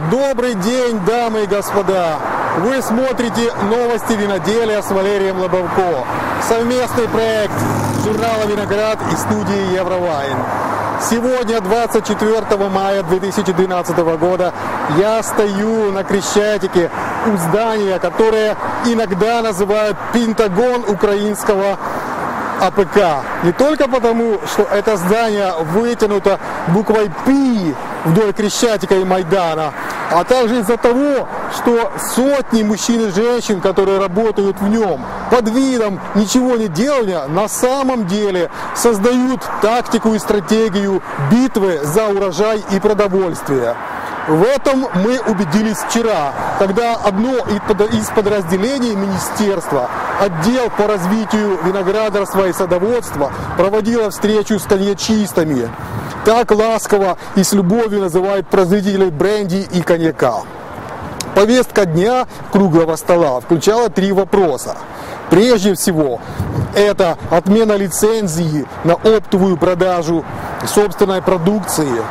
Добрый день, дамы и господа! Вы смотрите новости виноделия с Валерием Лобовко. Совместный проект журнала «Виноград» и студии «Евровайн». Сегодня, 24 мая 2012 года, я стою на Крещатике у здания, которое иногда называют Пентагон украинского АПК. Не только потому, что это здание вытянуто буквой «Пи» вдоль Крещатика и Майдана, а также из-за того, что сотни мужчин и женщин, которые работают в нем, под видом ничего не делания, на самом деле создают тактику и стратегию битвы за урожай и продовольствие. В этом мы убедились вчера, когда одно из подразделений министерства, отдел по развитию виноградарства и садоводства, проводило встречу с коньячистами. Так ласково и с любовью называют производителей бренди и коньяка. Повестка дня круглого стола включала 3 вопроса. Прежде всего, это отмена лицензии на оптовую продажу собственной продукции.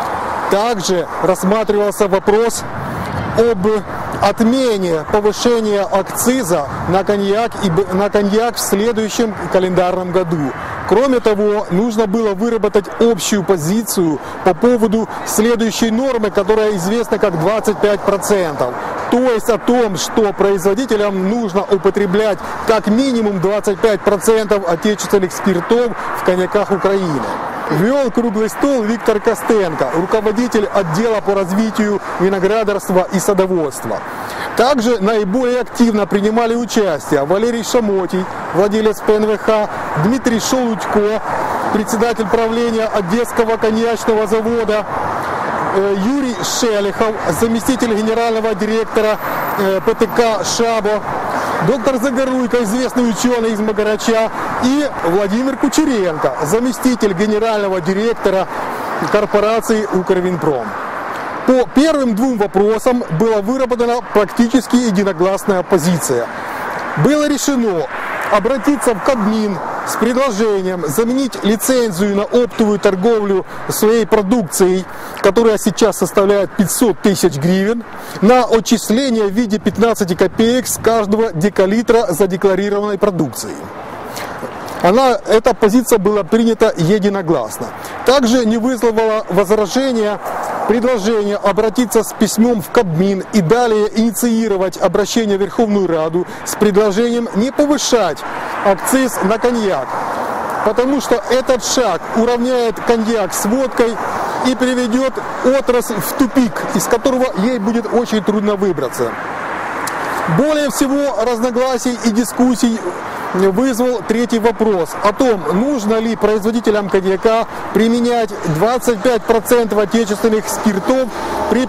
Также рассматривался вопрос об отмене повышения акциза на коньяк в следующем календарном году. Кроме того, нужно было выработать общую позицию по поводу следующей нормы, которая известна как 25%. То есть о том, что производителям нужно употреблять как минимум 25% отечественных спиртов в коньяках Украины. Вел круглый стол Виктор Костенко, руководитель отдела по развитию виноградарства и садоводства. Также наиболее активно принимали участие Валерий Шамотий, владелец ПНВХ, Дмитрий Шолудько, председатель правления Одесского коньячного завода, Юрий Шелихов, заместитель генерального директора ПТК «Шабо», доктор Загоруйко, известный ученый из Магарача, и Владимир Кучеренко, заместитель генерального директора корпорации «Укрвинпром». По первым 2 вопросам была выработана практически единогласная позиция. Было решено обратиться в Кабмин с предложением заменить лицензию на оптовую торговлю своей продукцией, которая сейчас составляет 500 тысяч гривен, на отчисление в виде 15 копеек с каждого декалитра задекларированной продукции. Эта позиция была принята единогласно. Также не вызвало возражения предложение обратиться с письмом в Кабмин и далее инициировать обращение в Верховную Раду с предложением не повышать акциз на коньяк, потому что этот шаг уравняет коньяк с водкой и приведет отрасль в тупик, из которого ей будет очень трудно выбраться. Более всего разногласий и дискуссий вызвал 3-й вопрос о том, нужно ли производителям коньяка применять 25% отечественных спиртов при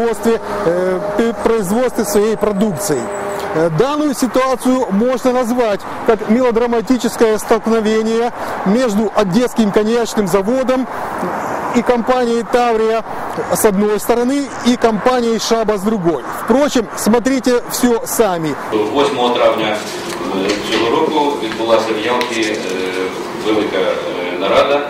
производстве своей продукции. Данную ситуацию можно назвать как мелодраматическое столкновение между Одесским коньячным заводом и компанией «Таврия» с одной стороны и компанией «Шаба» с другой. Впрочем, смотрите все сами. 8 травня цього року відбулася в Ялті велика нарада,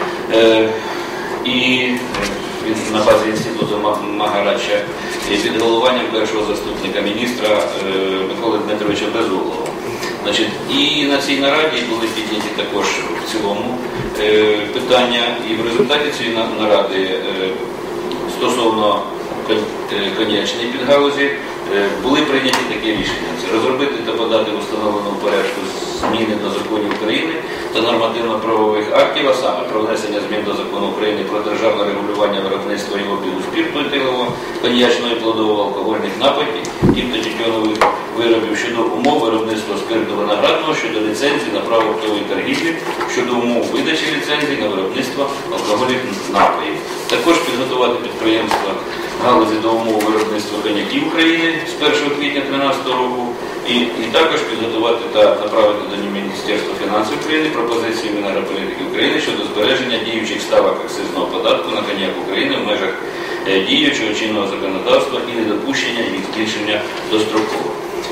і на базі інституту Магарача під головуванням першого заступника міністра Миколи Дмитровича Безуглого. І на цій нараді були підняті також в цілому питання, і в результаті цієї наради стосовно коньячної підгалузі були прийняті такі рішення. Це розробити та подати в установленому порядку зміни до законів України та нормативно-правових актів, а саме про внесення змін до закону України про державне регулювання виробництва і обігу спирту етилового, коньячного і плодового алкогольних напоїв та тютюнових виробів щодо умов виробництва спирту виноградного, щодо ліцензії на право оптової торгівлі, щодо умов видачі ліцензій на виробництво алкогольних напоїв. Також підготувати підприємства галузі до умов виробництва коньяків України з 1 квітня 2013 року і також підготувати та направити до Міністерства фінансів України пропозиції Мінагрополітики України щодо збереження діючих ставок акцизного податку на коньяк України в межах діючого чинного законодавства і недопущення їх збільшення достроково.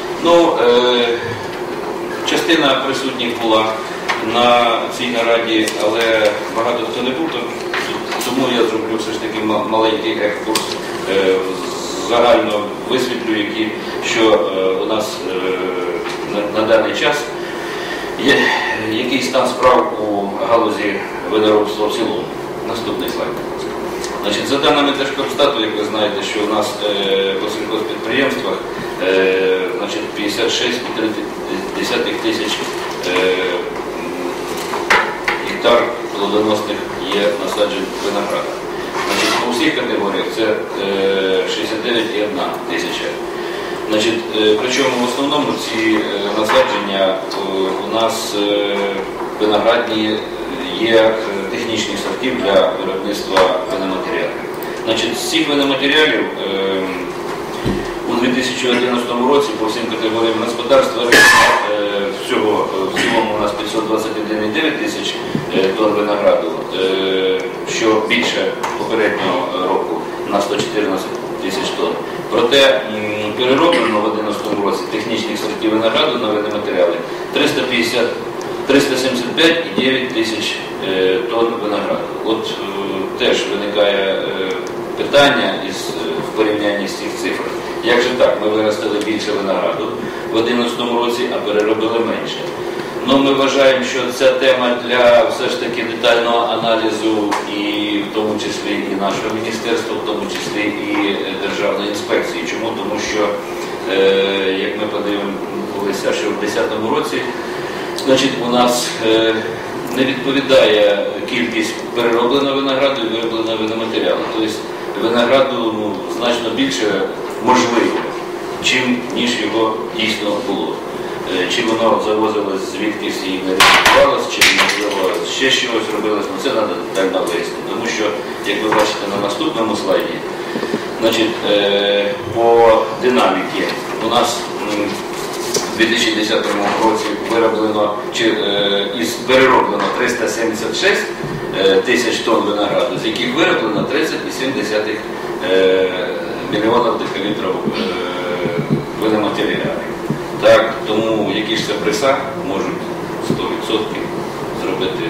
Частина присутніх була на цій нараді, але багато хто не був, тому я зроблю все ж таки маленький екскурс загально висвітлю, що у нас на даний час є, який стан справ у галузі виноробства в цілому. Наступний слайд. Значить, за даними Держкомстату, як ви знаєте, що у нас по сільгосппідприємствах 56,3 тисяч гектар плодоносних є насаджень винограда. Значить, у всіх категоріях це 69,1 тисяча. Значить, причому в основному ці насадження у нас виноградні є технічних сортів для виробництва виноматеріалів. Значить, з цих виноматеріалів у 2011 році по всім категоріям господарства в цілому у нас 521,9 тисяч тонн винограду, що більше попереднього року на 114 тисяч тонн. Проте перероблено в 2011 році технічних сортів винограду на виноматеріали 375,9 тисяч тонн винограду. От теж виникає питання в порівнянні з цих цифр. Як же так? Ми виростили більше винограду в 2011 році, а переробили менше. Ну, ми вважаємо, що ця тема для все ж таки детального аналізу і в тому числі і нашого міністерства, в тому числі і Державної інспекції. Чому? Тому що, як ми подивимося, що в 2010 році, значить, у нас не відповідає кількість переробленого винограду і виробленого виноматеріалу. Тобто винограду значно більше можливо, ніж його дійсно було. Чи воно завозилось звідкись і не реалізувалось, чи можливо ще щось робилось, це треба детально вияснити. Тому що, як ви бачите на наступному слайді, значить, по динаміці у нас у 2010 році вироблено, перероблено 376 тисяч тонн винограду, з яких вироблено 30,7 мільйонів декалітрів виноматеріалів. Так, тому які ж це преса можуть 100% зробити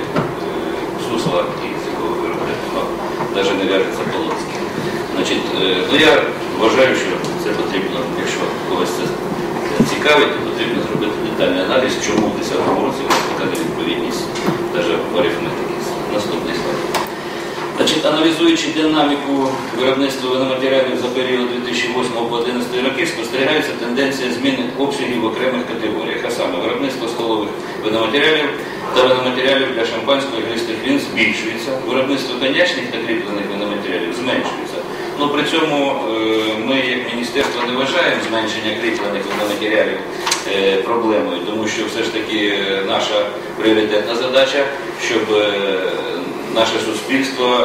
сусла і з якого виробляти навіть не в'яжеться полоски. Значить, я вважаю, що це потрібно, якщо когось це цікавить, то потрібно зробити детальний аналіз, чому в 2010 році така невідповідність навіть в арифметиці. Наступний слайд. Значить, аналізуючи динаміку виробництва виноматеріалів за період 2008 по 2011 роки, спостерігається тенденція зміни обсягів в окремих категоріях, а саме виробництво столових виноматеріалів та виноматеріалів для шампанського і ігристих вин збільшується, виробництво коньячних та кріплених виноматеріалів зменшується. Ну, при цьому ми, як міністерство, не вважаємо зменшення кріплених виноматеріалів проблемою, тому що все ж таки наша пріоритетна задача, щоб наше суспільство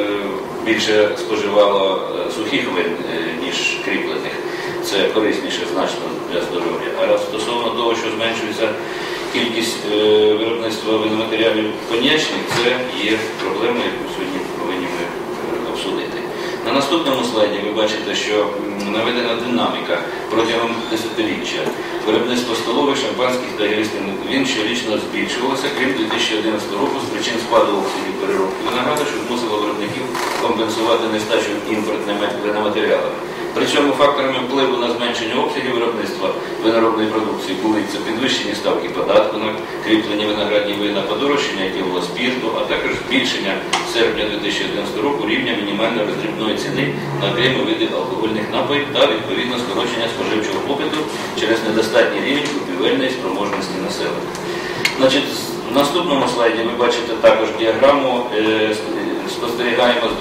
більше споживало сухих вин, ніж кріплених. Це корисніше значно для здоров'я. А стосовно того, що зменшується кількість виробництва виноматеріалів коньячних, це є проблемою, яку сьогодні повинні ми обсудити. На наступному слайді ви бачите, що наведена динаміка протягом десятиліття. Виробництво столових, шампанських та ігристих вин щорічно збільшувалося, крім 2011 року, з причин спаду обсягів переробки винограду, що змусило виробників компенсувати нестачу імпортними виноматеріалами. При цьому факторами впливу на зменшення обсягів виробництва виноробної продукції були це підвищені ставки податку на кріплені виноградні вина, подорожчання етилового спирту, а також збільшення з серпня 2011 року рівня мінімальної роздрібної ціни на окремі види алкогольних напоїв та відповідно скорочення споживчого попиту через недостатній рівень купівельної спроможності населення. Значить, в наступному слайді ви бачите також діаграму, спостерігаємо з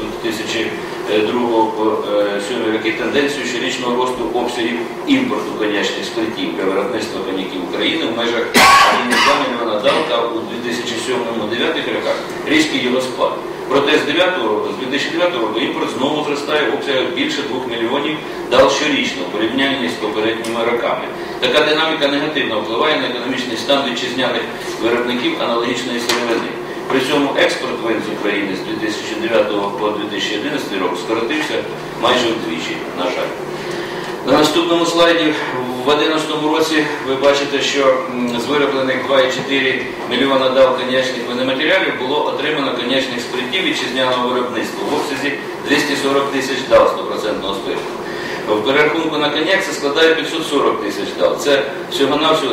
2002 по 2007 роки тенденцію щорічного росту обсягів імпорту коньячних спиртів для виробництва коньяків України в межах 1,2 мільйона дал, та у 2007-2009 роках різкий його спад. Проте з 2009 року імпорт знову зростає в обсягах більше 2 мільйонів дал щорічно в порівнянні з попередніми роками. Така динаміка негативно впливає на економічний стан вітчизняних виробників аналогічної сировини. При цьому експорт вин з України з 2009 по 2011 рік скоротився майже вдвічі, на жаль. На наступному слайді, в 2011 році, ви бачите, що з вироблених 2,4 мільйона дал коньячних виноматеріалів було отримано коньячних спиртів вітчизняного виробництва в обсязі 240 тисяч дал 100% спирту. В перерахунку на коньяк це складає 540 тисяч дал. Це всього-навсього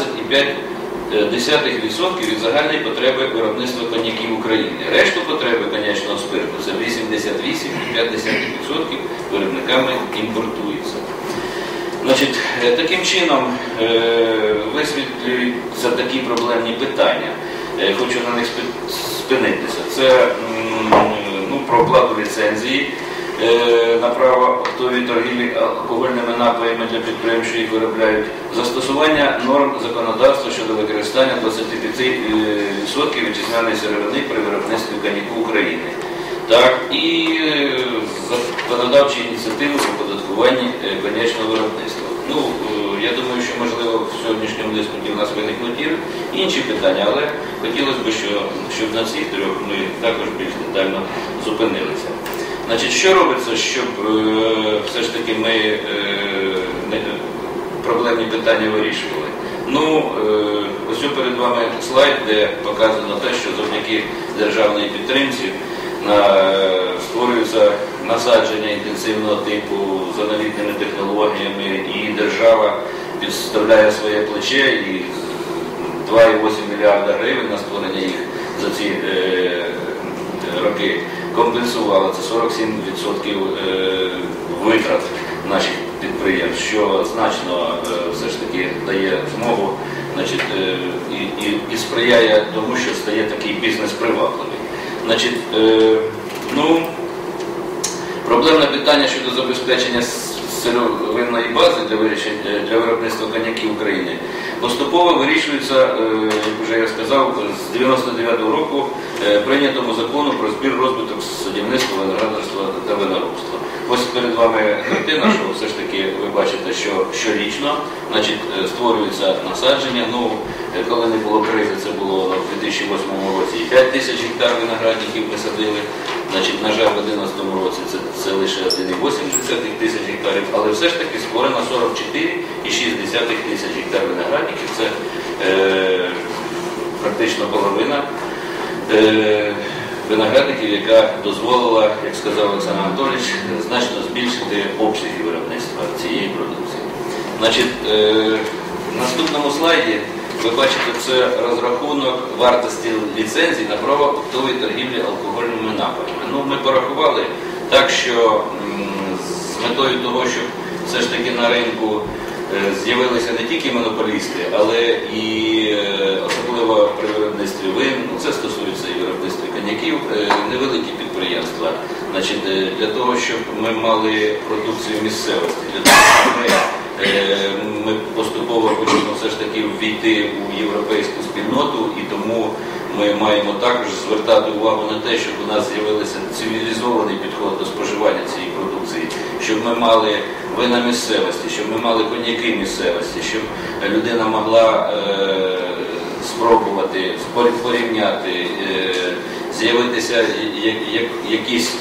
12,5% від загальної потреби виробництва коньяків України. Решту потреби коньячного спирту це 88,5% виробниками імпортується. Значить, таким чином висвітлюються такі проблемні питання. Хочу на них спинитися. Це про оплату ліцензії на право оптової торгівлі алкогольними напоями для підприємств, що їх виробляють, застосування норм законодавства щодо використання 25% вітчизняної сировини при виробництві коньяку України. Так, і законодавчі ініціативи по податкуванні коньячного виробництва. Я думаю, що, можливо, в сьогоднішньому дискусії у нас виникнуть інші питання, але хотілося б, щоб на цих трьох ми також більш детально зупинилися. Значить, що робиться, щоб все ж таки ми проблемні питання вирішували? Ось перед вами слайд, де показано те, що завдяки державній підтримці створюється насадження інтенсивного типу з аналітними технологіями, і держава підставляє своє плече, і 2,8 мільярда гривень на створення їх за ці роки компенсувала. Це 47% витрат наших підприємств, що значно все ж таки дає змогу, і сприяє тому, що стає такий бізнес привабливий. Значить, проблемне питання щодо забезпечення сировинної бази для виробництва коньяків України поступово вирішується, як вже я сказав, з 99-го року прийнятому закону про збір, розвиток садівництва, виноградарства та виноробства. Ось перед вами картина, що все ж таки ви бачите, що щорічно створюється насадження. Коли не було кризи, це було в 2008 році 5 тисяч гектар виноградників ми садили. На жаль, в 2011 році це лише 1,8 тисяч гектарів, але все ж таки створено 44,6 тисяч гектар виноградників. Це практично половина виноградників, яка дозволила, як сказав Олександр Анатолійович, значно збільшити обсяги виробництва цієї продукції. В наступному слайді ви бачите, це розрахунок вартості ліцензій на право оптової торгівлі алкогольними напоями. Ми порахували так, що з метою того, щоб все ж таки на ринку з'явилися не тільки монополісти, але і особливо при виробництві вин, це стосується і виробництва коньяків, невеликі підприємства. Для того, щоб ми мали продукцію місцевості, для того, щоб ми поступово хочемо все ж таки ввійти у європейську спільноту, і тому ми маємо також звертати увагу на те, щоб у нас з'явився цивілізований підход до споживання цієї продукції, щоб ми мали вина місцевості, щоб ми мали коньяки місцевості, щоб людина могла спробувати, порівняти, з'явитися якісь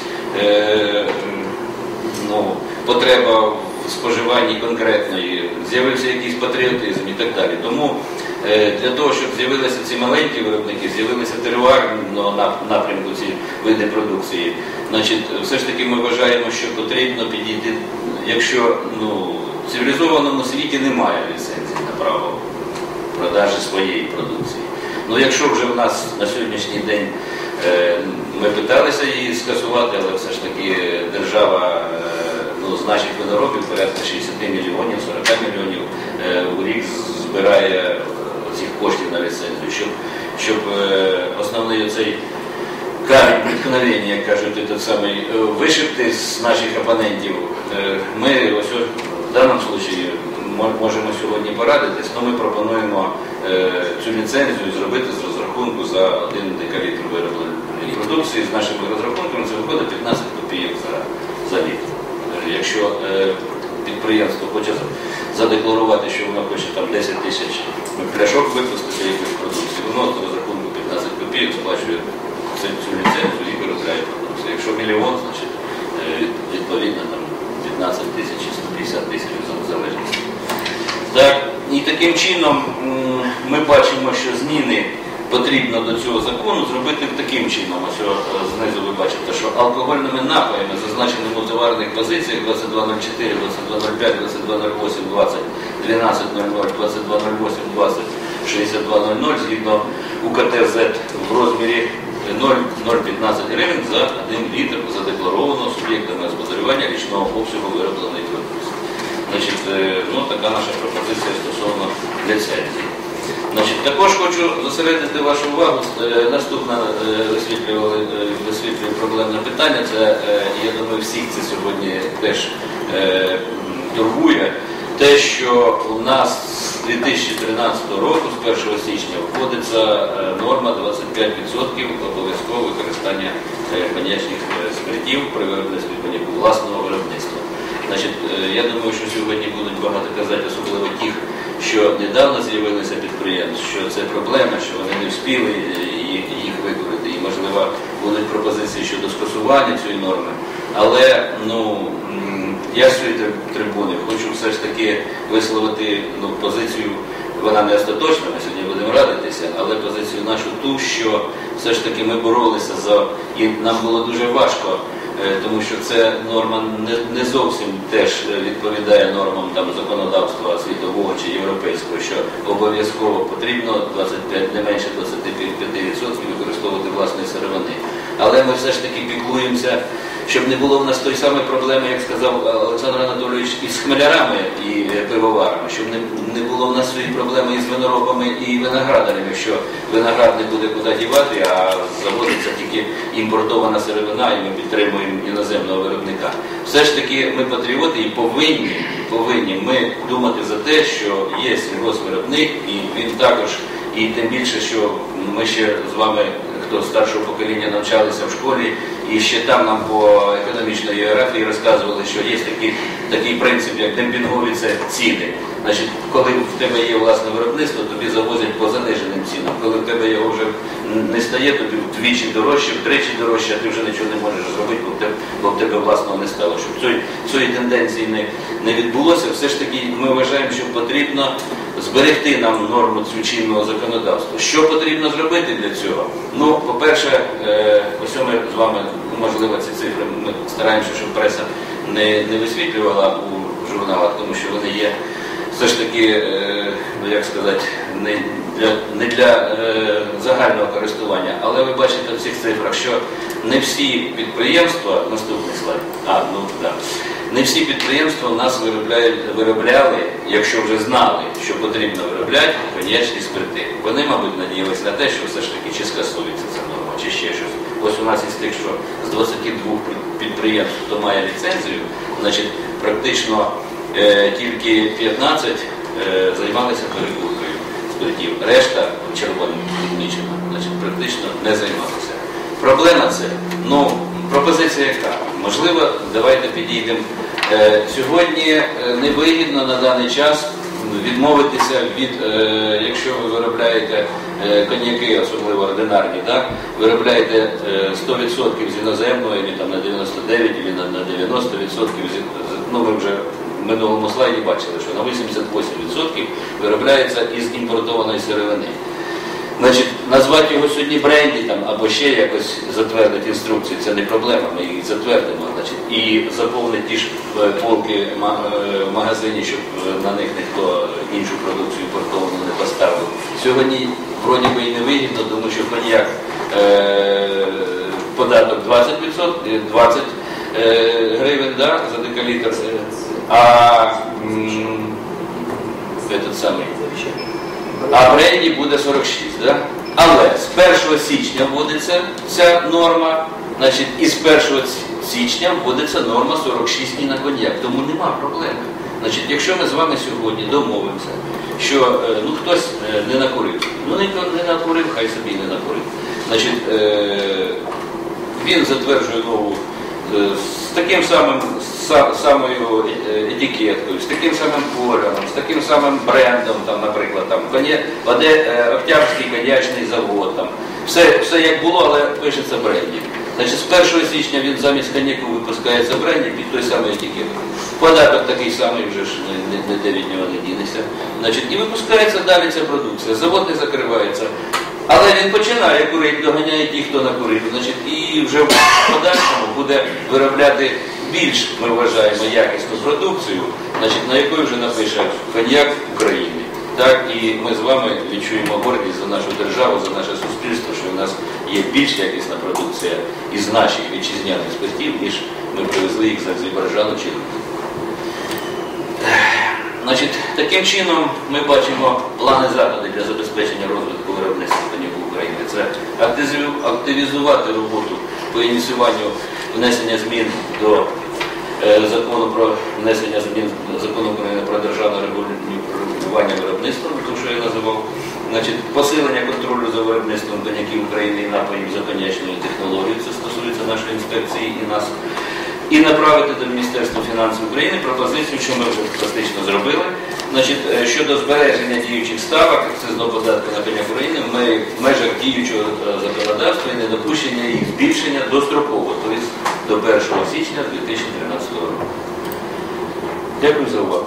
потреба в споживанні конкретної, з'явився якийсь патріотизм і так далі. Тому для того, щоб з'явилися ці маленькі виробники, з'явилися теруарного напрямку ці види продукції, все ж таки ми вважаємо, що потрібно підійти, якщо в цивілізованому світі немає ліцензії на право продажі своєї продукції. Якщо вже в нас на сьогоднішній день ми питалися її скасувати, але все ж таки держава з наших виноробів порядка 60 мільйонів, 40 мільйонів у рік збирає цих коштів на ліцензію, щоб основний оцей камінь преткновення, як кажуть, вишибти з наших опонентів. Ми ось в даному випадку можемо сьогодні порадитись, але ми пропонуємо цю ліцензію зробити з розрахунку за 1 декалітр виробленої продукції. З нашими розрахунками це виходить 15 копійок за літр. Якщо підприємство хоче задекларувати, що воно хоче 10 тисяч пляшок випустити якоїсь продукції, воно з розрахунку 15 копійок сплачує цю ліцензію і виробляє продукцію. Якщо мільйон, значить відповідно 15 тисяч чи 150 тисяч в залежності. Так, і таким чином ми бачимо, що зміни потрібно до цього закону зробити таким чином. Ось знизу ви бачите, що алкогольними напоями, зазначеними у товарних позиціях 2204, 2205, 2208, 20, 1200, 2208, 20, 6200, згідно УКТЗ в розмірі 0,015 гривень за 1 літр задекларованого суб'єктами господарювання річного обсягу виробленої продукції. Значить, така наша пропозиція стосовно ліцензії. Також хочу зосередити вашу увагу. Наступне висвітлює проблемне питання. Це, я думаю, всіх це сьогодні теж турбує. Те, що у нас з 2013 року, з 1 січня, вводиться норма 25% обов'язкового використання коньячних спиртів при виробництві коньяку власного виробництва. Я думаю, що сьогодні будуть багато казати, особливо тих, що недавно з'явилися підприємства, що це проблема, що вони не встигли їх виконати. І, можливо, будуть пропозиції щодо скасування цієї норми. Але, я з цієї трибуни хочу все ж таки висловити позицію, вона не остаточна, ми сьогодні будемо радитися, але позицію нашу ту, що все ж таки ми боролися і нам було дуже важко, тому що ця норма не зовсім теж відповідає нормам законодавства світового чи європейського, що обов'язково потрібно не менше 25% використовувати власної сировини. Але ми все ж таки піклуємося, щоб не було в нас той самої проблеми, як сказав Олександр Анатолійович, із хмелярами і пивоварами, щоб не було в нас свої проблеми із виноробами і виноградарями, що виноград не буде куди дівати, а заводиться тільки імпортована сировина, і ми підтримуємо іноземного виробника. Все ж таки ми патріоти і повинні ми думати за те, що є сільгоспвиробник, і він також, і тим більше, що ми ще з вами, хто старшого покоління, навчалися в школі, і ще там нам по економічній географії розказували, що є такий принцип, як демпінгові ціни. Коли в тебе є власне виробництво, тобі завозять по заниженим цінам. Коли в тебе його вже не стає, тобі вдвічі дорожче, втричі дорожче, а ти вже нічого не можеш зробити, бо в тебе власного не стало. Щоб цієї тенденції не відбулося, все ж таки ми вважаємо, що потрібно зберегти нам норму чинного законодавства. Що потрібно зробити для цього? По-перше, ось ми з вами, можливо, ці цифри, ми стараємося, щоб преса не висвітлювала у журналах, тому що вони є все ж таки, не для загального користування. Але ви бачите в цих цифрах, що не всі підприємства, наступний слайд, не всі підприємства у нас виробляли, якщо вже знали, що потрібно виробляти, коньячні спирти. Вони, мабуть, надіялися на те, що все ж таки чи скасується ця норма, чи ще щось. Ось у нас із тих, що з 22 підприємств, хто має ліцензію, практично тільки 15 займалися перекупкою спиртів. Решта червоним відмічена, практично не займалися. Проблема це, пропозиція яка? Можливо, давайте підійдемо. Сьогодні невигідно на даний час відмовитися від, якщо ви виробляєте коньяки, особливо ординарні, виробляєте 100% з іноземного, або на 99, або на 90%, ми вже в минулому слайді бачили, що на 88% виробляється із імпортованої сировини. Назвати його сьогодні бренді або ще якось затвердити інструкцію, це не проблема, ми їх затвердимо. І заповнити ті ж полки в магазині, щоб на них ніхто іншу продукцію імпортовану не поставив. Сьогодні, вроді би, і не вигідно, тому що коньяк податок 20 гривень за декалітр, а бренді буде 46, Але з 1 січня вводиться ця норма, і з 1 січня вводиться норма 46 і на коньяк, тому нема проблеми. Якщо ми з вами сьогодні домовимося, що хтось не накурив, не накурив, хай собі не накурив. Він затверджує нову з таким самою етикеткою, з таким самим кольором, з таким самим брендом, наприклад, Октябрьський коньячний завод. Все як було, але пишеться бренді. З 1 січня він замість коньяку випускається бренді під той самий етикеткою. Податок такий самий, вже ж ніде від нього не дінеться. І випускається далі ця продукція. Завод не закривається. Але він починає курити, доганяє ті, хто накурив. Значить, і вже в подальшому буде виробляти більш, ми вважаємо, якісну продукцію, значить, на якої вже напише коньяк України. Так, і ми з вами відчуємо гордість за нашу державу, за наше суспільство, що в нас є більш якісна продукція із наших вітчизняних спиртів, ніж ми привезли їх з Азербайджану чи Грузії. Значить, таким чином ми бачимо плани заходи для забезпечення розвитку виробництва коньяку України. Це активізувати роботу по ініціюванню внесення змін до закону про внесення змін до закону України про державне регулювання виробництва, тому що я називав, значить, посилення контролю за виробництвом коньяків України і напоїв за коньячною технологією, це стосується нашої інспекції і нас, і направити до Міністерства фінансів України пропозицію, що ми вже практично зробили, значить, щодо збереження діючих ставок акцизного податку на коньяк України в межах діючого законодавства і недопущення їх збільшення достроково, тобто до 1 січня 2013 року. Дякую за увагу.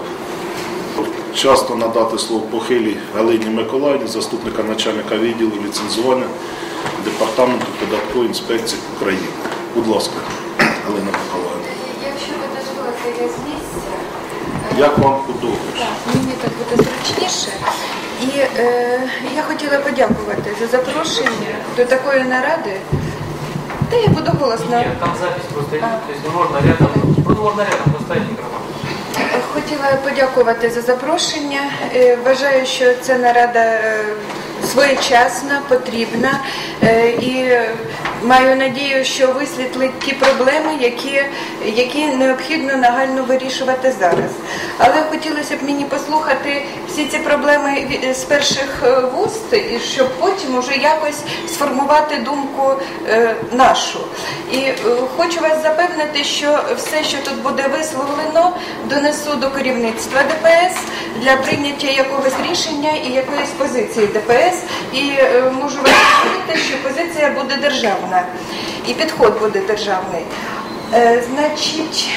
Часто надати слово Похилій Галині Миколаївні, заступника начальника відділу ліцензування Департаменту податкової інспекції України. Будь ласка, Галина Миколаївна. Якщо ви дозволите, я з місця. Як вам подобається? Так, мені так буде зручніше. І я хотіла подякувати за запрошення до такої наради. Та я буду голосно. Нет, там запись просто идет, то есть можно рядом поставить микрофон. Хотіла подякувати за запрошення. Вважаю, що ця нарада своєчасна, потрібна і маю надію, що висвітлить ті проблеми, які необхідно нагально вирішувати зараз. Але хотілося б мені послухати всі ці проблеми з перших вуст, і щоб потім уже якось сформувати думку нашу. І хочу вас запевнити, що все, що тут буде висловлено, донесу до керівництва ДПС для прийняття якогось рішення і якоїсь позиції ДПС. І можу вас говорити, що позиція буде державна і підход буде державний. Значить,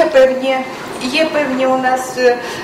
є певні у нас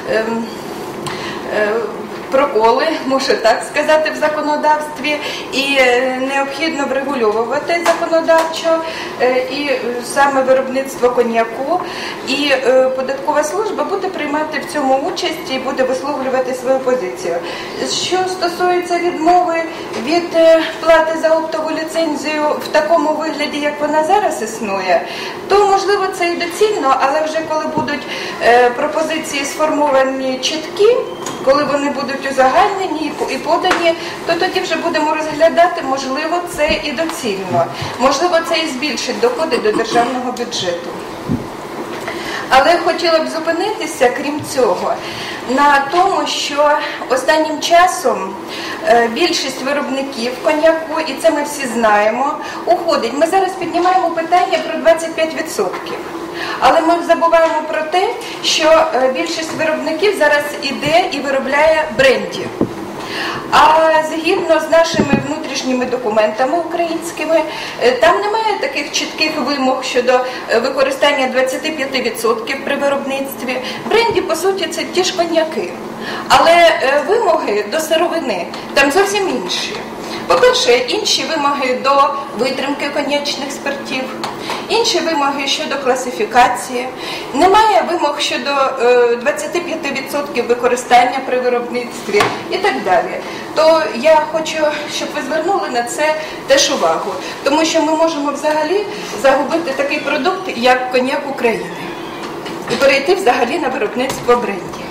проколи, можу так сказати, в законодавстві, і необхідно врегульовувати законодавчо і саме виробництво коньяку, і податкова служба буде приймати в цьому участь і буде висловлювати свою позицію. Що стосується відмови від плати за оптову ліцензію в такому вигляді, як вона зараз існує, то можливо це і доцільно, але вже коли будуть пропозиції сформовані чіткі, коли вони будуть узагальнені і подані, то тоді вже будемо розглядати, можливо, це і доцільно. Можливо, це і збільшить доходи до державного бюджету. Але хотіла б зупинитися, крім цього, на тому, що останнім часом більшість виробників коньяку, і це ми всі знаємо, уходить. Ми зараз піднімаємо питання про 25%. Але ми забуваємо про те, що більшість виробників зараз іде і виробляє брендів. А згідно з нашими внутрішніми документами українськими, там немає таких чітких вимог щодо використання 25% при виробництві. Бренді, по суті, це ті ж коньяки. Але вимоги до сировини там зовсім інші. По-перше, інші вимоги до витримки коньячних спиртів, інші вимоги щодо класифікації, немає вимог щодо 25% використання при виробництві і так далі. То я хочу, щоб ви звернули на це теж увагу, тому що ми можемо взагалі загубити такий продукт, як коньяк України, і перейти взагалі на виробництво брендів.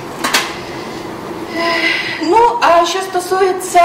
Ну, а що стосується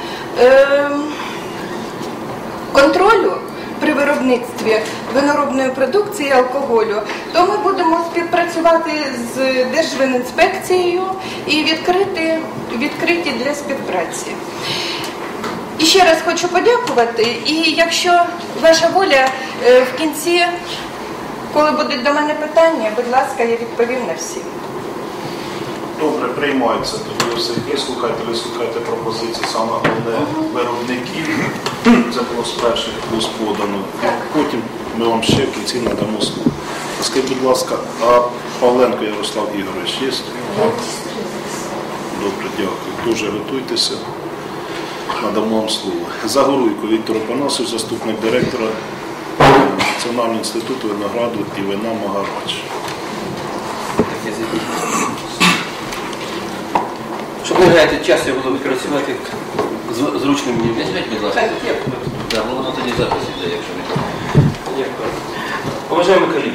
контролю при виробництві виноробної продукції і алкоголю, то ми будемо співпрацювати з Держвинінспекцією і відкриті для співпраці. І ще раз хочу подякувати, і якщо ваша воля в кінці, коли будуть до мене питання, будь ласка, я відповім на всі. Добре, приймається. Тоді ви все вислухайте пропозиції саме головне виробників. Це було з перших плюс подано. Потім ми вам ще в кінці надамо слово. Скажіть, будь ласка, а Павленко Ярослав Ігорович є? Добре, дякую. Дуже готуйтеся. надамо вам слово. Загоруйко Віктор Опанасович, заступник директора Національного інституту винограду і вина Магарач. Щоб не гаяти час, я буду використовувати зручним мені. Візьміть, будь ласка. Так, воно тоді запис іде, якщо не так. Уважаемые коллеги,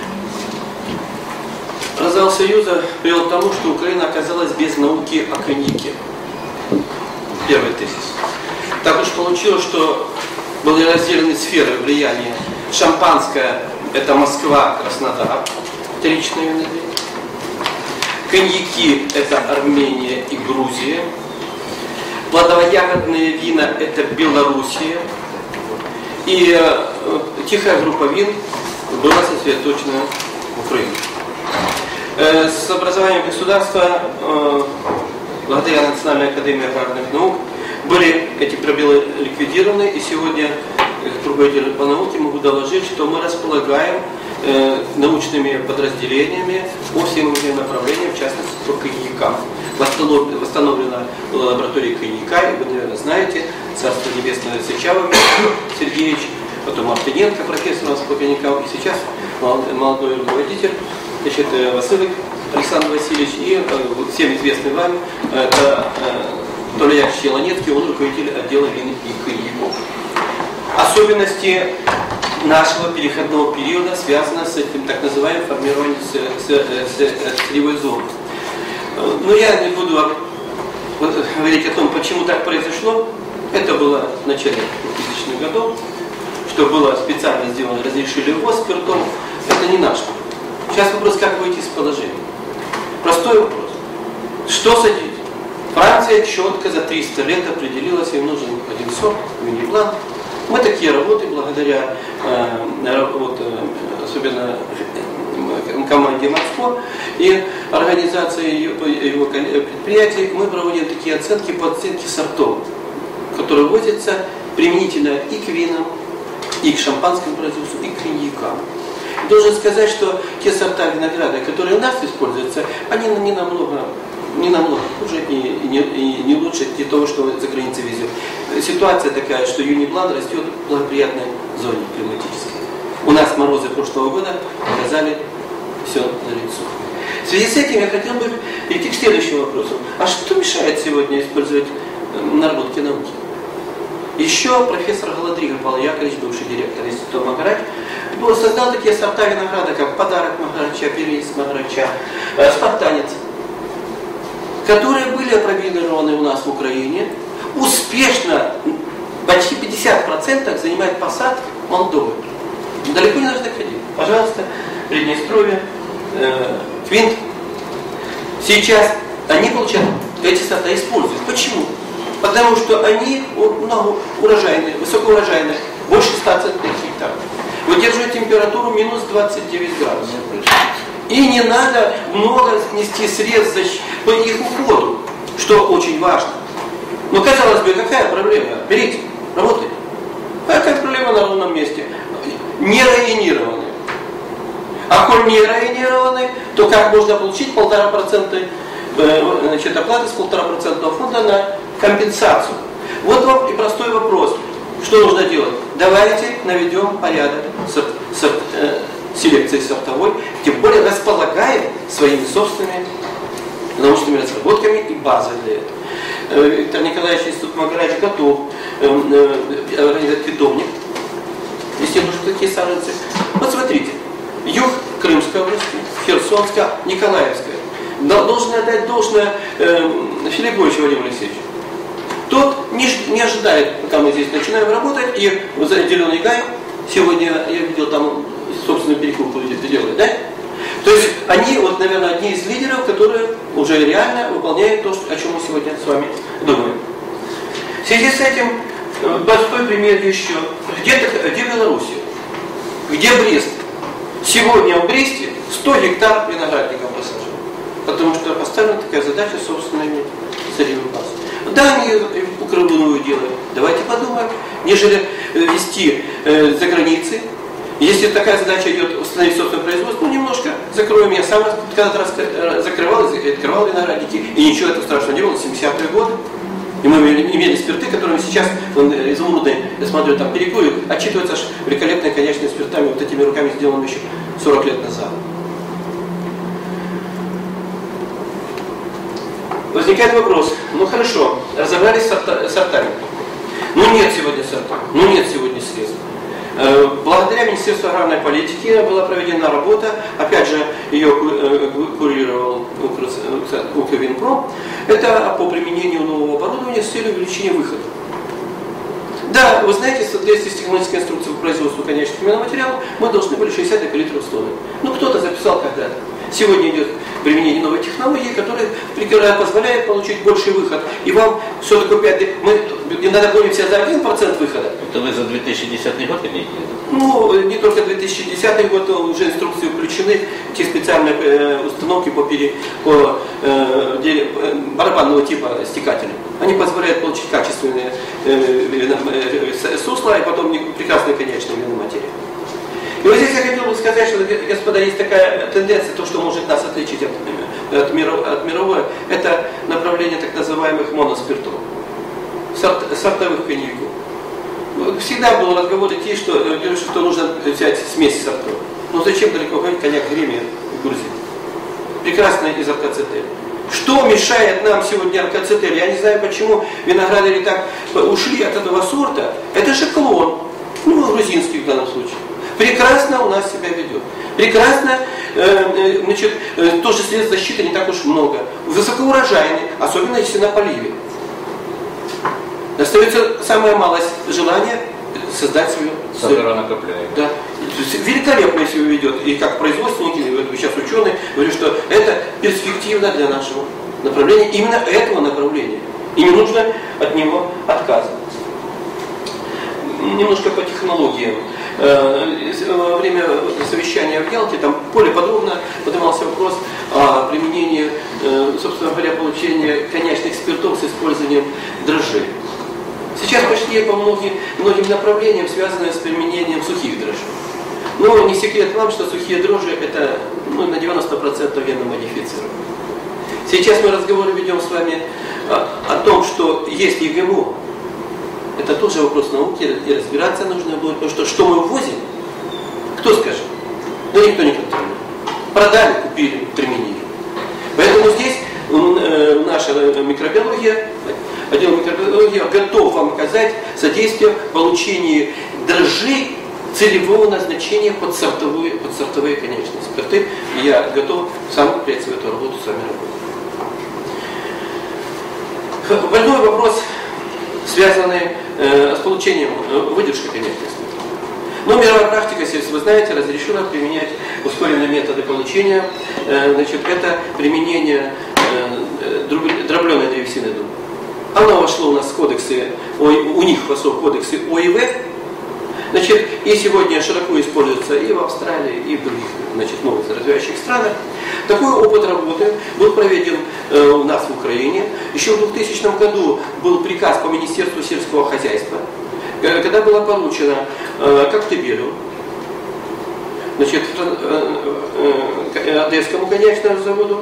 развал Союза привел к тому, что Украина оказалась без науки о коньяке. Первый тезис. Так уж получилось, что были разделены сферы влияния. Шампанское – это Москва, Краснодар, вторичные виноделия. Коньяки – это Армения и Грузия. Плодово-ягодные вина – это Белоруссия. И тихая группа вин была сосредоточена в Украине. С образованием государства, благодаря Национальной академии аграрных наук, были эти пробелы ликвидированы, и сегодня, как руководитель по науке, могу доложить, что мы располагаем научными подразделениями по всем этим направлениям, в частности по коньякам. Восстановлена лаборатория коньяка, и вы, наверное, знаете, Царство Небесное Сычава Сергеевич, потом Мартыненко, профессор у нас по коньякам, и сейчас молодой руководитель, значит, Василик Александр Васильевич, и всем известный вам, это Толя Яковлевич Еланецкий, он руководитель отдела вин и коньяков. Особенности нашего переходного периода связаны с этим так называемым формированием сырьевой зоны. Но я не буду говорить о том, почему так произошло. Это было в начале 2000-х годов, что было специально сделано, разрешили ввоз спиртов. Это не наш вопрос. Сейчас вопрос, как выйти из положения. Простой вопрос. Что садить? Франция четко за 300 лет определилась, им нужен один сорт, Юни-Бланк. Мы такие работы, благодаря особенно команде Москва и организации его предприятий, мы проводим такие оценки по оценке сортов, которые вводятся применительно и к винам, и к шампанскому производству, и к коньякам. Должен сказать, что те сорта винограда, которые у нас используются, они не намного хуже и не лучше того, что за границей везет. Ситуация такая, что Юни-Бланк растет в благоприятной зоне климатической. У нас морозы прошлого года показали все налицо. В связи с этим я хотел бы перейти к следующему вопросу. А что мешает сегодня использовать наработки науки? Еще профессор Галадрига Павел Яковлевич, бывший директор института Магарач, создал такие сорта винограда, как «Подарок Магарача», «Перелиз Магарача», «Спартанец», которые были опробированы у нас в Украине, успешно, почти 50% занимает посадки Молдовы. Далеко не нужно ходить. Пожалуйста, Приднестровье, Твинт. Сейчас они получают, эти сорта используют. Почему? Потому что они многоурожайные, высокоурожайные, больше 100 центнеров гектаров. Выдерживают температуру минус 29 градусов. И не надо много нести средств по их уходу, что очень важно. Но казалось бы, какая проблема? Берите, работайте. Какая проблема на ровном месте? Не районированы. А коль не районированы, то как можно получить 1,5% оплаты с 1,5% фонда на компенсацию? Вот вам и простой вопрос. Что нужно делать? Давайте наведем порядок селекции сортовой, тем более располагаем своими собственными научными разработками и базой для этого. Виктор Николаевич, институт Магарач готов организовать питомник, если нужны такие саженцы. Вот смотрите, юг Крымской области, Херсонская, Николаевская. Должен отдать должное Филипповичу Владимиру Алексеевичу. Тот не ожидает, пока мы здесь начинаем работать, и за Зеленый гай, сегодня я видел там собственную перекупку делают, да? То есть они, вот, наверное, одни из лидеров, которые уже реально выполняют то, о чем мы сегодня с вами думаем. В связи с этим, простой пример еще. Где Белоруссия? Где Брест? Сегодня в Бресте 100 гектар виноградников посажено. Потому что поставлена такая задача собственными сырьевой базой. Да, они укрывную делают. Давайте подумаем, нежели вести за границей. Если такая задача идет установить собственное производство, ну немножко закроем. Я сам когда-то закрывал и открывал виноградники, и ничего этого страшного не было, 70-е годы. И мы имели спирты, которыми сейчас, изумрудные, я смотрю, там перекую, отчитываются аж великолепные коньячные спиртами, вот этими руками сделанными еще 40 лет назад. Возникает вопрос, ну хорошо, разобрались с сортами. Ну нет сегодня сортов, ну нет сегодня средств. Благодаря Министерству аграрной политики была проведена работа, опять же, ее курировал Укрвинпром, это по применению нового оборудования с целью увеличения выхода. Да, вы знаете, в соответствии с технологической инструкцией по производству конечных миноматериалов мы должны были 60 эколитров в тонну. Ну кто-то записал когда-то. Сегодня идет применение новой технологии, которая позволяет получить больший выход. И вам все такое 5... Мы иногда говорим все за 1% выхода. Это вы за 2010 год имеете? Ну, не только 2010 год, уже инструкции включены, те специальные установки по барабанного типа стекателя. Они позволяют получить качественные сусла и потом прекрасные конечные миноматериалы. И вот здесь я хотел бы сказать, что, господа, есть такая тенденция, то, что может нас отличить от мировой, это направление так называемых моноспиртов, сортовых коньяков. Всегда был разговор идти, что нужно взять смесь сортов. Но зачем далеко ходить коньяк Гремия в Грузии? Прекрасный из аркацетели. Что мешает нам сегодня аркацетели? Я не знаю, почему виноградари так ушли от этого сорта. Это же клон, ну, грузинский в данном случае. Прекрасно у нас себя ведет. Прекрасно, значит, тоже средств защиты не так уж много. Высокоурожайный, особенно если на поливе. Остается самое малое желание создать свою... Сахара накопляет. Да. Великолепно себя ведет. И как производственники, сейчас ученые, говорят, что это перспективно для нашего направления, именно этого направления. И не нужно от него отказываться. Немножко по технологиям. Во время совещания в Ялте там более подробно поднимался вопрос о применении, собственно говоря, получения коньячных спиртов с использованием дрожжей. Сейчас пошли по многим направлениям, связанные с применением сухих дрожжей. Но не секрет вам, что сухие дрожжи это на 90% генно-модифицированы. Сейчас мы разговоры ведем с вами о том, что есть ГМО. Это тоже вопрос науки, и разбираться нужно будет, потому что мы ввозим, кто скажет? Ну никто не контролирует. Продали, купили, применили. Поэтому здесь наша микробиология, отдел микробиологии готов вам оказать содействие в получении дрожжей целевого назначения под сортовые конечные спирты. И я готов сам предприять свою эту работу, с вами работать. Больной вопрос, связанный с получением выдержки конечных спиртов. Но мировая практика, если вы знаете, разрешила применять ускоренные методы получения. Значит, это применение дробленой древесины дуба. Оно вошло у нас в кодексы, у них вошло в кодексы ОИВ. Значит, и сегодня широко используется и в Австралии, и в других, значит, новых развивающих странах. Такой опыт работы был проведен у нас в Украине. Еще в 2000 году был приказ по Министерству сельского хозяйства, когда было поручено Коктебелю, значит, Одесскому коньячному заводу,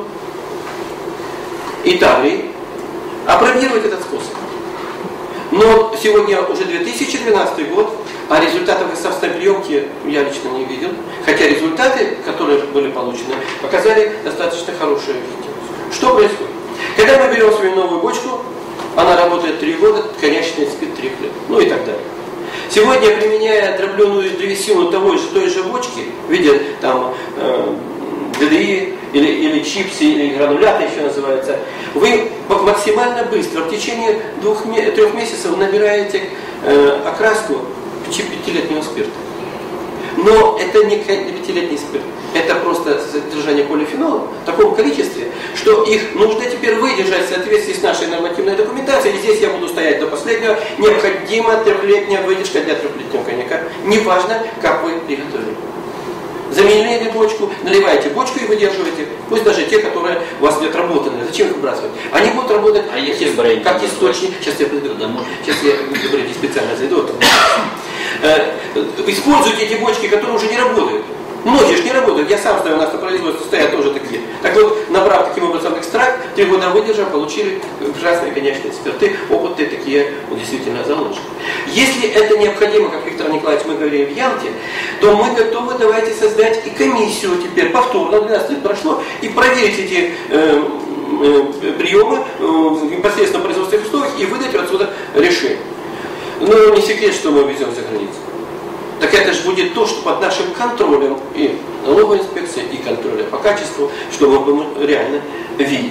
Италии, опробировать этот способ. Но сегодня уже 2012 год, а результатов собственной приемки я лично не видел. Хотя результаты, которые были получены, показали достаточно хорошую эффективность. Что происходит? Когда мы берем свою новую бочку, она работает 3 года, конечный спит 3 лет, ну и так далее. Сегодня, применяя дробленую древесину той же бочки, в виде там ДДИ или чипсы, или грануляты еще называется, вы максимально быстро, в течение 3 месяцев набираете окраску 5-летнего спирта. Но это не 5-летний спирт. Это просто содержание полифенола в таком количестве, что их нужно теперь выдержать в соответствии с нашей нормативной документацией. И здесь я буду стоять до последнего. Необходима 3-летняя выдержка для 3-летнего коньяка. Неважно, как вы приготовили. Заменили бочку, наливаете бочку и выдерживаете. Пусть даже те, которые у вас не отработаны. Зачем их выбрасывать? Они будут работать как источник. Сейчас я приду домой. Сейчас я специально зайду. Используйте эти бочки, которые уже не работают. Многие же не работают. Я сам знаю, у нас на производстве стоят тоже такие. Так вот, набрав таким образом экстракт, 3 года выдержав, получили прекрасные коньячные спирты, опытные такие, действительно заложены. Если это необходимо, как Виктор Николаевич мы говорили в Ялте, то мы готовы, давайте создать и комиссию теперь, повторно, 12 лет прошло, и проверить эти приемы непосредственно в производственных условиях и выдать отсюда решение. Но не секрет, что мы везем за границу. Так это же будет то, что под нашим контролем и налоговой инспекции, и контроля по качеству, что мы будем реально видеть.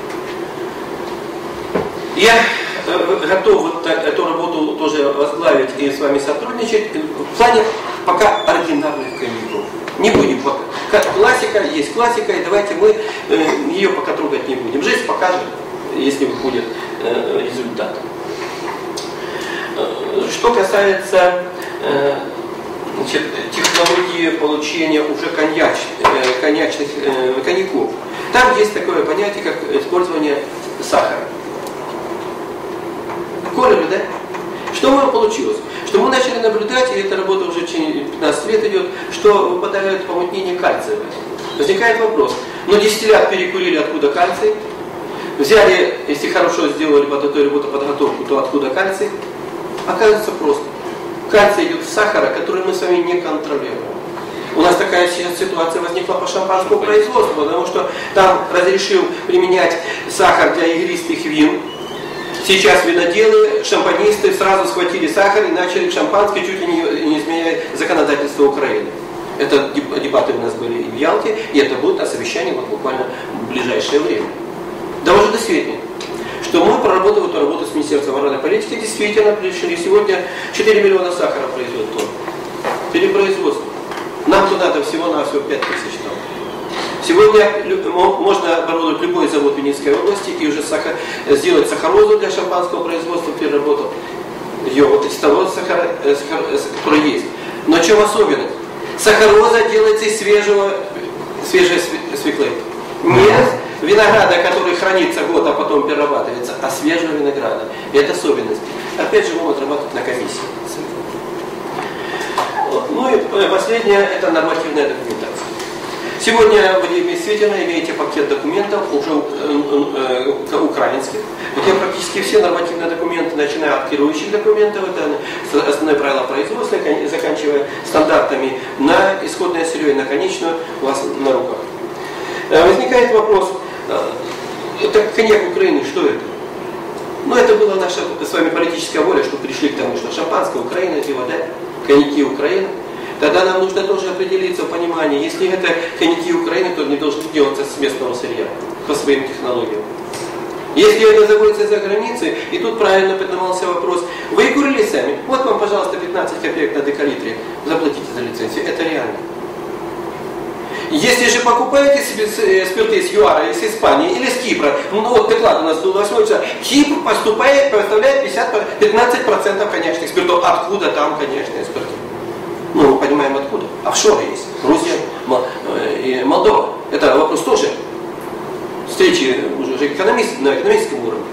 Я готов вот эту работу тоже возглавить и с вами сотрудничать в плане пока ординарных коньяков. Не будем пока. Классика есть классика, и давайте мы ее пока трогать не будем. Жизнь покажет, если будет результат. Что касается технологии получения уже коньячных коньяков, там есть такое понятие, как использование сахара. Колеры, да? Что получилось? Что мы начали наблюдать, и эта работа уже 15 лет идет, что выпадает помутнение кальция. Возникает вопрос, но дистиллят перекурили, откуда кальций? Взяли, если хорошо сделали под эту работу-подготовку, то откуда кальций? Оказывается просто. Кальций идет из сахара, который мы с вами не контролируем. У нас такая сейчас ситуация возникла по шампанскому производству, потому что там разрешил применять сахар для игристых вин. Сейчас виноделы, шампанисты сразу схватили сахар и начали шампанское, чуть ли не изменяя законодательство Украины. Это дебаты у нас были и в Ялте, и это будет на совещании вот буквально в ближайшее время. Да уже до сведения, что мы, проработав эту работу с Министерством аграрной политики, действительно пришли сегодня 4 миллиона сахара производит тонн. Перепроизводство. Нам-то надо всего-навсего 5 тысяч тонн. Сегодня можно оборудовать любой завод в Винницкой области и уже сделать сахарозу для шампанского производства, переработав ее вот из того сахара, который есть. Но в чем особенность? Сахароза делается из свежей свеклы. Не винограда, который хранится год, а потом перерабатывается, а свежего винограда. И это особенность. Опять же, могут работать на комиссии. Ну и последнее, это нормативная документация. Сегодня вы действительно имеете пакет документов, уже украинских, где практически все нормативные документы, начиная от керующих документов, это основные правила производства, заканчивая стандартами на исходное сырье и на конечную у вас на руках. Возникает вопрос, это коньяк Украины, что это? Ну, это была наша с вами политическая воля, что пришли к тому, что шампанское Украина, пиво, да, коньяки Украины. Тогда нам нужно тоже определиться в понимании, если это коньяки Украины, то они должны делаться с местного сырья, по своим технологиям. Если это заводится за границей, и тут правильно поднимался вопрос, вы курили сами, вот вам, пожалуйста, 15 копеек на декалитре, заплатите за лицензию, это реально. Если же покупаете себе спирты из ЮАРа, из Испании или с Кипра, ну вот доклад у нас был 8 числа, Кипр поставляет 15% коньячных спиртов. Откуда там коньячные спирты? Ну, мы понимаем откуда. Офшоры есть. Грузия и Молдова. Это вопрос тоже встречи уже на экономическом уровне.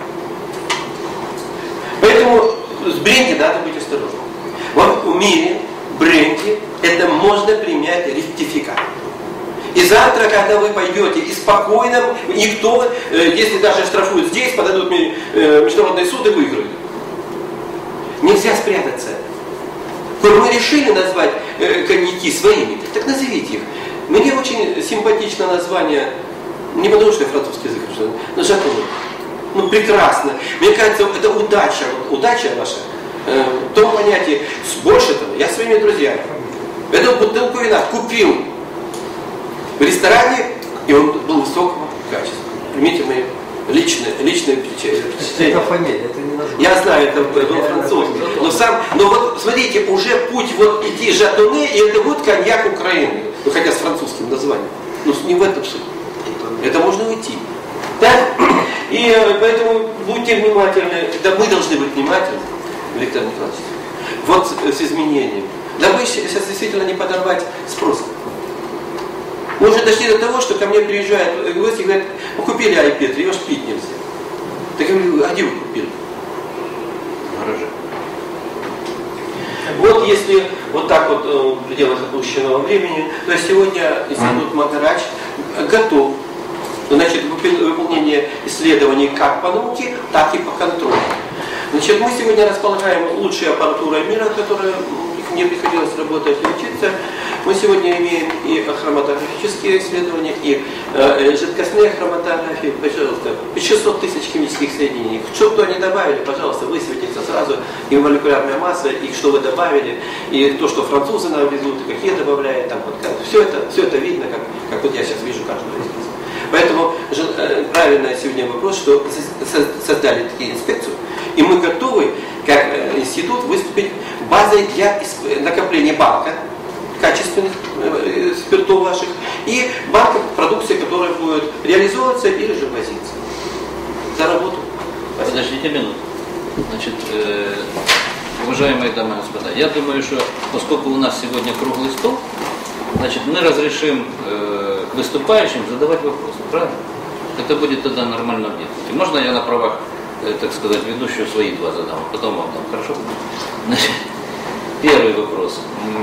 Поэтому с бренди надо быть осторожным. Вот в мире бренди это можно принять ректификат. И завтра, когда вы пойдете и спокойно, никто, если даже штрафуют здесь, подадут международный суд и выиграют. Нельзя спрятаться. Коль мы решили назвать коньяки своими, так назовите их. Мне очень симпатично название, не потому что я французский язык, но Жатон. Ну прекрасно. Мне кажется, это удача. Удача наша. В том понятии, больше того, я своими друзьями эту бутылку вина купил в ресторане, и он был высокого качества. Примите мои личные впечатления. Это фамилия, это не название. Я знаю, это был французский. Но вот смотрите, уже путь вот идти Жатоне, и это вот коньяк Украины. Ну хотя с французским названием. Но не в этом суть. Это можно уйти. Да? И поэтому будьте внимательны. Да мы должны быть внимательны, Виктор Николаевич. Вот с изменением. Дабы сейчас действительно не подорвать спрос. Мы уже дошли до того, что ко мне приезжают гости и говорят, мы купили айпетри, его ж пить нельзя. Так я говорю, а где вы купили? В гараже. Вот если вот так вот в пределах отпущенного времени. То есть сегодня институт Магарач готов, значит, выполнение исследований как по науке, так и по контролю. Значит, мы сегодня располагаем лучшей аппаратурой мира, которая мне приходилось работать и учиться. Мы сегодня имеем и хроматографические исследования, и жидкостные хроматографии, пожалуйста, 600 тысяч химических соединений. Что бы они добавили, пожалуйста, высветится сразу и молекулярная масса, и что вы добавили, и то, что французы нам везут, и какие добавляют, там, вот, все это видно, как вот я сейчас вижу каждого из них. Поэтому правильный сегодня вопрос, что создали такие инспекцию, и мы готовы, как институт, выступить базой для накопления банка качественных спиртов ваших и банка продукции, которая будет реализовываться или же возиться. За работу. Подождите минуту. Значит, уважаемые дамы и господа, я думаю, что поскольку у нас сегодня круглый стол, значит, мы разрешим к выступающим задавать вопросы, правильно? Это будет тогда нормально в дискуссии. Можно я на правах, так сказать, ведущего свои два задам, потом вам дам, хорошо? Значит, первый вопрос.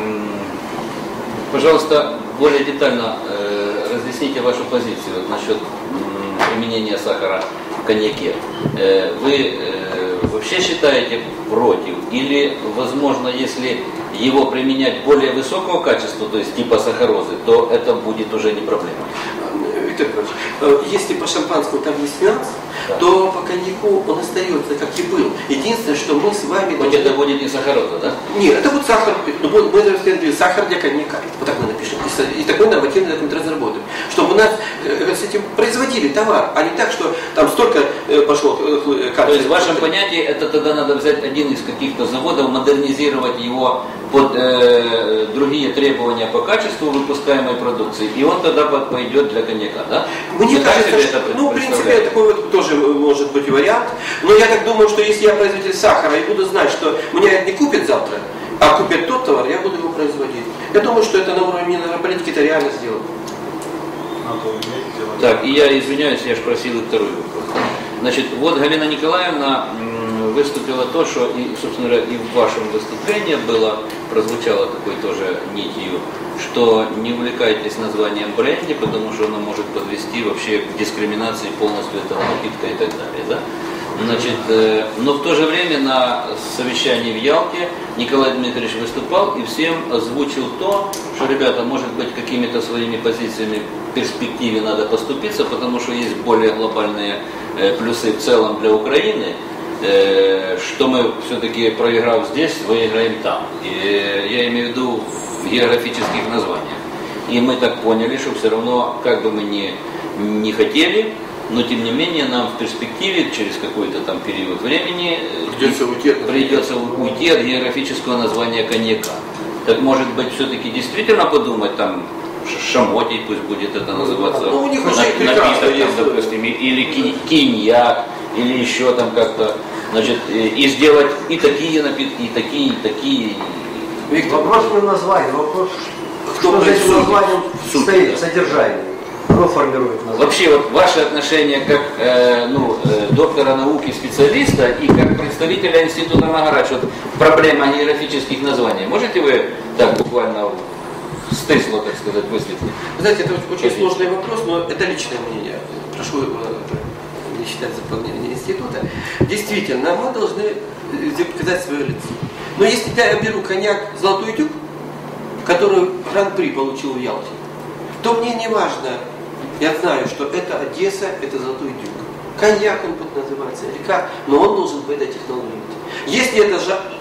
Пожалуйста, более детально разъясните вашу позицию насчет применения сахара в коньяке. Вы вообще считаете против? Или, возможно, если его применять более высокого качества, то есть типа сахарозы, то это будет уже не проблема? Виктор Петрович, если по шампанскому там есть нюанс, то по коньяку он остается, как и был. Единственное, что мы с вами... Хоть это будет не сахароза, да? Нет, это будет сахар, мы расследовали сахар для коньяка. Вот так мы напишем. И такой нормативный документ разработаем. Чтобы у нас с этим производили товар, а не так, что там столько пошло качества. То есть в вашем понятии это тогда надо взять один из каких-то заводов, модернизировать его под другие требования по качеству выпускаемой продукции, и он тогда пойдет для коньяка, да? Мне кажется, что, в принципе, такой вот тоже может быть вариант, но я так думаю, что если я производитель сахара и буду знать, что меня это не купят завтра, а купят тот товар, я буду его производить. Я думаю, что это на уровне политики это реально сделано. Так, и я извиняюсь, я же просил и второй вопрос. Значит, вот Галина Николаевна выступила то, что, и, собственно говоря, и в вашем выступлении прозвучало такой тоже нитью, что не увлекайтесь названием бренди, потому что оно может подвести вообще к дискриминации полностью этого напитка и так далее. Да? Значит, но в то же время на совещании в Ялте Николай Дмитриевич выступал и всем озвучил то, что, ребята, может быть, какими-то своими позициями в перспективе надо поступиться, потому что есть более глобальные плюсы в целом для Украины, что мы все-таки, проиграв здесь, выиграем там. И я имею в виду в географических названиях. И мы так поняли, что все равно, как бы мы не хотели, но тем не менее нам в перспективе, через какой-то там период времени, придется уйти от географического названия коньяка. Так может быть все-таки действительно подумать там, шамотий пусть будет это называться, ну, у них уже напиток, там, допустим, или киньяк, или еще там как-то, значит, и сделать и такие напитки, и такие. Виктор, вопрос не название, вопрос, кто за этим названием стоит, содержание. Кто формирует название? Вообще, вот ваше отношение как доктора науки, специалиста и как представителя института Магарач, вот проблема географических названий, можете вы так буквально стысло, так сказать, высветлить? Знаете, это очень сложный вопрос, но это личное мнение. Прошу не считать заполнение института. Действительно, мы должны показать свое лицо. Но если я беру коньяк «Золотой дюк», который гран-при получил в Ялте, то мне не важно, я знаю, что это Одесса, это «Золотой дюк». Коньяк он будет называться, река, но он должен быть этой технологией. Если это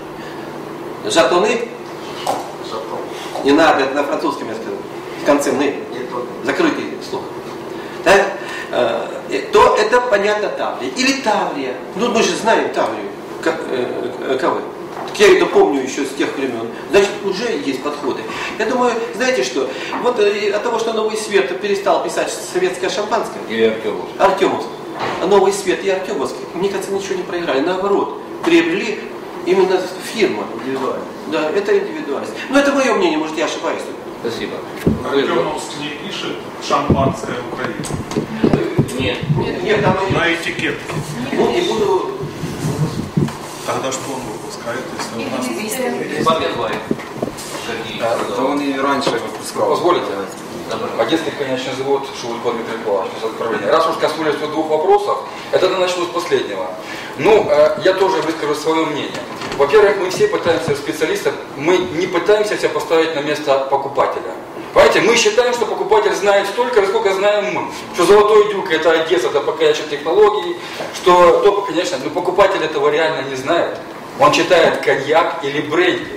жатоны, не надо, это на французском я сказал, в конце «ны», закрытый слог, так, то это понятно Таврия. Или Таврия. Ну, мы же знаем Таврию, кого? Я это помню еще с тех времен. Значит, уже есть подходы. Я думаю, знаете что, вот от того, что Новый Свет перестал писать советское шампанское, или Артемовск, Новый Свет и Артемовск, мне кажется, ничего не проиграли. Наоборот, приобрели именно фирма. Индивидуально. Да, это индивидуальность. Но это мое мнение, может, я ошибаюсь. Спасибо. Артемовск не пишет шампанское Украина. Нет, там на этикетке. Ну, не буду. Тогда что он выпускает, если у нас... Бабин Вайн. Да он и раньше выпускал. Позволите? Одесский конечный завод Шелудько Дмитрий Павлович, отправление. Раз уж коснулись двух вопросов, это я начну с последнего. Ну, я тоже выскажу свое мнение. Во-первых, мы все пытаемся, специалисты, мы не пытаемся себя поставить на место покупателя. Понимаете, мы считаем, что покупатель знает столько, сколько знаем мы. Что Золотой Дюк это Одесса, это покоряющие технологии, что, конечно, но покупатель этого реально не знает. Он читает коньяк или бренди.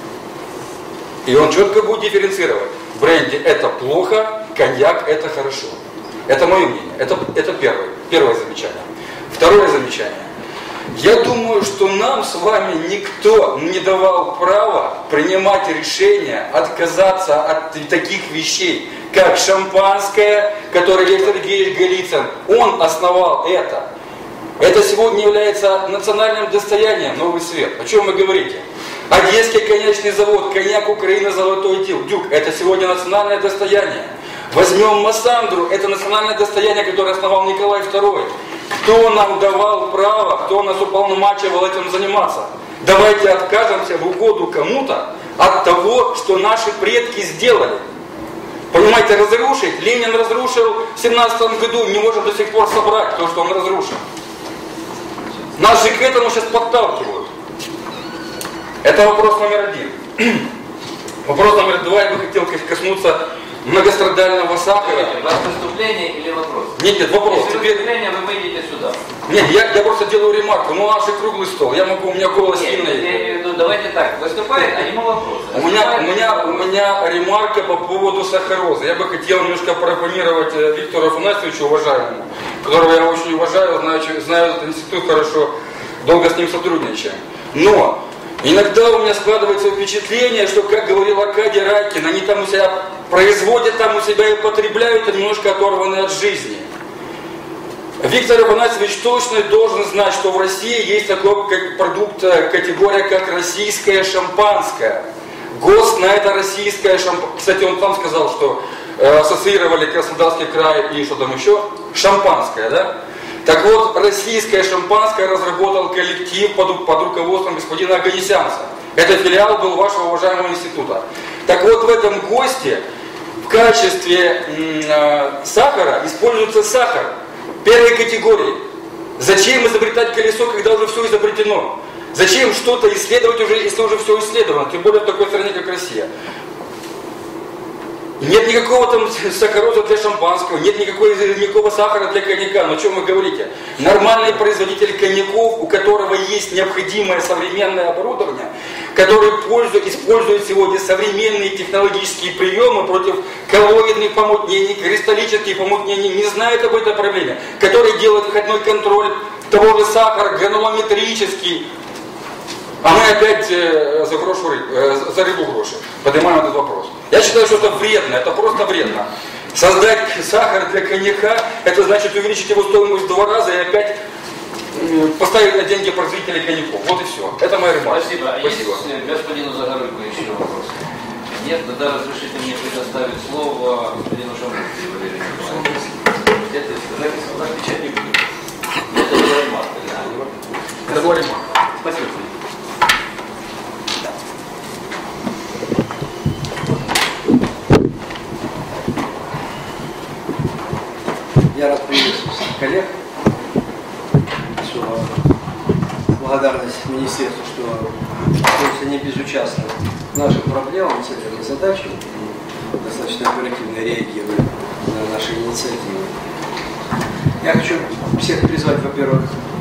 И он четко будет дифференцировать. Бренди это плохо, коньяк это хорошо. Это мое мнение. Это первое замечание. Второе замечание. Я думаю, что нам с вами никто не давал права принимать решение отказаться от таких вещей, как шампанское, которое Виктор Сергеевич Голицын, он основал это. Это сегодня является национальным достоянием «Новый свет». О чем вы говорите? Одесский коньячный завод, коньяк Украины, Золотой Дюк. Это сегодня национальное достояние. Возьмем Массандру, это национальное достояние, которое основал Николай II. Кто нам давал право, кто нас уполномачивал этим заниматься? Давайте откажемся в угоду кому-то от того, что наши предки сделали. Понимаете, разрушить. Ленин разрушил в 17 году, не можем до сих пор собрать то, что он разрушил. Нас же к этому сейчас подталкивают. Это вопрос номер один. Вопрос номер два, я бы хотел коснуться многострадального сахара. У вас выступление или вопрос? Нет, вопрос. Если выступление, вы выйдете сюда. Нет, я просто делаю ремарку. Ну, наш круглый стол. У меня голос сильный. Ну, давайте так. Выступает, а ему вопрос. У меня ремарка по поводу сахарозы. Я бы хотел немножко пропонировать Виктору Афанасьевичу, уважаемому, которого я очень уважаю, знаю этот институт хорошо, долго с ним сотрудничаем. Но иногда у меня складывается впечатление, что, как говорил Аркадий Райкин, они там у себя производят, там у себя и потребляют, а немножко оторваны от жизни. Виктор Афанасьевич точно должен знать, что в России есть такой продукт, категория, как российское шампанское. ГОСТ на это российское шампанское. Кстати, он там сказал, что ассоциировали Краснодарский край и что там еще? Шампанское, да? Так вот, российское шампанское разработал коллектив под руководством господина Оганесянца. Это филиал был вашего уважаемого института. Так вот, в этом ГОСТе в качестве сахара используется сахар первой категории. Зачем изобретать колесо, когда уже все изобретено? Зачем что-то исследовать уже, если уже все исследовано? Тем более в такой стране, как Россия. Нет никакого там сахароза для шампанского, нет никакого сахара для коньяка. Но о чем вы говорите? Нормальный производитель коньяков, у которого есть необходимое современное оборудование, который использует сегодня современные технологические приемы против коллоидных помутнений, кристаллических помутнений, не знает об этой проблеме, который делает входной контроль того же сахара, гранулометрический. А мы опять за рыбу гроши поднимаем этот вопрос. Я считаю, что это вредно, это просто вредно. Создать сахар для коньяка, это значит увеличить его стоимость в 2 раза и опять поставить на деньги производителей коньяков. Вот и все. Это моя ремарка. Спасибо. Есть господину Загорульку еще вопрос? Нет, тогда разрешите мне предоставить слово господину Шамбурскому Валерию Николаевичу. Это запись отвечать не буду. Это была ремарка. Это была ремарка. Спасибо. Я рад приветствовать коллег. Благодарность министерству, что остаются не безучастны нашим проблемам, целям и задачам и достаточно оперативно реагируют на наши инициативы. Я хочу всех призвать, во-первых,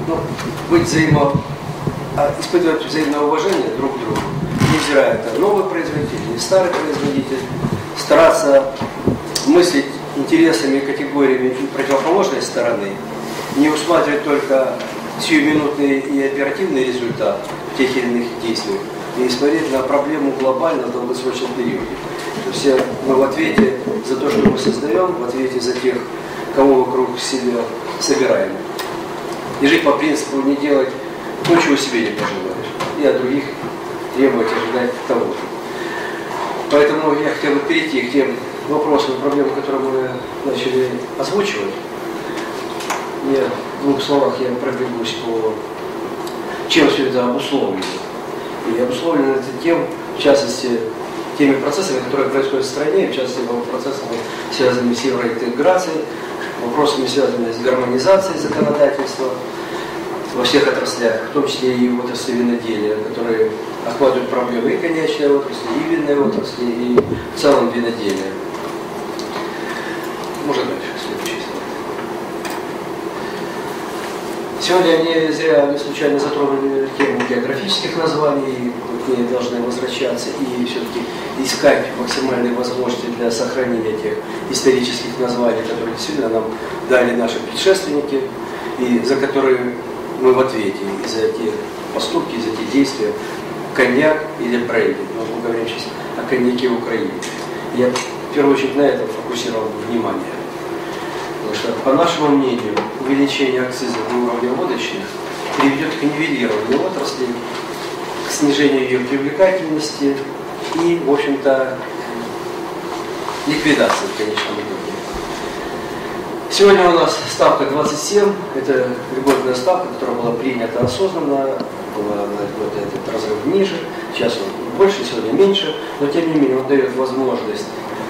испытывать взаимное уважение друг к другу, невзирая это новый производитель или старый производитель, стараться мыслить интересами, категориями противоположной стороны, не усматривать только сиюминутный и оперативный результат тех или иных действий, и смотреть на проблему глобально в долгосрочном периоде. То есть мы в ответе за то, что мы создаем, в ответе за тех, кого вокруг себя собираем. И жить по принципу не делать то, чего себе не пожелаешь, и от других требовать, ожидать того же. Поэтому я хотел бы перейти к тем вопросам и проблемам, которые мы начали озвучивать. В 2 словах я пробегусь по чем все это обусловлено. И обусловлено это тем, в частности, теми процессами, которые происходят в стране, в частности, процессами, связанными с евроинтеграцией, вопросами, связанными с гармонизацией законодательства во всех отраслях, в том числе и в отрасли виноделия, которые охватывают проблемы и коньячной отрасли, и винной отрасли, и в целом виноделия. Можно дальше, следующий слайд. Сегодня не зря, не случайно затронули тему географических названий, к ней должны возвращаться и все-таки искать максимальные возможности для сохранения тех исторических названий, которые действительно нам дали наши предшественники, и за которые мы в ответе, и за те поступки, и за те действия. Коньяк или бренди. Мы говорим сейчас о коньяке Украины. Я в первую очередь на этом фокусировал внимание. Потому что, по нашему мнению, увеличение акцизов на уровне водочных приведет к нивелированию отрасли, к снижению ее привлекательности и, в общем-то, ликвидации в конечном итоге. Сегодня у нас ставка 27, это льготная ставка, которая была принята осознанно, была этот разрыв ниже, сейчас он больше, сегодня меньше, но тем не менее он дает возможность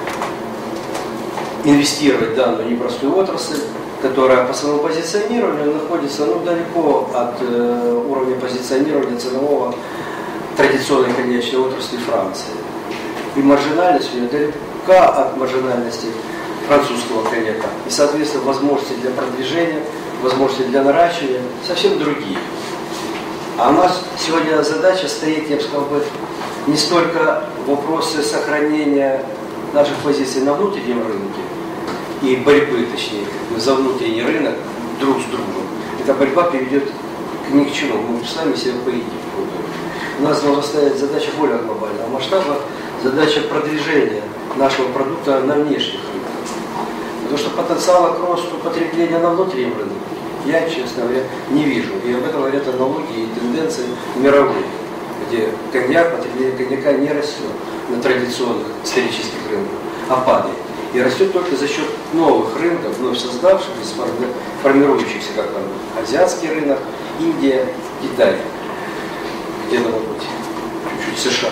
инвестировать в данную непростую отрасль, которая по своему позиционированию находится далеко от уровня позиционирования ценового традиционной коньячной отрасли Франции. И маржинальность у нее далека от маржинальности французского коньяка. И, соответственно, возможности для продвижения, возможности для наращивания совсем другие. А у нас сегодня задача стоит, я бы сказал, не столько вопросы сохранения наших позиций на внутреннем рынке и борьбы, точнее, за внутренний рынок друг с другом. Эта борьба приведет ни к чему. Мы с вами себя поедим. У нас должна стоять задача более глобального масштаба, задача продвижения нашего продукта на внешних рынках. Потому что потенциала к росту потребления на внутреннем рынке я, честно говоря, не вижу. И об этом говорят аналогии и тенденции мировые, где потребление коньяка не растет на традиционных исторических рынках, а падает. И растет только за счет новых рынков, вновь создавшихся, формирующихся, как там, азиатский рынок, Индия, Китай, где-то, может быть, чуть-чуть США.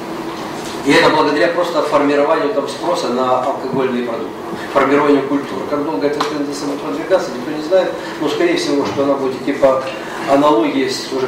И это благодаря просто формированию там спроса на алкогольные продукты, формированию культуры. Как долго эта тенденция будет продвигаться, никто не знает, но скорее всего, что она будет идти по аналогии с уже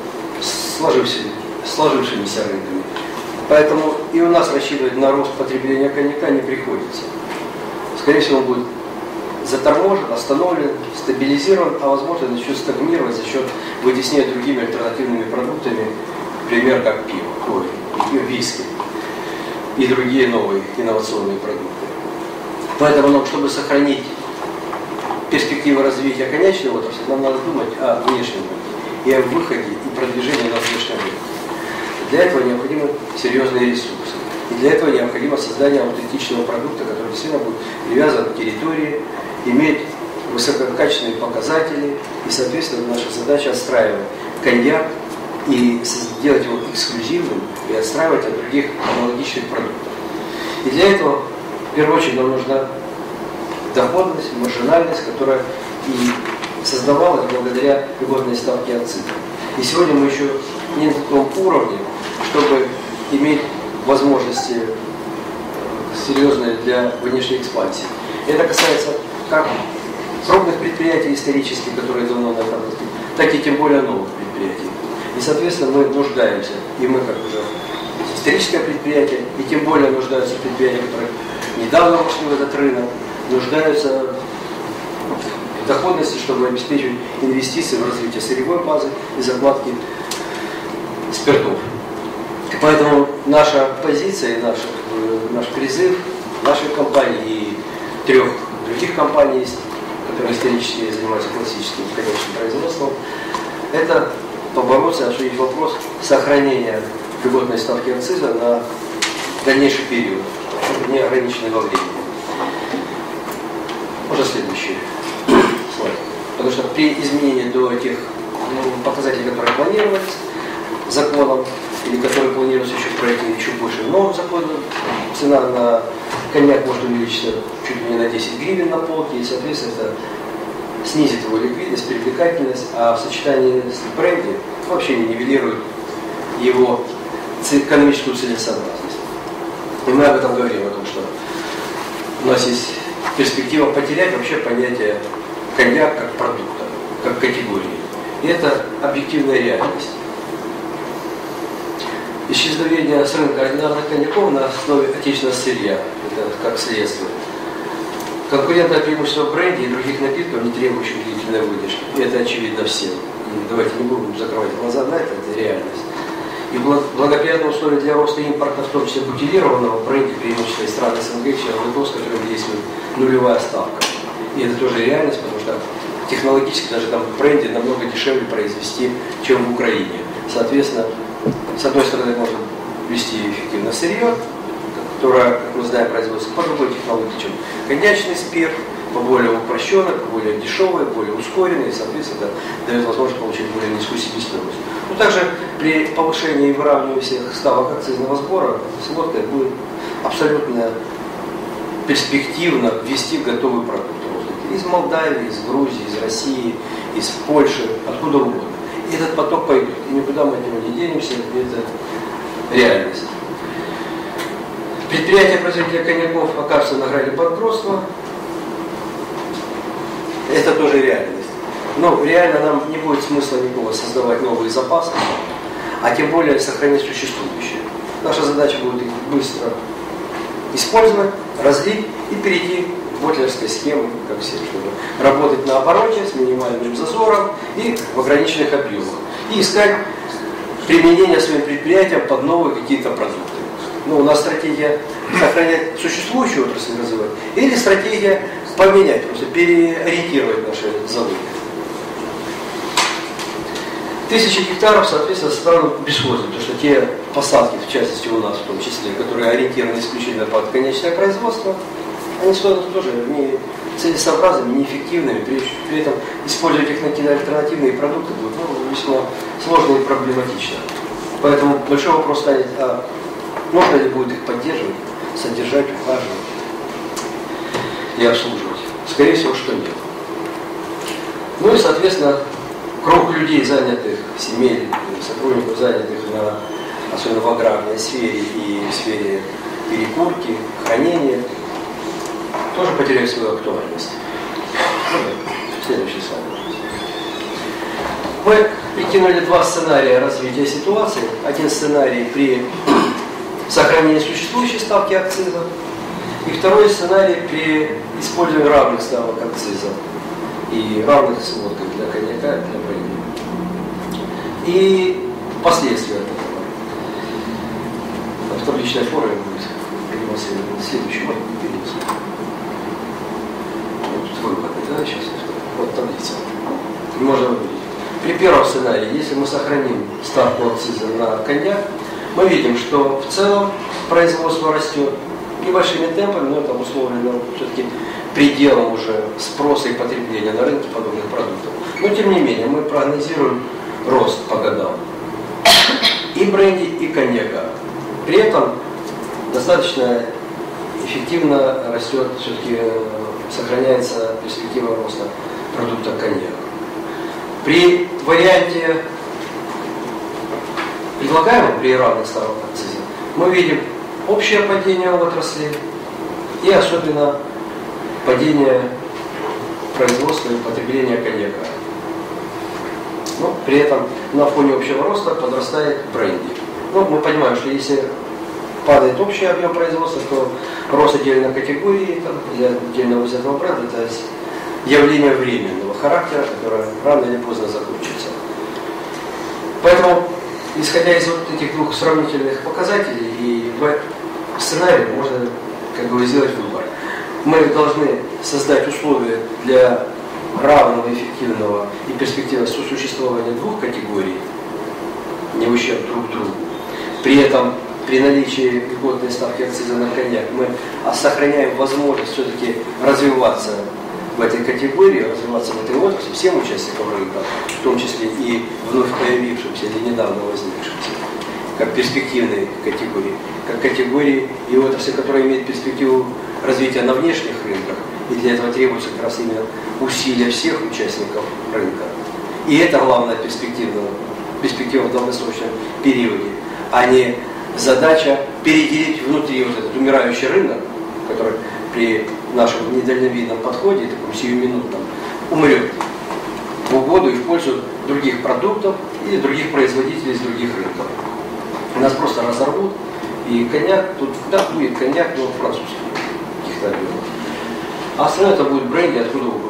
сложившимися рынками. Поэтому и у нас рассчитывать на рост потребления коньяка не приходится. Скорее всего, он будет заторможен, остановлен, стабилизирован, а возможно начнет стагнировать за счет вытеснения другими альтернативными продуктами, например, как пиво, виски и другие новые инновационные продукты. Поэтому, чтобы сохранить перспективы развития коньячной отрасли, нам надо думать о внешнем рынке и о выходе и продвижении на внешнем рынке. Для этого необходимы серьезные ресурсы. И для этого необходимо создание аутентичного продукта, который действительно будет привязан к территории, иметь высококачественные показатели. И, соответственно, наша задача отстраивать коньяк и сделать его эксклюзивным и отстраивать от других аналогичных продуктов. И для этого, в первую очередь, нам нужна доходность, маржинальность, которая и создавалась благодаря льготной ставке акцизов. И сегодня мы еще не на том уровне, чтобы иметь возможности серьезные для внешней экспансии. Это касается как крупных предприятий исторических, которые давно на этом рынке, так и тем более новых предприятий. И, соответственно, мы нуждаемся, и мы как уже историческое предприятие, и тем более нуждаются предприятия, которые недавно вошли в этот рынок, нуждаются в доходности, чтобы обеспечивать инвестиции в развитие сырьевой базы и закладки спиртов. Поэтому наша позиция и наш призыв нашей компании и 3 других компаний есть, которые исторически занимаются классическим конечным производством, это побороться, обсудить вопрос сохранения льготной ставки акциза на дальнейший период, не ограниченный во времени. Можно следующий слайд. Потому что при изменении до тех показателей, которые планировались законом, или которые планируются еще в проекте еще больше новым законом, цена на коньяк может увеличиться чуть ли не на 10 гривен на полке, и, соответственно, это снизит его ликвидность, привлекательность, а в сочетании с бренди вообще не нивелирует его экономическую целесообразность. И мы об этом говорим, о том, что у нас есть перспектива потерять вообще понятие коньяк как продукта, как категории. И это объективная реальность. Исчезновение с рынка ординарных коньяков на основе отечественного сырья, это как следствие. Конкурентное преимущество бренди и других напитков, не требующих длительной выдержки. И это очевидно всем. И давайте не будем закрывать глаза на это реальность. И благоприятные условия для роста импорта, в том числе бутилированного бренди, преимущества из стран СНГ, членов ВТО, с которыми действует нулевая ставка. И это тоже реальность, потому что технологически даже там бренди намного дешевле произвести, чем в Украине. Соответственно, с одной стороны, можно ввести эффективно сырье, которое, как мы знаем, производится по другой технологии, чем коньячный спирт, по более упрощенной, по более дешевой, более ускоренной, и, соответственно, это дает возможность получить более низкую себестоимость. Но также при повышении и выравнивании всех ставок акцизного сбора с водкой будет абсолютно перспективно ввести готовый продукт. Из Молдавии, из Грузии, из России, из Польши, откуда угодно. И этот поток пойдет. И никуда мы от него не денемся, это реальность. Предприятия производителя коньяков окажутся на грани банкротства. Это тоже реальность. Но реально нам не будет смысла никакого создавать новые запасы, а тем более сохранить существующие. Наша задача будет их быстро использовать, разлить и перейти к ботлерской схеме, как все, чтобы работать на обороте с минимальным зазором и в ограниченных объемах. И искать применение своим предприятиям под новые какие-то продукты. Ну, у нас стратегия сохранять существующую отрасль, развивать, или стратегия поменять, просто переориентировать наши заводы. 1000 гектаров, соответственно, станут бесхозными, потому что те посадки, в частности у нас в том числе, которые ориентированы исключительно под конечное производство, они станут тоже не целесообразными, неэффективными, при этом использовать их на какие-то альтернативные продукты будет весьма сложно и проблематично. Поэтому большой вопрос станет, а можно ли будет их поддерживать, содержать, ухаживать и обслуживать? Скорее всего, что нет. Ну и, соответственно, круг людей, занятых, семей, сотрудников, занятых особенно в аграрной сфере и в сфере перекурки, хранения, тоже потеряет свою актуальность. Следующий слайд. Мы прикинули два сценария развития ситуации. Один сценарий при сохранении существующей ставки акциза, и второй сценарий при использовании равных ставок акциза и равных сводок для коньяка и для бренди. И последствия этого. В табличной форме будет демонстрировано следующий период. Выводы, да, сейчас вот таблица. Можно увидеть. При первом сценарии, если мы сохраним ставку акциза на коньяк, мы видим, что в целом производство растет небольшими темпами, но это обусловлено все-таки пределом уже спроса и потребления на рынке подобных продуктов. Но тем не менее, мы прогнозируем рост по годам и бренди, и коньяка. При этом достаточно эффективно растет, все-таки сохраняется перспектива роста продукта коньяк. При варианте предлагаемом при равных ставках акциза мы видим общее падение отрасли и особенно падение производства и потребления коньяка. Но при этом на фоне общего роста подрастает бренди. Но мы понимаем, что если падает общий объем производства, то рост отдельной категории для отдельного взятого бренда это явление временного характера, которое рано или поздно закончится. Поэтому, исходя из вот этих двух сравнительных показателей и сценария, можно как бы сделать выбор. Мы должны создать условия для равного, эффективного и перспективного сосуществования двух категорий, не в ущерб друг другу. При этом, при наличии льготной ставки акциза на коньяк, мы сохраняем возможность все-таки развиваться в этой категории, развиваться в этой отрасли всем участникам рынка, в том числе и вновь появившимся или недавно возникшимся, как перспективные категории, как категории и отрасли, которые имеют перспективу развития на внешних рынках, и для этого требуется как раз именно усилия всех участников рынка. И это главная перспектива в долгосрочном периоде, а не задача переделить внутри вот этот умирающий рынок, который при нашем недальновидном подходе, таком сиюминутном, умрет в угоду и в пользу других продуктов и других производителей из других рынков. Нас просто разорвут, и коньяк, тут да, будет коньяк, но французский, каких-то объемов. А остальное это будет бренди откуда угодно.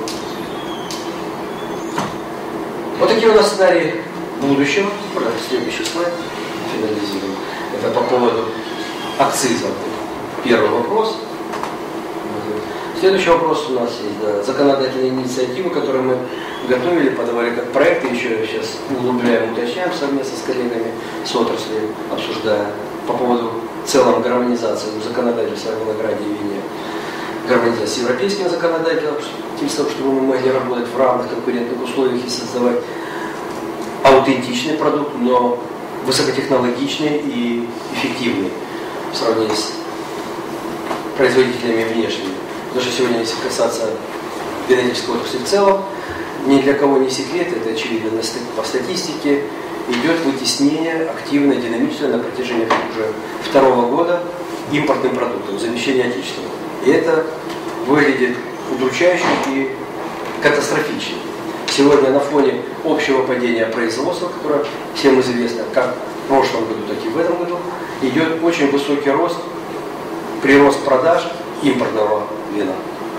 Вот такие у нас сценарии будущего. Следующий слайд. Финализируем. Это по поводу акциза. Первый вопрос. Следующий вопрос у нас есть. Да, законодательные инициативы, которые мы готовили, подавали как проекты, еще сейчас углубляем, уточняем совместно с коллегами, с отраслью, обсуждая по поводу в целом гармонизации законодательства о винограде и вине, гармонизации с европейским законодательством, тем самым, чтобы мы могли работать в равных конкурентных условиях и создавать аутентичный продукт, но высокотехнологичный и эффективный в сравнении с производителями внешними. Потому что сегодня, если касаться винодельской отрасли в целом, ни для кого не секрет, это очевидно по статистике, идет вытеснение активно, динамично на протяжении уже второго года импортным продуктом, замещение отечественного. И это выглядит удручающе и катастрофично. Сегодня на фоне общего падения производства, которое всем известно, как в прошлом году, так и в этом году, идет очень высокий рост, прирост продаж импортного вина.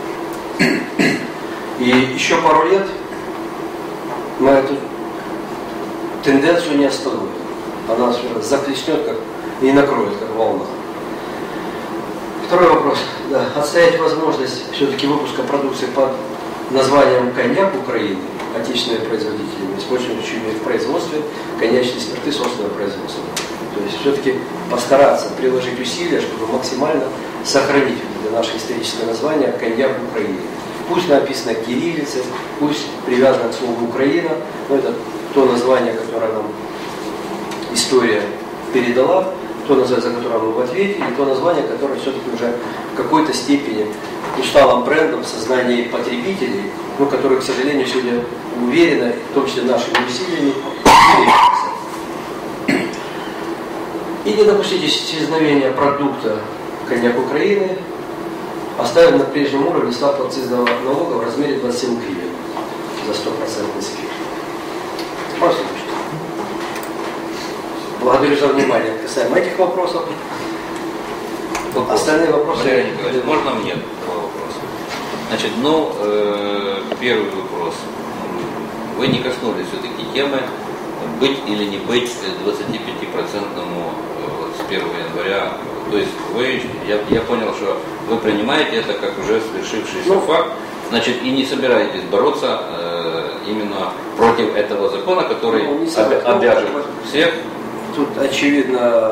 И еще пару лет мы эту тенденцию не остановим. Она захлестнет и накроет, как волна. Второй вопрос. Да, отстоять возможность все-таки выпуска продукции под названием «Коньяк Украины» отечественными производителями, использующими в производстве коньячные спирты собственного производства. То есть все-таки постараться приложить усилия, чтобы максимально сохранить наше историческое название «Коньяк Украины». Пусть написано кириллицей, пусть привязано к слову «Украина», но это то название, которое нам история передала, то название, за которое мы в ответе, и то название, которое все-таки уже в какой-то степени усталым брендом в сознании потребителей, но которые, к сожалению, сегодня уверенно, в том числе нашими усилиями, и не допустить исчезновения продукта «Коньяк Украины», оставим на прежнем уровне ставку акцизного налога в размере 27 гривен за 100% спирт. Просто благодарю за внимание касаемо этих вопросов. Остальные вопросы... Валерий Николаевич, можно мне два вопроса? Значит, первый вопрос. Вы не коснулись все-таки темы быть или не быть 25%-ному с 1 января. То есть я понял, что вы принимаете это как уже свершившийся факт, значит, и не собираетесь бороться именно против этого закона, который обяжет всех. Тут очевидно,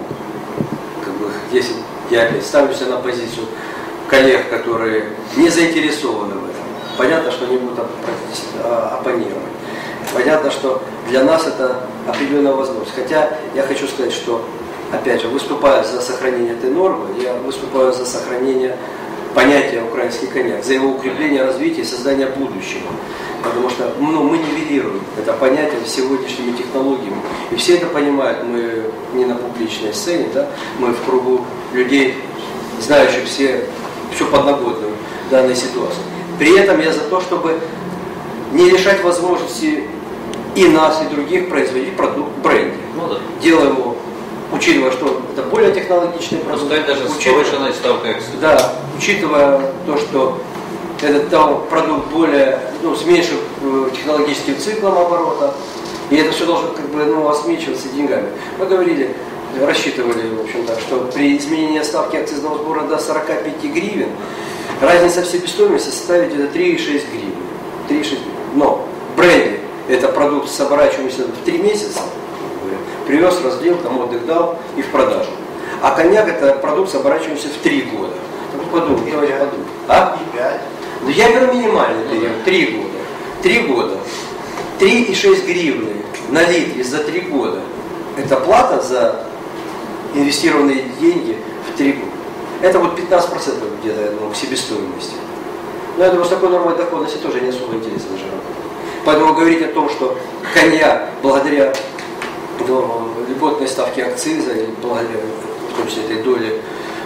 если я опять ставлюсь на позицию коллег, которые не заинтересованы в этом, понятно, что они будут оппонировать. Понятно, что для нас это определенная возможность. Хотя я хочу сказать, что, опять же, выступая за сохранение этой нормы, я выступаю за сохранение понятия украинский коньяк, за его укрепление, развитие и создание будущего. Потому что мы нивелируем это понятие сегодняшними технологиями. И все это понимают, мы не на публичной сцене, да? Мы в кругу людей, знающих всю подноготную данной ситуации. При этом я за то, чтобы не лишать возможности и нас, и других производить продукт бренди. Делаем его, учитывая, что это более технологичный продукт. Даже с повышенной ставкой акциза. Да, учитывая то, что этот продукт с меньшим технологическим циклом оборота, и это все должно осмечиваться деньгами. Мы говорили, рассчитывали, в общем так, что при изменении ставки акцизного сбора до 45 гривен разница в себестоимости составит где-то 3,6 гривен. Но бренди это продукт с оборачиваемостью в 3 месяца, привез, разлил, отдых дал и в продажу. А коньяк это продукт с оборачиваемостью в 3 года. Давайте подумаем. А? 5. Ну я беру минимальный период, 3 года. 3 года. 3,6 гривны на литре за 3 года. Это плата за инвестированные деньги в 3 года. Это 15% где-то себестоимости. Но я думаю, с такой нормой доходности тоже не особо интересно же работать. Поэтому говорить о том, что коньяк благодаря льготной ставке акциза, благодаря в том числе этой доли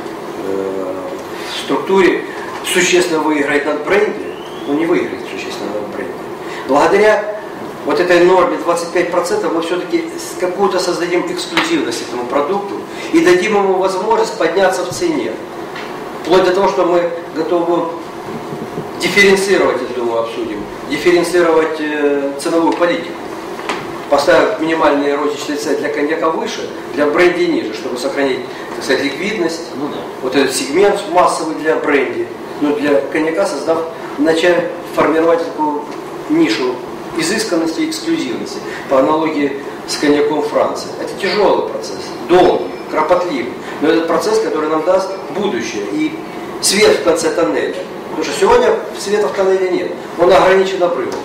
в структуре, существенно выиграть над бренди, но не выиграть существенно над бренди. Благодаря вот этой норме 25% мы все-таки какую-то создадим эксклюзивность этому продукту и дадим ему возможность подняться в цене. Вплоть до того, что мы готовы дифференцировать, я думаю, обсудим, дифференцировать ценовую политику. Поставив минимальные розничные цены для коньяка выше, для бренди ниже, чтобы сохранить, так сказать, ликвидность, вот этот сегмент массовый для бренди, но для коньяка создав, начать формировать такую нишу изысканности и эксклюзивности, по аналогии с коньяком Франции. Это тяжелый процесс, долгий, кропотливый, но это процесс, который нам даст будущее и свет в конце тоннеля. Потому что сегодня света в тоннеле нет, он ограничен обрывом.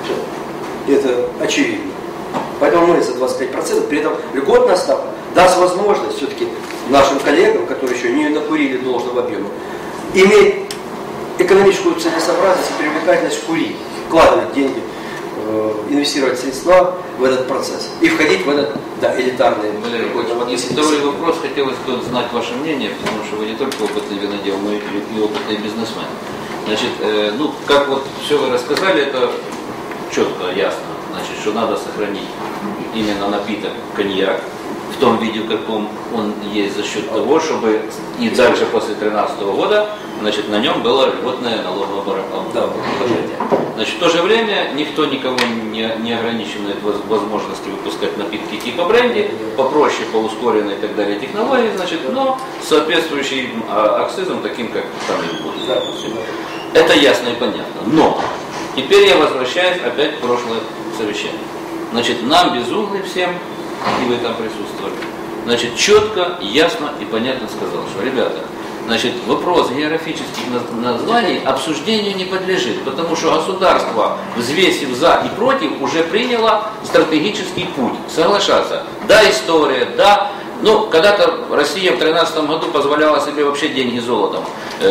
Все. Это очевидно. Поэтому мы за 25%, при этом льготная ставка даст возможность все-таки нашим коллегам, которые еще не накурили должного объема, иметь экономическую целесообразность и привлекательность курить, вкладывать деньги, инвестировать средства в этот процесс и входить в этот элитарный. Валерий Ильич, вот если второй вопрос, хотелось бы знать ваше мнение, потому что вы не только опытный винодел, но и опытный бизнесмен. Значит, как вот все вы рассказали, это четко, ясно. Значит, что надо сохранить именно напиток коньяк в том виде, в каком он есть, за счет того, чтобы и дальше после 2013 года, значит, на нем было льготное налоговое положение. Значит, в то же время никто никого не ограничивает возможности выпускать напитки типа бренди, попроще, по ускоренной и так далее технологии, значит, но с соответствующим акцизом, таким как там и будет. Это ясно и понятно. Но теперь я возвращаюсь опять к прошлое совещание. Значит, нам безумны всем, и вы там присутствовали, значит, четко, ясно и понятно сказал, что, ребята, значит, вопрос географических названий обсуждению не подлежит, потому что государство, взвесив за и против, уже приняло стратегический путь. Соглашаться. Да, история, да. Когда-то Россия в 2013 году позволяла себе вообще деньги золотом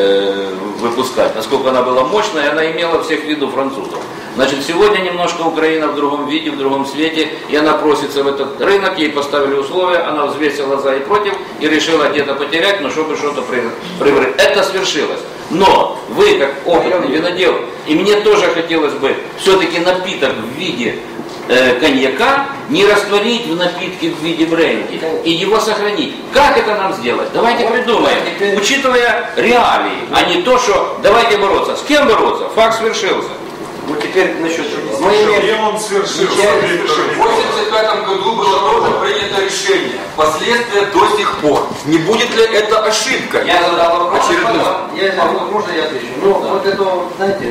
выпускать, насколько она была мощная, она имела всех видов французов. Значит, сегодня немножко Украина в другом виде, в другом свете, и она просится в этот рынок, ей поставили условия, она взвесила за и против, и решила где-то потерять, но чтобы что-то приобрести. Это свершилось. Но вы, как опытный винодел, и мне тоже хотелось бы все-таки напиток в виде коньяка не растворить в напитке в виде бренди и его сохранить. Как это нам сделать? Давайте придумаем, учитывая реалии, а не то, что давайте бороться. С кем бороться? Факт свершился. Вот теперь насчет этого. Где он свершился? В 1985 году было тоже принято решение. Последствия до сих пор. Не будет ли это ошибка? Я задал вопрос. Можно я отвечу? Вот это, знаете,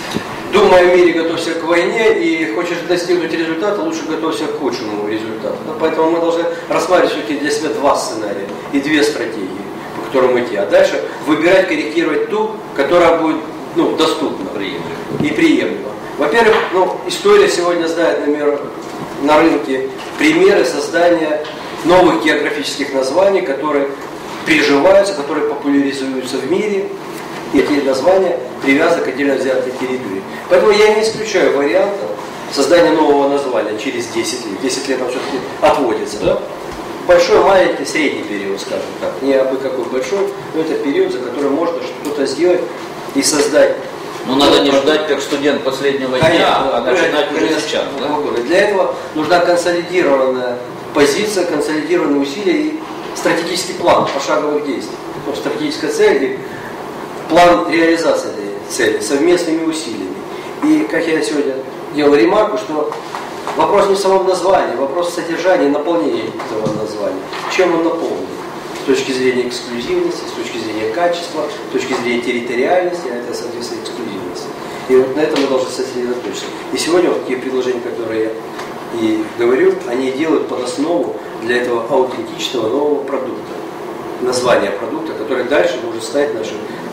думая о мире, готовься к войне, и хочешь достигнуть результата, лучше готовься к худшему результату. Поэтому мы должны рассматривать все-таки для себя два сценария и две стратегии, по которым идти. А дальше выбирать, корректировать ту, которая будет доступна и приемлема. Во-первых, история сегодня знает, например, на рынке примеры создания новых географических названий, которые приживаются, которые популяризуются в мире. И эти названия привязаны к отдельно взятой территории. Поэтому я не исключаю варианта создания нового названия через 10 лет. 10 лет там все-таки отводится. Да? Большой, маленький, средний период, скажем так. Не абы какой большой, но это период, за который можно что-то сделать и создать. Надо не ждать, как студент последнего дня, а начинать уже сейчас. Да? Для этого нужна консолидированная позиция, консолидированные усилия и стратегический план пошаговых действий. Стратегическая цель и план реализации этой цели совместными усилиями. И, как я сегодня делал ремарку, что вопрос не в самом названии, вопрос в содержании и наполнении этого названия. Чем он наполнен? С точки зрения эксклюзивности, с точки зрения качества, с точки зрения территориальности, а это, соответственно, эксклюзивность. И вот на этом мы должны сосредоточиться. И сегодня вот те предложения, которые я и говорю, они делают под основу для этого аутентичного нового продукта. Название продукта, который дальше может стать нашим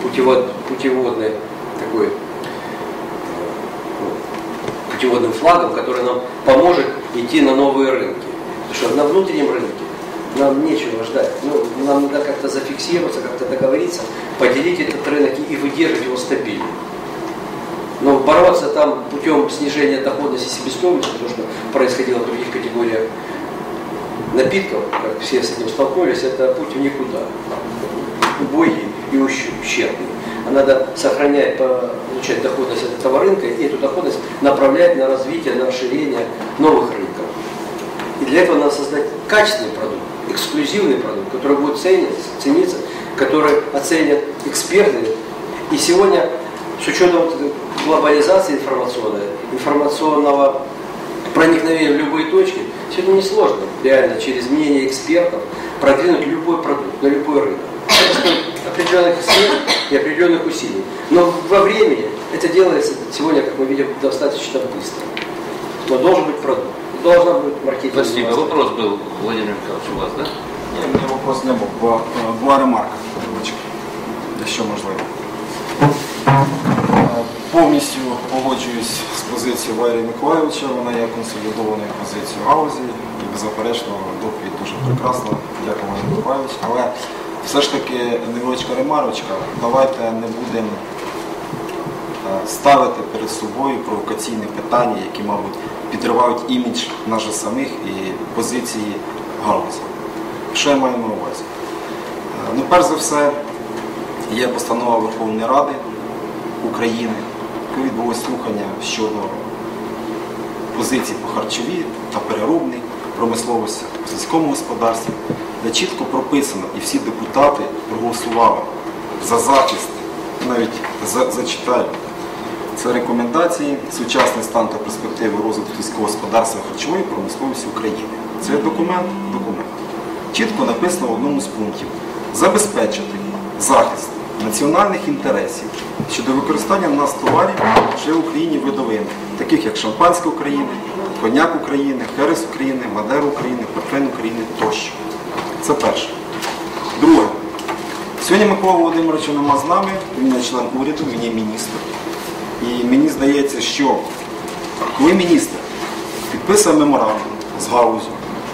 путеводным флагом, который нам поможет идти на новые рынки. Потому что на внутреннем рынке нам нечего ждать. Нам надо как-то зафиксироваться, как-то договориться, поделить этот рынок и выдерживать его стабильно. Но бороться там путем снижения доходности и себестоимости, то, что происходило в других категориях напитков, как все с этим столкнулись, это путь в никуда. Убогий и ущербный. А надо сохранять, получать доходность от этого рынка и эту доходность направлять на развитие, на расширение новых рынков. И для этого надо создать качественный продукт, эксклюзивный продукт, который будет цениться, который оценят эксперты. И сегодня, с учетом глобализации информационного проникновения в любые точки, сегодня несложно реально через мнение экспертов продвинуть любой продукт на любой рынок. Это стоит определенных сил и определенных усилий. Но во времени это делается сегодня, как мы видим, достаточно быстро. Но должен быть продукт, должна быть маркетинг. Спасибо. Вопрос был, Владимир Михайлович, у вас, да? Ні, у мене вопрос не був, бо була ремарка, якщо можливо. Повністю погоджуюсь з позицією Валерія Миколайовича, вона є консолідованою позицією галузі і беззаперечно доповідь дуже прекрасна, дякую Валерій Миколайович, але все ж таки невеличка ремарочка, давайте не будемо ставити перед собою провокаційні питання, які, мабуть, підривають імідж наших самих і позиції галузі. Що я маю на увазі? Ну, перш за все, є постанова Верховної Ради України, коли відбулось слухання щодо позицій по харчовій та переробній промисловості в сільському господарстві, де чітко прописано, і всі депутати проголосували за захист, навіть зачитаю, це рекомендації «Сучасний стан та перспективи розвитку сільського господарства і харчової промисловості України». Це документ. Чітко написано в одному з пунктів забезпечити захист національних інтересів щодо використання в нас товарів, що є в Україні видовин, таких як шампанське України, коньяк України, херес України, мадер України, портвейн України тощо. Це перше. Друге. Сьогодні Микола Володимировича нема з нами, він є член уряду, він є міністр. І мені здається, що коли міністр підписує меморандум з галузю,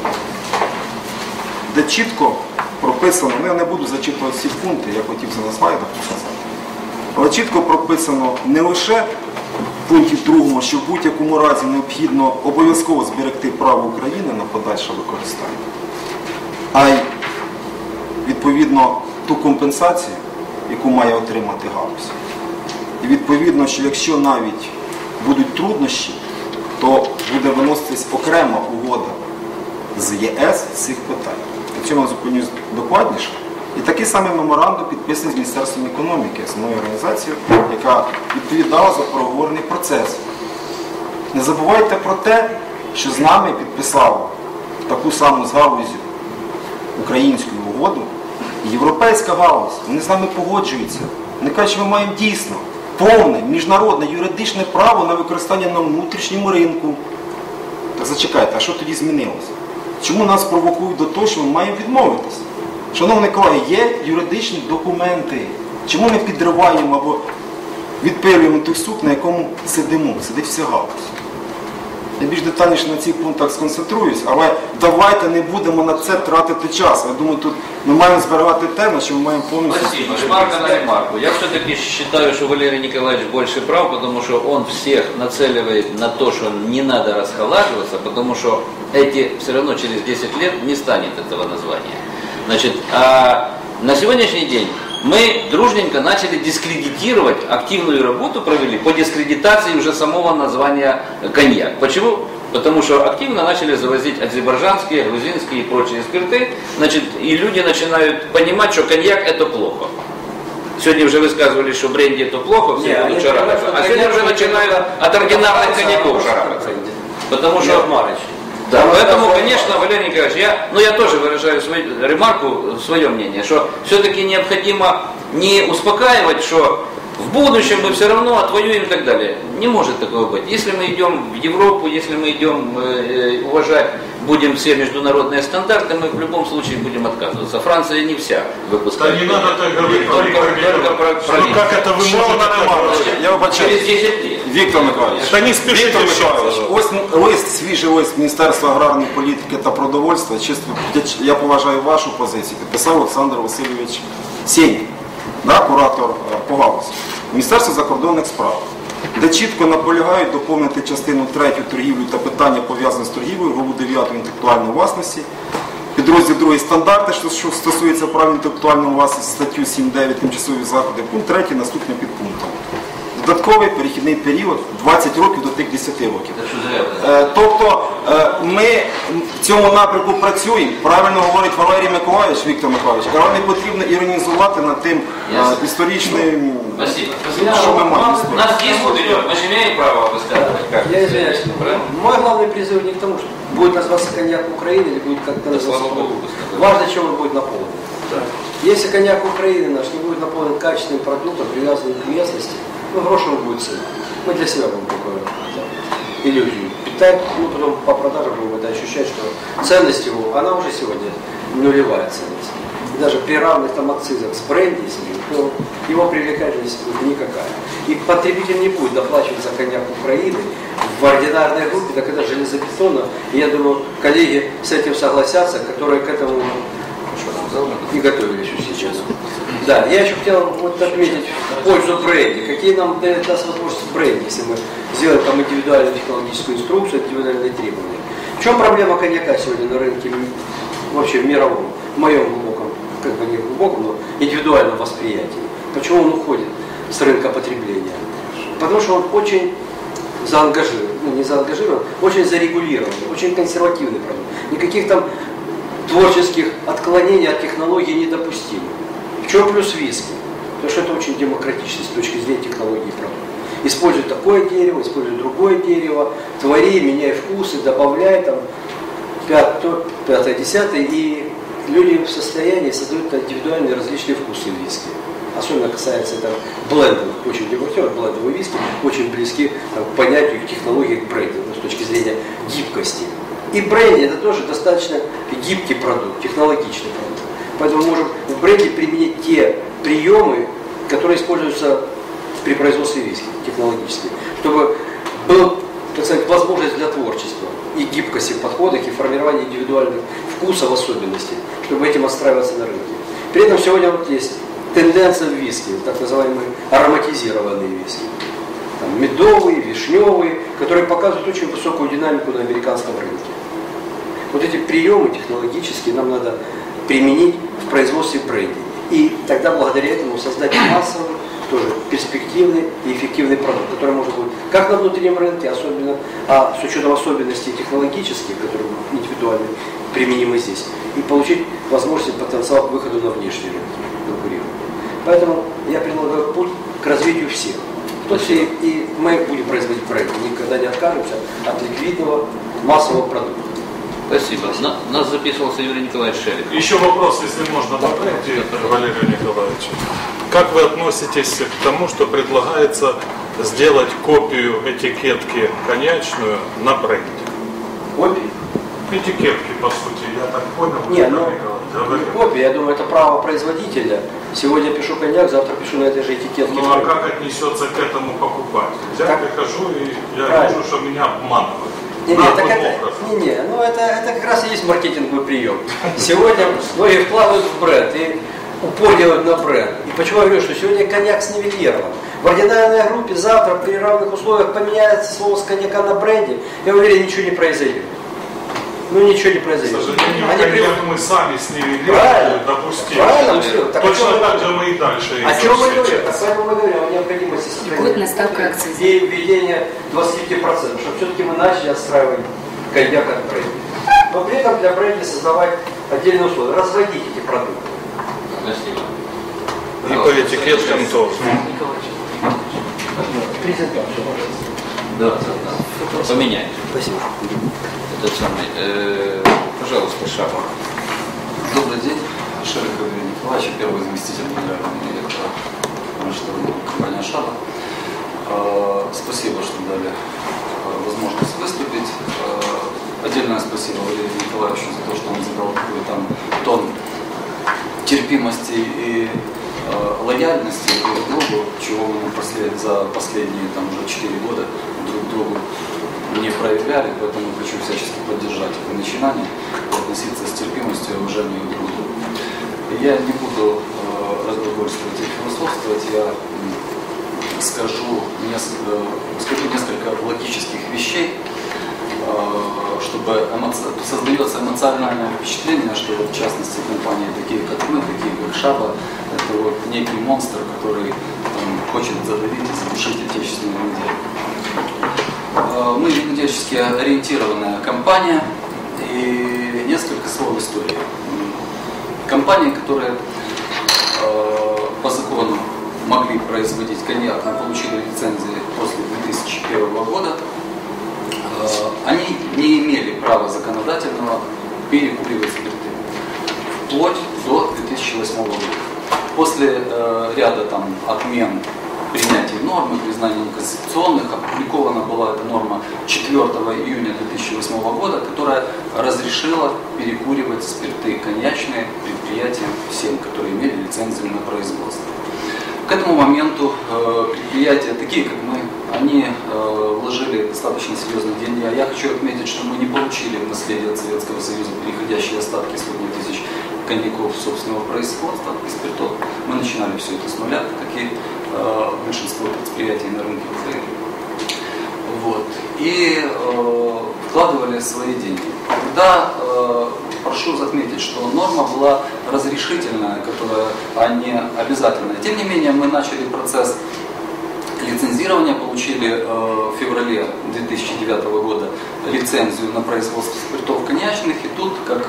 де чітко прописано, я не буду зачитувати всі пункти, я хотів це на слайдах показати, але чітко прописано не лише в пункті 2, що в будь-якому разі необхідно обов'язково зберегти право України на подальше використання, а й відповідно ту компенсацію, яку має отримати галузь. І відповідно, що якщо навіть будуть труднощі, то буде виноситись окрема угода з ЄС з цих питань. На цьому зупинюсь докладніше. І такий самий меморандум підписаний з Міністерством економіки, основною організацією, яка відповідала за переговорний процес. Не забувайте про те, що з нами підписала таку саму з галузю українську угоду і європейська галузь. Вони з нами погоджуються. Вони кажуть, що ми маємо дійсно повне міжнародне юридичне право на використання на внутрішньому ринку. Так зачекайте, а що тоді змінилося? Чому нас провокують до того, що ми маємо відмовитися? Шановні колеги, є юридичні документи. Чому ми підриваємо або відпилюємо той суд, на якому сидимо? Сидить вся галузь. Я більш детальніше на цих пунктах сконцентруюсь, але давайте не будемо на це тратити час. Я думаю, тут ми маємо зберігати тему, що ми маємо повністю... Спасибо. Ремарка на ремарку. Я все-таки считаю, что Валерий Николаевич больше прав, потому что он всех нацеливает на то, что не надо расхолаживаться, потому что эти все равно через 10 лет не станет этого названия. Значит, а на сегодняшний день мы дружненько начали дискредитировать, активную работу провели по дискредитации уже самого названия коньяк. Почему? Потому что активно начали завозить азербайджанские, грузинские и прочие спирты, значит, и люди начинают понимать, что коньяк это плохо. Сегодня уже высказывали, что бренди это плохо, все будут шарахаться, а сегодня уже начинают от оригинальных коньяков шарахаться. Потому что... Да, поэтому, конечно, Валерий Николаевич, я тоже выражаю свою ремарку, свое мнение, что все-таки необходимо не успокаивать, что в будущем мы все равно отвоюем и так далее. Не может такого быть. Если мы идем в Европу, если мы идем уважать, будем все международные стандарты, мы в любом случае будем отказываться. Франция не вся выпускает. Да не надо так говорить. Только про Как это вы можете? Я вибачаю. Через 10 лет. Віктор Миколаївич, Та не спішіть Віктор Миколаївич, общатися. ось лист, свіжий лист Міністерства аграрної політики та продовольства, чисто, я поважаю вашу позицію, підписав Олександр Васильович Сєнін, куратор по галузі. Міністерство закордонних справ, де чітко наполягають доповнити частину 3 торгівлю та питання пов'язані з торгівлею, главу 9 інтелектуальної власності, підрозділ 2 стандарти, що стосується прав інтелектуальної власності, статтю 7.9 тимчасові заходи. Пункт 3 наступним підпунктом. Додатковий перехідний період 20 років до тих 10 років. Тобто ми в цьому напрямку працюємо, правильно говорить Валерій Миколаївич, Віктор Миколаївич, але не потрібно іронізувати над тим історичним, що ми маємо. У нас есть мудрёк, мы же имеем право высказывать. Я извиняюсь. Мой главный призыв не к тому, что будет называться коньяк Украины или будет как-то называться. Важно, чем он будет наполнен. Если коньяк Украины наш не будет наполнен качественным продуктом, привязанным к местности, ну, грошевый будет цена. Мы для себя будем такое иллюзию питать, ну, потом по продажам будем это ощущать, что ценность его, она уже сегодня нулевая ценность. И даже при равных там акцизах с бренди, то его привлекательность будет никакая. И потребитель не будет доплачивать за коньяк Украины в ординарной группе, так это железобетонно. И я думаю, коллеги с этим согласятся, которые к этому не готовились сейчас. Да, я еще хотел вот отметить пользу бренди. Какие нам даст возможность бренди, если мы сделаем там индивидуальную технологическую инструкцию, индивидуальные требования. В чем проблема коньяка сегодня на рынке, вообще в мировом, в моем глубоком, как бы не глубоком, но индивидуальном восприятии? Почему он уходит с рынка потребления? Потому что он очень заангажирован, ну не заангажирован, очень зарегулирован, очень консервативный продукт. Никаких там творческих отклонений от технологий недопустимо. В чем плюс виски? Потому что это очень демократично с точки зрения технологии продукта. Используй такое дерево, используй другое дерево, твори, меняй вкусы, добавляй там пятое, десятое, и люди в состоянии создают индивидуальные различные вкусы виски. Особенно касается это блендовых, очень демократичных, блендовые виски очень близки к понятию технологии к бренду, с точки зрения гибкости. И бренди это тоже достаточно гибкий продукт, технологичный продукт. Поэтому мы можем в бренде применить те приемы, которые используются при производстве виски, технологические, чтобы была, так сказать, возможность для творчества и гибкости в подходах, и формирования индивидуальных вкусов, особенностей, чтобы этим отстраиваться на рынке. При этом сегодня вот есть тенденция в виски, так называемые ароматизированные виски. Там, медовые, вишневые, которые показывают очень высокую динамику на американском рынке. Вот эти приемы технологические нам надо применить в производстве бренди. И тогда благодаря этому создать массовый, тоже перспективный и эффективный продукт, который может быть как на внутреннем рынке, особенно, а с учетом особенностей технологических, которые индивидуально применимы здесь, и получить возможность и потенциал к выходу на внешний рынок конкурировать. Поэтому я предлагаю путь к развитию всех. То есть и мы будем производить бренди, никогда не откажемся от ликвидного массового продукта. Спасибо. Нас записывался Юрий Николаевич Шелик. Еще вопрос, если можно, добавить, Валерий Николаевич. Как вы относитесь к тому, что предлагается сделать копию этикетки коньячную на бренде? Копии? Этикетки, по сути, я так понял. Не, ну, не копия, я думаю, это право производителя. Сегодня пишу коньяк, завтра пишу на этой же этикетке. Ну а как отнесется к этому покупатель? Я прихожу и я вижу, что меня обманывают. Это как раз и есть маркетинговый прием. Сегодня многие вкладывают в бренд и упор делают на бренд. И почему я говорю, что сегодня коньяк снивелирован. В ординарной группе завтра при равных условиях поменяется слово с коньяка на бренде, я уверен, ничего не произойдет. Ну ничего не произойдет. К сожалению, мы сами снивелировали, допустим. Правильно, все. Точно так же мы и дальше. О чем мы говорим? Поэтому мы говорим о необходимости сохранения и введения 20%, чтобы все-таки мы начали отстраивать коньяк от бренди. Но при этом для бренди создавать отдельные условия, разводить эти продукты. Спасибо. И по этикеткам тоже. Презентацию, да. Поменяй. Спасибо. Этот самый, пожалуйста, Шапов. Добрый день. Шерик Юрий Николаевич, первый заместитель генерального директора международной компании «Шапов». Спасибо, что дали возможность выступить. Отдельное спасибо Валерию Николаевичу за то, что он задал такой там тон терпимости и лояльности друг к другу, чего мы за последние там, уже 4 года друг другу не проявляли, поэтому хочу всячески поддержать это начинание и относиться с терпимостью и уважением друг к другу. Я не буду разглагольствовать и философствовать, я скажу несколько логических вещей, чтобы создается эмоциональное впечатление, что в частности компании такие как мы, такие как Шаба, это вот некий монстр, который хочет задавить и задушить отечественную винодельню. Мы винодельчески ориентированная компания, и несколько слов истории. Компании, которые по закону могли производить коньяк, но получили лицензии после 2001 года, они не имели права законодательного перекуривать спирты вплоть до 2008 года. После ряда отмен принятия нормы, признания неконституционных, опубликована была эта норма 4 июня 2008 года, которая разрешила перекуривать спирты коньячные предприятиям всем, которые имели лицензию на производство. К этому моменту предприятия, такие как мы, они вложили достаточно серьезные деньги. А я хочу отметить, что мы не получили в наследие от Советского Союза переходящие остатки сотни тысяч коньяков собственного производства и спиртов. Мы начинали все это с нуля, как и большинство предприятий на рынке Украины. Вот. И вкладывали свои деньги. Тогда прошу отметить, что норма была разрешительная, а не обязательная. Тем не менее, мы начали процесс лицензирования, получили в феврале 2009 года лицензию на производство спиртов коньячных, и тут, как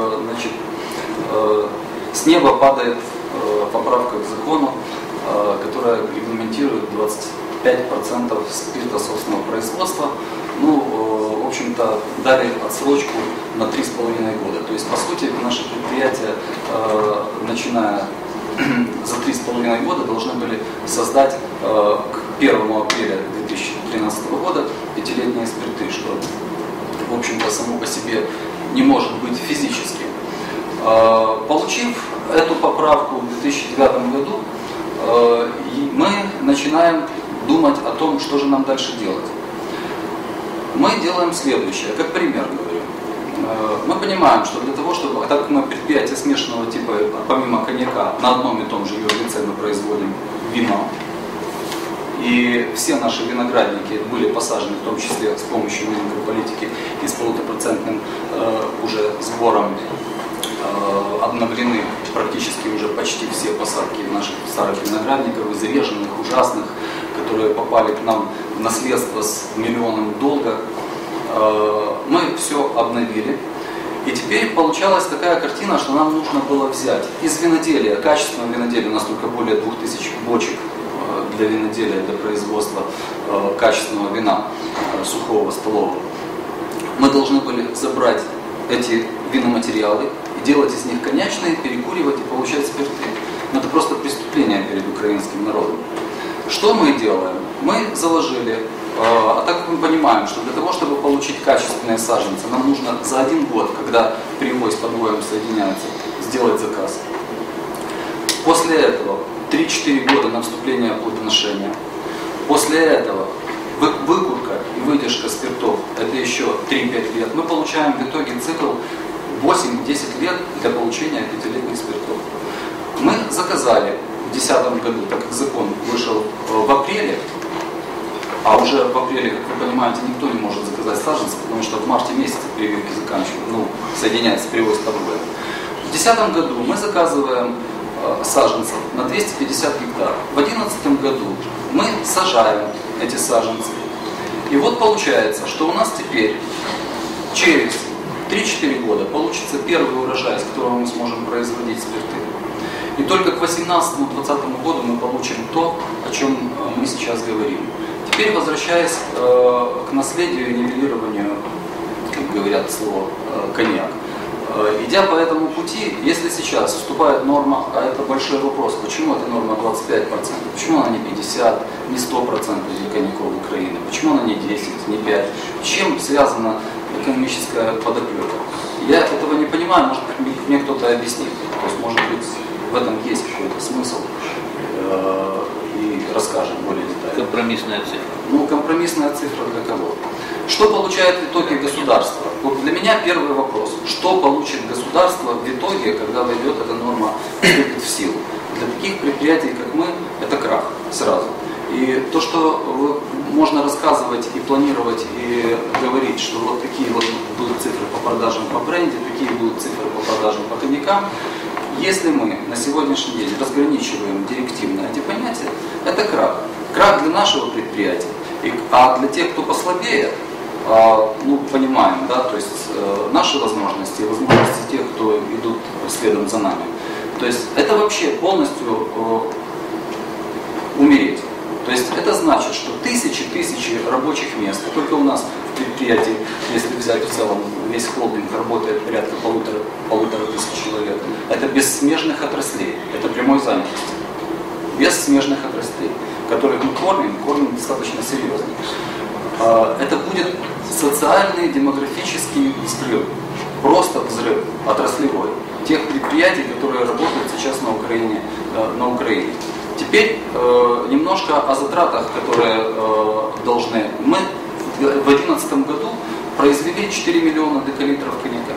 с неба падает поправка к закону, которая регламентирует 25% спирта собственного производства. В общем-то, дали отсрочку на 3,5 года. То есть, по сути, наши предприятия, начиная за 3,5 года, должны были создать к 1 апреля 2013 года 5-летние спирты, что, в общем-то, само по себе не может быть физически. Получив эту поправку в 2009 году, мы начинаем думать о том, что же нам дальше делать. Мы делаем следующее, как пример говорю. Мы понимаем, что для того, чтобы, так как мы предприятие смешанного типа, помимо коньяка, на одном и том же юрлице мы производим вино, и все наши виноградники были посажены, в том числе с помощью политики и с 1,5% уже сбором обновлены практически уже почти все посадки наших старых виноградников, зареженных, ужасных, которые попали к нам в наследство с миллионом долга. Мы все обновили. И теперь получалась такая картина, что нам нужно было взять из виноделия, качественного виноделия, у нас только более 2000 бочек для виноделия, для производства качественного вина, сухого, столового. Мы должны были забрать эти виноматериалы и делать из них коньячные, перекуривать и получать спирты. Но это просто преступление перед украинским народом. Что мы делаем? Мы заложили, а так как мы понимаем, что для того, чтобы получить качественные саженцы, нам нужно за 1 год, когда привой с подвоем соединяются, сделать заказ. После этого 3-4 года на вступление плодоношения. После этого выкупка и выдержка спиртов, это еще 3-5 лет. Мы получаем в итоге цикл 8-10 лет для получения 5-летних спиртов. Мы заказали в 2010 году, так как закон вышел в апреле, а уже в апреле, как вы понимаете, никто не может заказать саженцы, потому что в марте месяце прививки заканчивают, соединяется привоз подвоя. В 2010 году мы заказываем саженцев на 250 гектар. В 2011 году мы сажаем эти саженцы. И вот получается, что у нас теперь через 3-4 года получится первый урожай, с которого мы сможем производить спирты. И только к 2018-2020 году мы получим то, о чем мы сейчас говорим. Теперь, возвращаясь к наследию и нивелированию, как говорят слово коньяк. Идя по этому пути, если сейчас вступает норма, а это большой вопрос, почему эта норма 25%, почему она не 50%, не 100% для коньяков Украины, почему она не 10%, не 5%, с чем связана экономическая подоплека. Я этого не понимаю, может мне кто-то объяснит, то есть может быть в этом есть какой-то смысл и расскажет более детально. Компромиссная цифра. Компромиссная цифра для кого? Что получает в итоге государство? Вот для меня первый вопрос. Что получит государство в итоге, когда войдет эта норма, вступит в силу? Для таких предприятий, как мы, это крах сразу. И то, что можно рассказывать и планировать, и говорить, что вот такие вот будут цифры по продажам по бренде, такие будут цифры по продажам по коньякам, если мы на сегодняшний день разграничиваем директивно эти понятия, это крах. Крах для нашего предприятия. А для тех, кто послабее, ну, понимаем, да, то есть наши возможности и возможности тех, кто идут следом за нами. То есть это вообще полностью умереть. То есть это значит, что тысячи рабочих мест, только у нас в предприятии, если взять в целом весь холдинг, работает порядка полутора тысяч человек, это без смежных отраслей, это прямой занятости, без смежных отраслей, которых мы кормим достаточно серьезно. Это будет социальный, демографический взрыв, просто взрыв отраслевой тех предприятий, которые работают сейчас на Украине. Теперь немножко о затратах, которые должны. Мы в 2011 году произвели 4 миллиона декалитров коньяка.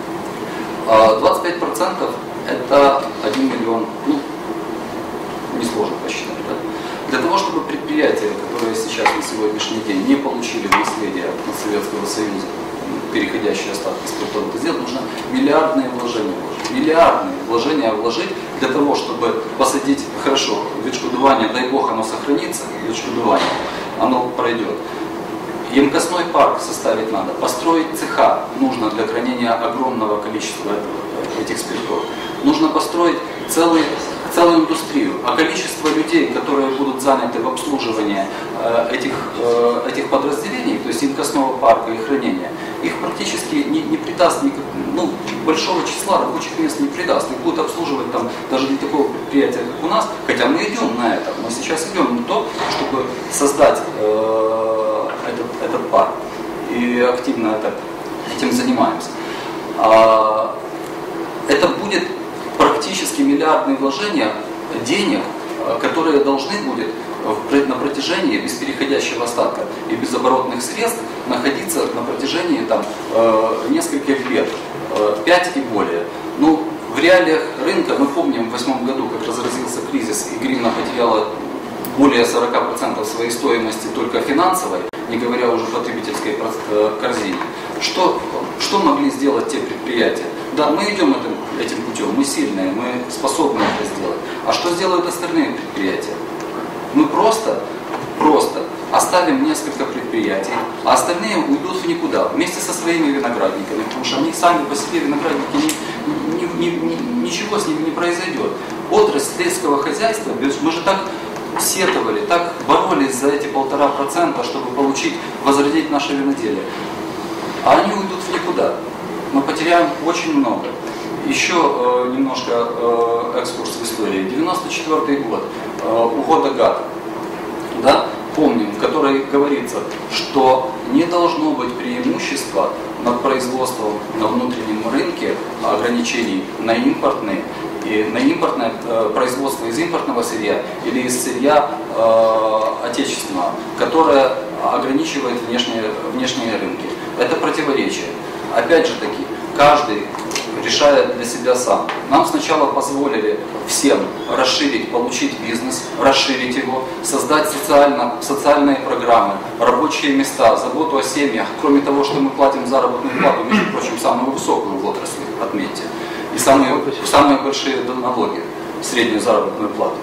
25% это 1 миллион, ну, несложно посчитать. Да? Для того, чтобы предприятия, которые сейчас на сегодняшний день не получили наследие от Советского Союза, переходящие остатки спиртовых изделий, нужно миллиардные вложения вложить. Миллиардные вложения вложить для того, чтобы посадить, хорошо, відшкодування, дай Бог, оно сохранится, відшкодування, оно пройдет. Емкостной парк составить надо, построить цеха нужно для хранения огромного количества этих спиртов. Нужно построить целую индустрию, а количество людей, которые будут заняты в обслуживании этих подразделений, то есть емкостного парка и хранения, их практически не придаст, ну, большого числа рабочих мест не придаст. Их будут обслуживать там даже для такого предприятия, как у нас, хотя мы идем на это, мы сейчас идем на то, чтобы создать этот парк и активно этим занимаемся. Это будет практически миллиардные вложения денег, которые должны будут на протяжении без переходящего остатка и без оборотных средств находиться на протяжении нескольких лет, 5 и более. Ну, в реалиях рынка, мы помним в 2008 году, как разразился кризис, и гривна потеряла более 40% своей стоимости только финансовой, не говоря уже о потребительской корзине. Что могли сделать те предприятия? Да, мы идем этим путем, мы сильные, мы способны это сделать. А что сделают остальные предприятия? Мы просто оставим несколько предприятий, а остальные уйдут в никуда, вместе со своими виноградниками, потому что они сами по себе, виноградники, ничего с ними не произойдет. Отрасль сельского хозяйства, мы же так сетовали, так боролись за эти 1,5%, чтобы возродить наше виноделие. А они уйдут в никуда. Мы потеряем очень много. Еще немножко экскурс в истории. 94 год, угода ГАТТ, да, помним, в которой говорится, что не должно быть преимущества над производством на внутреннем рынке ограничений на импортные, и на импортное производство из импортного сырья или из сырья отечественного, которое ограничивает внешние рынки. Это противоречие. Опять же таки, каждый решает для себя сам. Нам сначала позволили всем расширить, получить бизнес, расширить его, создать социальные программы, рабочие места, заботу о семьях. Кроме того, что мы платим заработную плату, между прочим, самую высокую в отрасли, отметьте, и самые большие налоги, среднюю заработную плату.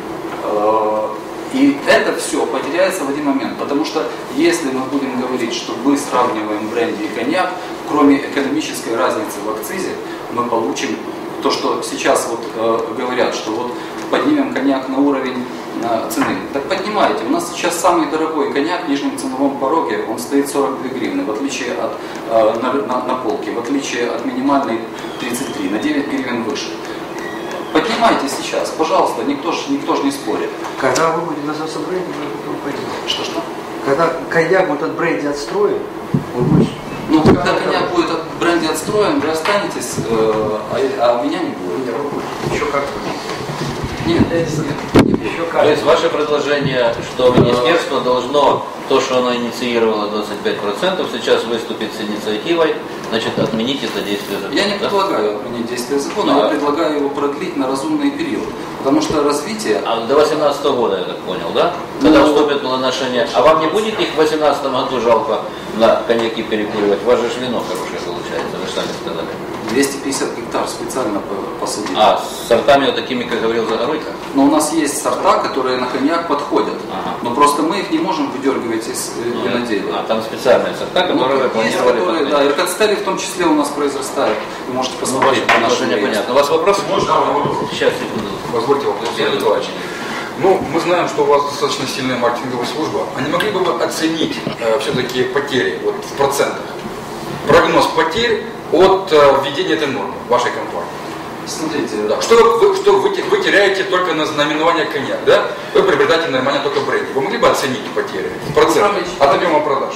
И это все потеряется в один момент, потому что если мы будем говорить, что мы сравниваем бренди и коньяк, кроме экономической разницы в акцизе, мы получим то, что сейчас говорят, что вот поднимем коньяк на уровень цены. Так поднимайте. У нас сейчас самый дорогой коньяк в нижнем ценовом пороге, он стоит 42 гривны, в отличие от на полке, в отличие от минимальной 33, на 9 гривен выше. Поднимайте сейчас, пожалуйста, никто ж не спорит. Когда вы будете называться бренди, вы упадете. Что? Когда коньяк будет от бренди отстроен, он будет... Ну, когда коньяк будет от бренди отстроен, вы останетесь, а меня не будет. Нет, вы будете. Еще как-то. Нет. Еще как-то. То есть ваше предложение, что министерство должно то, что она инициировала 25%, сейчас выступит с инициативой, значит, отменить это действие закона. Я не предлагаю отменить действие закона, я предлагаю его продлить на разумный период. Потому что развитие... А до 2018 года, я так понял, да? Когда вступят в отношения. А вам не будет их в 2018 году жалко на коньяки перекуривать? У вас же вино хорошее получается, вы сами сказали. 250 гектар специально посадили. А с сортами вот такими, как говорил Загоруйко? Но у нас есть сорта, которые на коньяк подходят. Но просто мы их не можем выдергивать из виноделия. А там специальные сорта, которые вы планировали. Да, иркотстели в том числе у нас произрастают. Вы можете посмотреть по нашему понятно. У вас вопросы? Можно? Сейчас, секунду. Позвольте вопрос, Сергей Николаевич. Ну, мы знаем, что у вас достаточно сильная маркетинговая служба. А не могли бы вы оценить все-таки потери вот, в процентах? Прогноз потерь от введения этой нормы в вашей компании? Смотрите, да. Что вы теряете только на наименование коньяк, да? Вы приобретаете наименование только бренди. Вы могли бы оценить потери в процентах от объема продаж?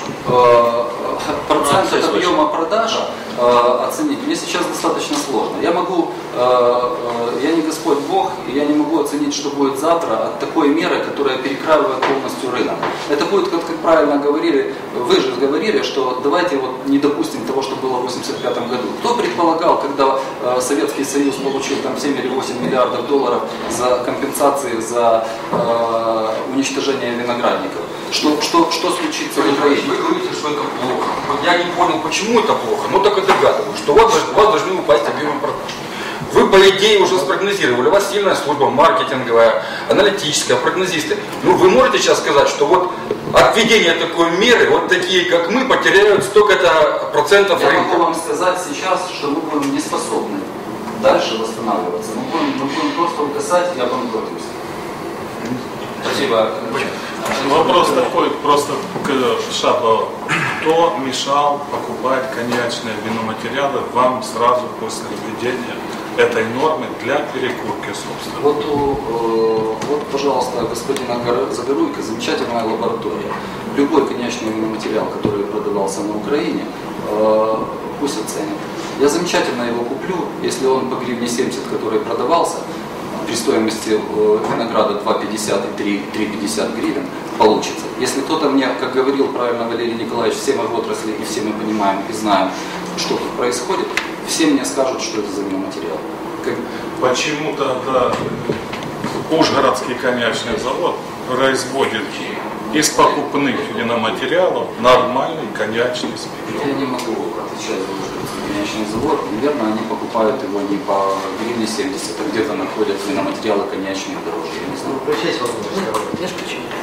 Процент от объема продаж оценить мне сейчас достаточно сложно. Я могу, я не Господь Бог, и я не могу оценить, что будет завтра от такой меры, которая перекраивает полностью рынок. Это будет, как правильно говорили, вы же говорили, что давайте вот не допустим того, что было в 1985 году. Кто предполагал, когда Советский Союз получил там 7 или 8 миллиардов долларов за компенсации за уничтожение виноградников? Что случится в Украине? Вы говорите, что это плохо. Вот я не понял, почему это плохо, но только догадываюсь, что у вас должны упасть объемы продаж. Вы, по идее, уже спрогнозировали, у вас сильная служба маркетинговая, аналитическая, прогнозисты. Ну, вы можете сейчас сказать, что вот от введения такой меры, вот такие, как мы, потеряют столько-то процентов рынка? Я могу вам сказать сейчас, что мы будем не способны дальше восстанавливаться. Мы будем просто угасать и обанкротимся. Спасибо. Вопрос такой, просто к Шабову. Кто мешал покупать коньячные виноматериалы вам сразу после введения этой нормы для перекупки, собственно? Вот, пожалуйста, господина Загоруйко, замечательная лаборатория. Любой коньячный виноматериал, который продавался на Украине, пусть оценит. Я замечательно его куплю, если он по гривне 70, который продавался, при стоимости винограда 2,50 и 3,50 гривен получится. Если кто-то мне, как говорил правильно Валерий Николаевич, все мы в отрасли и все мы понимаем и знаем, что тут происходит, все мне скажут, что это за виноматериал. Почему тогда Ужгородский коньячный завод производит из покупных виноматериалов нормальный коньячный спирт? Я не могу отвечать за Ужгородский коньячный завод. Наверное, они покупают его не по гривне 70, а где-то находят виноматериалы коньячные дороже. Я не знаю.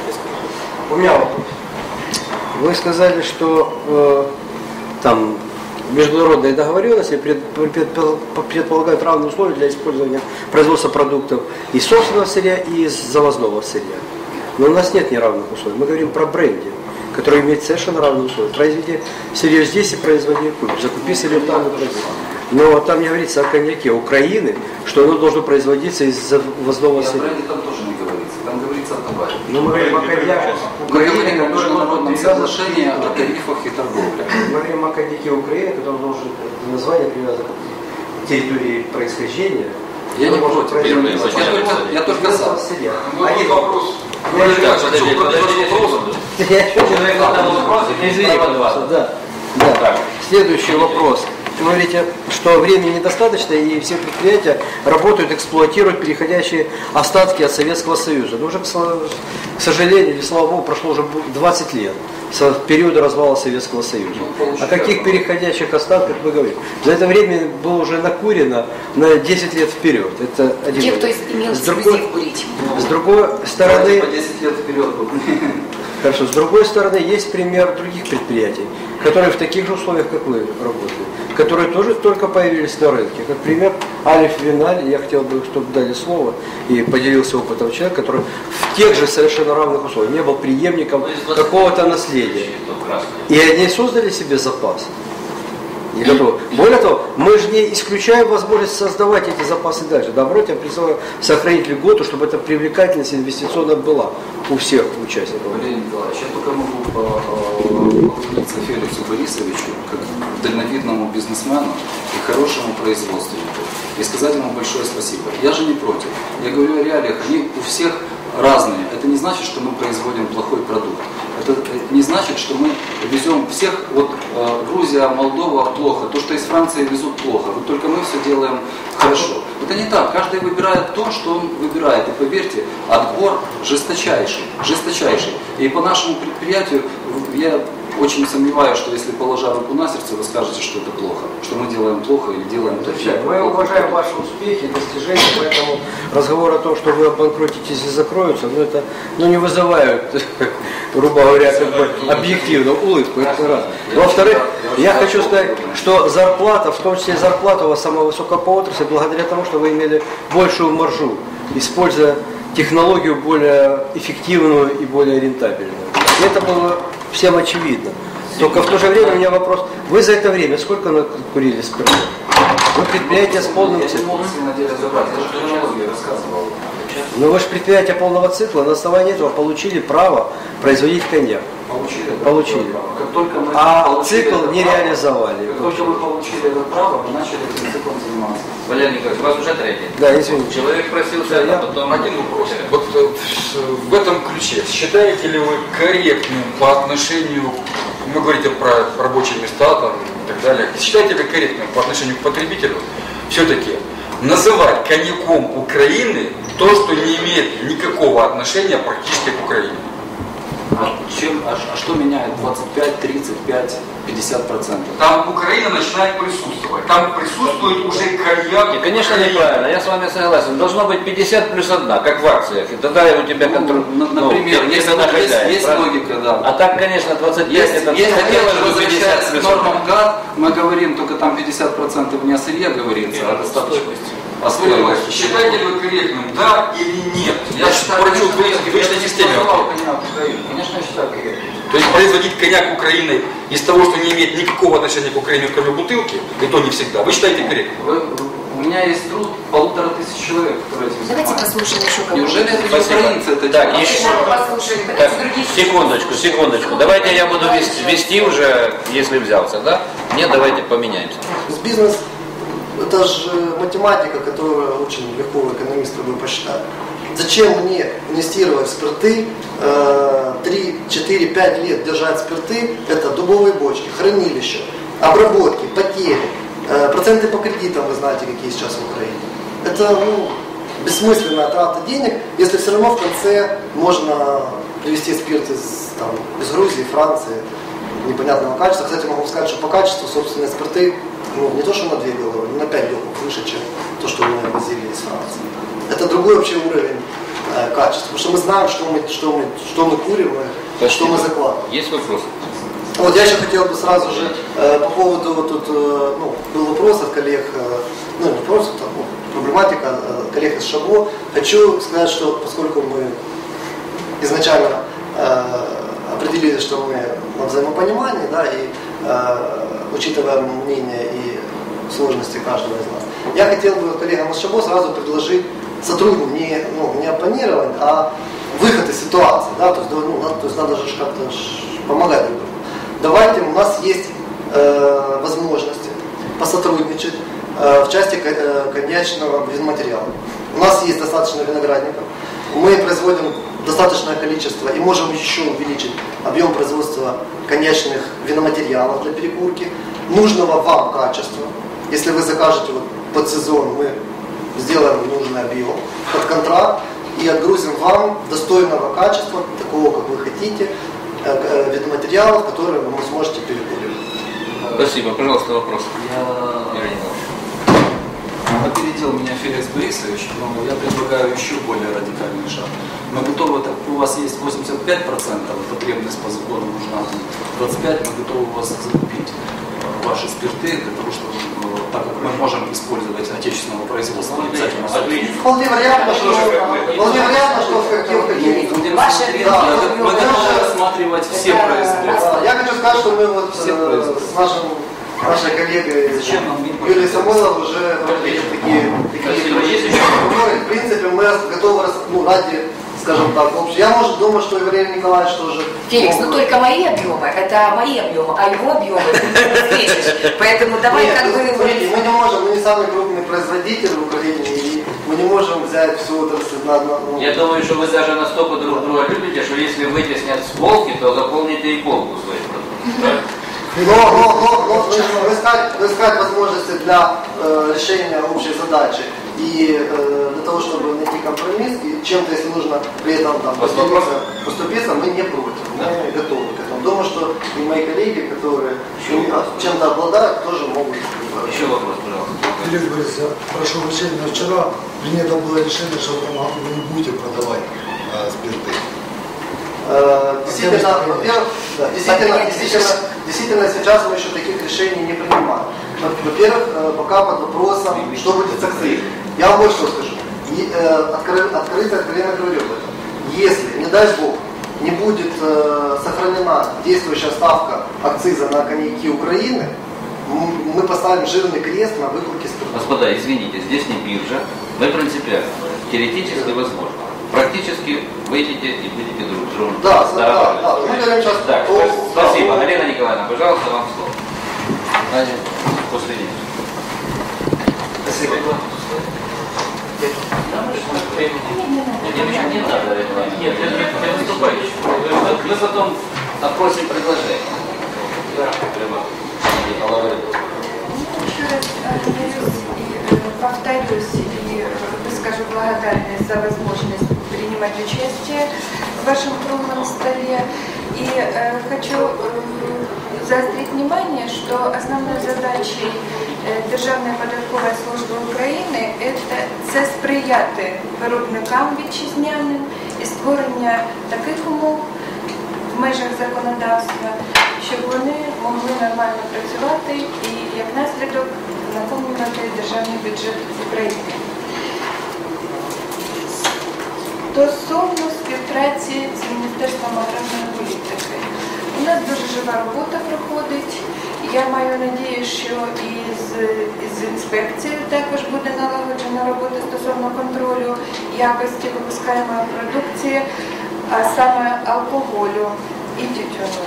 У меня вопрос. Вы сказали, что там международные договоренности предполагают равные условия для использования производства продуктов из собственного сырья и из завозного сырья. Но у нас нет неравных условий. Мы говорим про бренди, который имеет совершенно равные условия. Произведи сырье здесь и производи купи. Закупи сырье там и производи. Но там не говорится о коньяке Украины, что оно должно производиться из завозного сырья. О бренде там тоже не говорится. Там говорится о табаке. Но мы говорим о коньяке Украины, о международном соглашении о тарифах и торговле. Мы говорим о коньяке Украины, который должен название привязано к территории происхождения. Я не против. Я только за. Один вопрос. Следующий вопрос. Вы говорите, что времени недостаточно, и все предприятия работают, эксплуатируют переходящие остатки от Советского Союза. Но уже, к сожалению, или слава Богу, прошло уже 20 лет с периода развала Советского Союза. О каких переходящих остатках мы говорим? За это время было уже накурено на 10 лет вперед. Это один те, кто имел эксклюзив курить. С другой стороны... По 10 лет вперед. Хорошо. С другой стороны, есть пример других предприятий, которые в таких же условиях, как вы, работали, которые тоже только появились на рынке. Как пример, Алиф Виналь, я хотел бы, чтобы дали слово и поделился опытом человека, который в тех же совершенно равных условиях не был преемником какого-то наследия. И они создали себе запас. И готовы. Более того, мы же не исключаем возможность создавать эти запасы дальше. Наоборот, я призываю сохранить льготу, чтобы эта привлекательность инвестиционная была у всех участников. Валерий Николаевич, я только могу поклониться Феликсу Борисовичу, как дальновидному бизнесмену и хорошему производственнику, и сказать ему большое спасибо. Я же не против. Я говорю о реалиях, они у всех разные, это не значит, что мы производим плохой продукт. Это не значит, что мы везем всех, вот Грузия, Молдова плохо, то, что из Франции везут плохо, вот только мы все делаем хорошо. Это не так, каждый выбирает то, что он выбирает, и поверьте, отбор жесточайший, жесточайший. И по нашему предприятию я очень сомневаюсь, что если положа руку на сердце, вы скажете, что это плохо, что мы делаем плохо или делаем это все. Мы уважаем ваши успехи, достижения, поэтому разговор о том, что вы обанкротитесь и закроются, это не вызывает, грубо говоря, объективно улыбку. Это раз. Во-вторых, я хочу сказать, что зарплата, в том числе зарплата у вас самая высокая по отрасли, благодаря тому, что вы имели большую маржу, используя технологию более эффективную и более рентабельную. И это было всем очевидно. Только в то же время у меня вопрос. Вы за это время сколько накурили спиртного? Вы предприятие с полным циклом. Но вы же предприятие полного цикла, на основании этого получили право производить коньяк. Получили. Как только мы цикл не реализовали. Как только вы получили это право, вы начали этим циклом заниматься. Валерий Николаевич, у вас уже третий. Да, извините. Человек просился, а потом один вопрос. Вот в этом ключе, считаете ли вы корректным по отношению, вы говорите про рабочие места там, и так далее, считаете ли корректным по отношению к потребителю все-таки называть коньяком Украины то, что не имеет никакого отношения практически к Украине? А что меняет 25, 35, 50%? Там Украина начинает присутствовать. Там присутствует уже коньяк. И, конечно, неправильно. Я с вами согласен. Должно быть 50 плюс 1, как в акциях. И тогда у тебя контроль. Например, есть логика, да. А так, конечно, 25 это хотелось бы 50 плюс 1. К нормам ГАТ мы говорим, только там 50% не о сырье говорится, а достаточно. Считаете ли вы корректным, да или нет? Я считаю, в высшей системе. Конечно, я считаю корректным. То есть производить коньяк Украины из того, что не имеет никакого отношения к Украине, кроме бутылки, и то не всегда. Вы считаете корректным? У меня есть труд 1500 человек, которые этим Давайте занимаются. послушаем еще кого-то. Неужели это не украинцы? Это так, послушаем. Давайте я буду вести уже, если взялся, да? Нет, давайте поменяемся. Бизнес — это же математика, которую очень легко экономист любой посчитает. Зачем мне инвестировать в спирты, 3, 4, 5 лет держать спирты, это дубовые бочки, хранилища, обработки, потери, проценты по кредитам, вы знаете, какие сейчас в Украине. Это бессмысленная трата денег, если все равно в конце можно привезти спирт из Грузии, Франции, непонятного качества. Кстати, могу сказать, что по качеству собственные спирты не то, что на 2 головы, но на 5 головок выше, чем то, что мы возили из Франции. Это другой вообще уровень качества, потому что мы знаем, что мы курим, и что мы закладываем. Есть вопросы? Вот я еще хотел бы сразу же по поводу был вопрос от коллег, не вопрос, проблематика коллег из ШАБО. Хочу сказать, что поскольку мы изначально определили, что мы на взаимопонимании, да, и учитывая мнение и сложности каждого из нас, я хотел бы коллегам из ШАБО сразу предложить сотрудничать, не оппонировать, а выход из ситуации, да, то есть надо же как-то помогать друг другу. Давайте, у нас есть возможности посотрудничать в части коньячного виноматериала. У нас есть достаточно виноградников, мы производим достаточное количество и можем еще увеличить объем производства коньячных виноматериалов для перекурки, нужного вам качества. Если вы закажете под сезон, мы сделаем нужный объем под контракт и отгрузим вам достойного качества, такого, как вы хотите, виноматериалов, которые вы сможете перекуривать. Спасибо. Пожалуйста, вопрос. Опередил меня Феликс Борисович, но я предлагаю еще более радикальный шаг. Мы готовы, у вас есть 85%, потребность по закону нужна 25%, мы готовы у вас закупить ваши спирты для того, чтобы, так как мы можем использовать отечественного производства, не обязательно. Вполне вероятно, что в каких мы готовы рассматривать все производства. Я хочу сказать, что мы с нашей коллегой Юлией Самойловой уже такие в принципе, мы готовы ради, скажем так, общее. Я, думаю, что и Валерий Николаевич тоже. Феликс, только мои объемы, это мои объемы, а его объемы ты не встретишь. Поэтому давай Смотрите, мы не можем, мы не самый крупный производитель в Украине, и мы не можем взять всю отрасль на одну. Я думаю, что вы даже настолько друг друга любите, что если вытеснят с полки, то заполните и полку своей. Но искать возможности для решения общей задачи и для того, чтобы найти компромисс, и чем-то, если нужно при этом там, поступиться, мы не против, мы готовы к этому. Думаю, что и мои коллеги, которые чем-то обладают, тоже могут. Еще вопрос, пожалуйста. Юрий Борисович, я прошу прощения, но вчера принято было решение, что вы не будете продавать спирты. Действительно, сейчас мы еще таких решений не принимаем. Во-первых, пока под вопросом, что будет с акцизом. Я вам вот что скажу. Откровенно говорю об этом. Если, не дай Бог, не будет сохранена действующая ставка акциза на коньяки Украины, мы поставим жирный крест на выкупке спирта. Господа, извините, здесь не биржа, мы принципиально. Теоретически возможно. Практически выйдете и будете друг с другом. Да. Мы говорим сейчас. Так, спасибо. Галина Николаевна, пожалуйста, вам слово. После них. Спасибо. Не надо. Нет, для выступающих. Мы потом опросим предложение. Да. Еще раз повторюсь и выскажу благодарность за возможность принимать участие в вашем круглом столе. И хочу заострить внимание, что основной задачей Державної податкової служби України це сприяти виробникам вітчизняним і створення таких умов в межах законодавства, щоб вони могли нормально працювати і, як наслідок, наповнювати державний бюджет України. Стосовно співпраці з Міністерством аграрної політики. У нас дуже жива робота проходить. Я маю надію, що і з інспекцією також буде налагоджена робота стосовно контролю якості випускаємої продукції, а саме алкоголю і тютюну.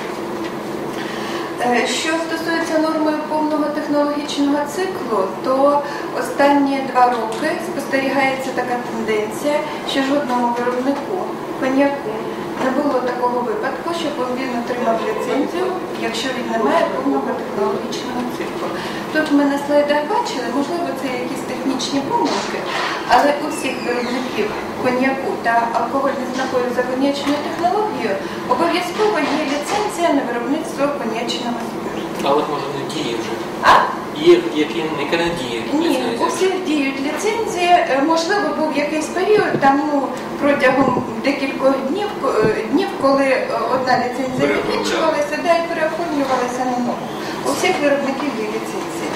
Що стосується норми повного технологічного циклу, то останні 2 роки спостерігається така тенденція, що жодному виробнику коньяку не було такого випадку, щоб він отримав ліцензію, якщо він не має повного технологічного циклу. Тут ми на слайдах бачили, можливо, це якісь технічні помилки, але у всіх виробників коньяку та алкогольних напоїв за коньячною технологією обов'язково є ліцензія на виробництво коньячного спирту. Але може не діє вже? А? Є, яка не діє? Ні, у всіх діють ліцензії. Можливо, був якийсь період, там протягом декількох днів, коли одна ліцензія закінчувалася, і переоформлювалася на нову. У всіх виробників є ліцензії.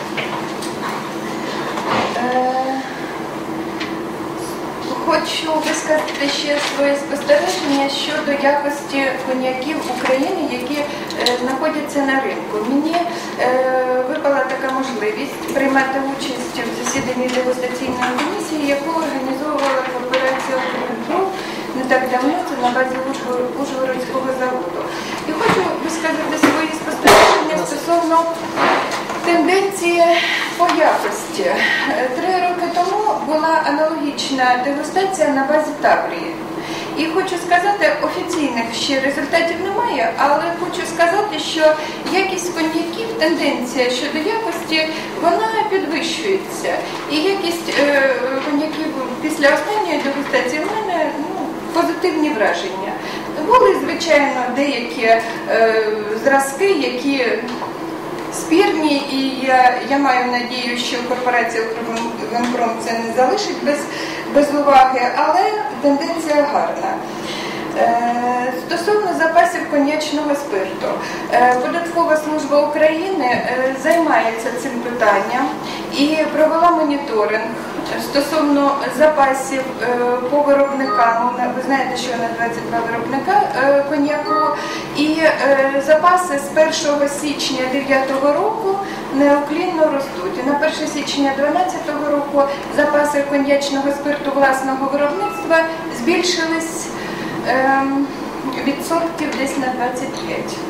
Хочу висказати ще своє спостереження щодо якості коньяків України, які знаходяться на ринку. Мені випала така можливість приймати участь у засіданні дегустаційної комісії, яку організовувала корпорація «Укргруп» не так давно, це на базі Ужгородського заводу. І хочу висказати свої спостереження стосовно тенденції по якості. 3 роки тому була аналогічна дегустація на базі Таврії. І хочу сказати, офіційних ще результатів немає, але хочу сказати, що якість коньяків, тенденція щодо якості, вона підвищується. І якість коньяків після останньої дегустації в мене позитивні враження. Були, звичайно, деякі зразки, які спірні, і я маю надію, що корпорація «Укргруп» це не залишить без уваги, але тенденція гарна. Стосовно запасів коньячного спирту, Податкова служба України займається цим питанням і провела моніторинг стосовно запасів по виробникам. Ви знаєте, що на 22 виробника коньяку. І запаси з 1 січня 2009 року неуклінно ростуть. І на 1 січня 2012 року запаси коньячного спирту власного виробництва збільшились відсотків десь на 25.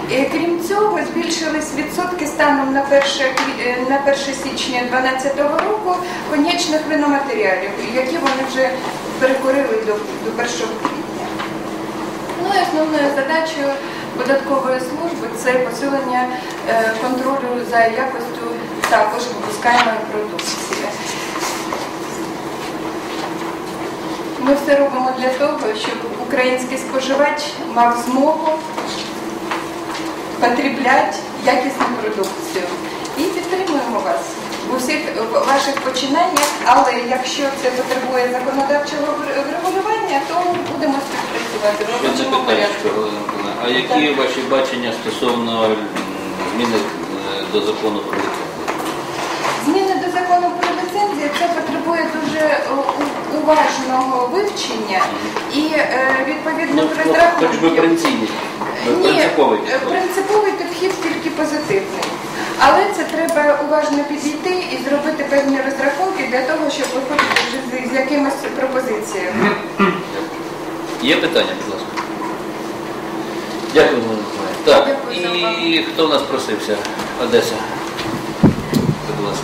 Крім цього, збільшились відсотки станом на 1 січня 2012 року коньячних виноматеріалів, які вони вже перекурили до 1 квітня. Ну і основною задачею податкової служби це посилення контролю за якістю також випускаємої продукції. Ми все робимо для того, щоб український споживач мав змогу потребляти якісну продукцію. І підтримуємо вас у всіх ваших починаннях, але якщо це потребує законодавчого врегулювання, то будемо співпрацювати в робочому порядку. А які ваші бачення стосовно зміни до закону про ліцензію? Зміни до закону про ліцензію це потребує дуже уважного вивчення і відповідних розрахунків. Хоч би принципний. Ні, принциповий підхід тільки позитивний. Але це треба уважно підійти і зробити певні розрахунки для того, щоб виходити вже з якимось пропозиціями. Є питання, будь ласка? Дякую, Галина Миколаївна. Так, і хто у нас просився? Одеса. Будь ласка.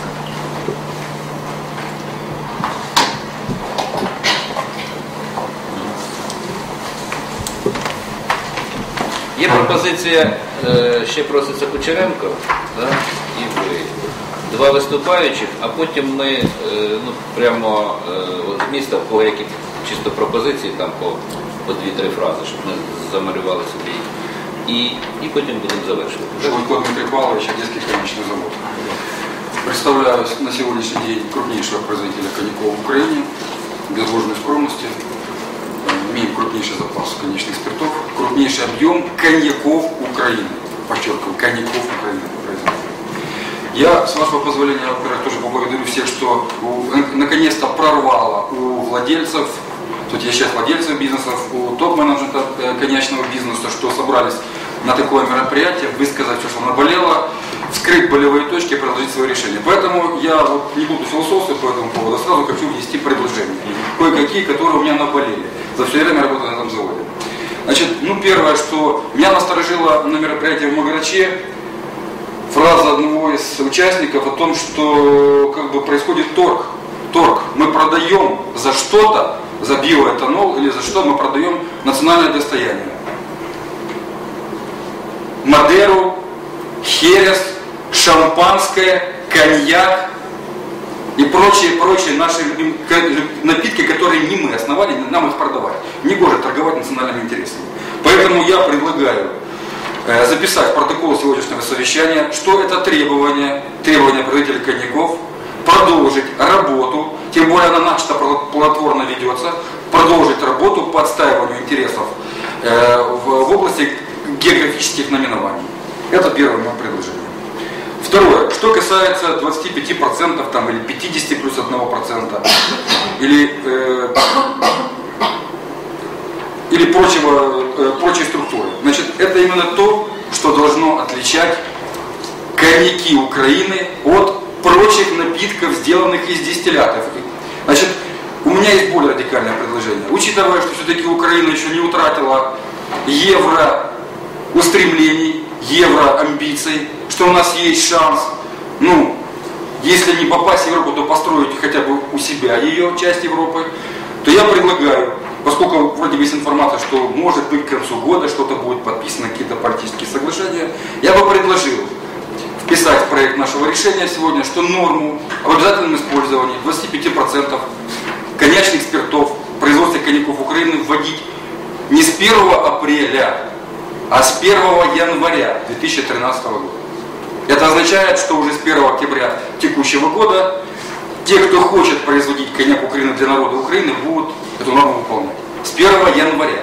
Є пропозиція, ще проситься Кучеренко, да? І ви. Два виступаючих, а потім ми прямо з міста, в кого які чисто пропозиції, там по 2-3 фрази, щоб ми замалювали собі. І потім будемо завершувати. Шелудько Дмитрий Павлович, Одесский коньячный завод. Представляю на сегодняшний день крупнейшего производителя коньяков в Украине, без ложной скромности. Имеем крупнейший запас коньячных спиртов, крупнейший объем коньяков Украины. Подчеркиваю, коньяков Украины. Я, с вашего позволения, во-первых, тоже поблагодарю всех, что наконец-то прорвало у владельцев, тут я сейчас владельцев бизнесов, у топ-менеджмента коньячного бизнеса, что собрались на такое мероприятие, высказать все, что наболело, вскрыть болевые точки и предложить свое решение. Поэтому я не буду философствовать по этому поводу, сразу хочу внести предложения. Кое-какие, которые у меня наболели за все время работы на этом заводе. Значит, первое, что меня насторожило на мероприятии в Магараче, фраза одного из участников о том, что происходит торг. Торг. Мы продаем за что-то, за биоэтанол или за что мы продаем национальное достояние. Мадеру, херес, шампанское, коньяк и прочие наши напитки, которые не мы основали, нам их продавать. Негоже торговать национальными интересами. Поэтому я предлагаю записать в протокол сегодняшнего совещания, что это требование производителей коньяков, продолжить работу, тем более она начата плодотворно ведется, продолжить работу по отстаиванию интересов в области географических наименований. Это первое мое предложение. Второе, что касается 25% там, или 50 плюс 1%, или прочей структуры. Значит, это именно то, что должно отличать коньяки Украины от прочих напитков, сделанных из дистиллятов. Значит, у меня есть более радикальное предложение. Учитывая, что все-таки Украина еще не утратила евроустремлений, евроамбиций, что у нас есть шанс, если не попасть в Европу, то построить хотя бы у себя ее часть Европы, то я предлагаю, поскольку вроде бы есть информация, что может быть к концу года что-то будет подписано, какие-то политические соглашения, я бы предложил вписать в проект нашего решения сегодня, что норму об обязательном использовании 25% коньячных спиртов в производстве коньяков Украины вводить не с 1 апреля, а с 1 января 2013 года. Это означает, что уже с 1 октября текущего года те, кто хочет производить коньяк Украины для народа Украины, будут эту норму выполнять. С 1 января.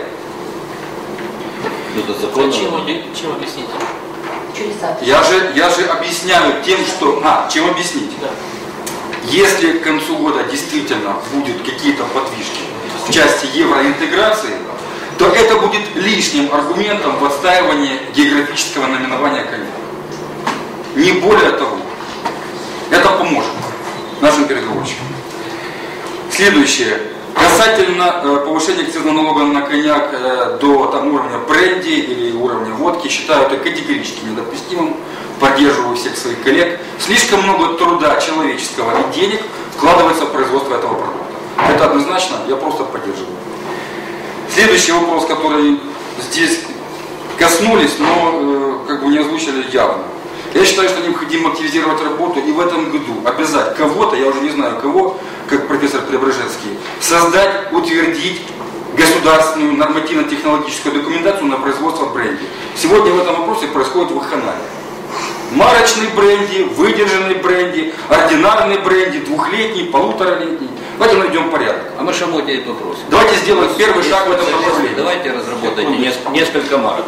Чем объяснить? Я же объясняю тем, что... чем объяснить? Да. Если к концу года действительно будут какие-то подвижки в части евроинтеграции, то это будет лишним аргументом в отстаивании географического наименования коньяка. Не более того. Это поможет нашим переговорщикам. Следующее. Касательно повышения акцизного налога на коньяк до там, уровня бренди или уровня водки, считаю это категорически недопустимым. Поддерживаю всех своих коллег. Слишком много труда человеческого и денег вкладывается в производство этого продукта. Это однозначно, я просто поддерживаю. Следующий вопрос, который здесь коснулись, но как бы не озвучили явно. Я считаю, что необходимо активизировать работу и в этом году обязать кого-то, я уже не знаю кого, как профессор Преображенский, создать, утвердить государственную нормативно-технологическую документацию на производство бренди. Сегодня в этом вопросе происходит вакханалия. Марочный бренди, выдержанный бренди, ординарный бренди, двухлетний, полуторалетний. Давайте найдем порядок. А мы шамоте попросим. Давайте сделаем первый шаг в этом направлении. Давайте разработайте несколько марок.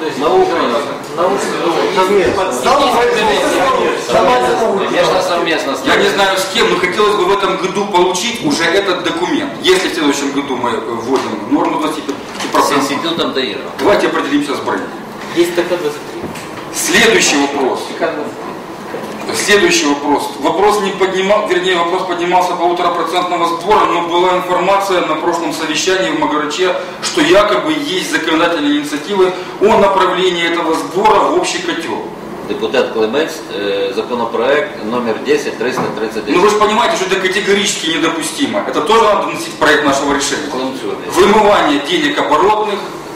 Конечно, совместно. Я не знаю с кем, но хотелось бы в этом году получить уже этот документ. Если в следующем году мы вводим норму 25%. С институтом Таирова. Давайте определимся с брендом. Есть такая 23. Следующий вопрос. Следующий вопрос. Вопрос поднимался 1,5% сбора, но была информация на прошлом совещании в Магараче, что якобы есть законодательные инициативы о направлении этого сбора в общий котел. Депутат Клемец, законопроект номер 10-339. Ну вы же понимаете, что это категорически недопустимо. Это тоже надо вносить в проект нашего решения. Вымывание денег оборотных.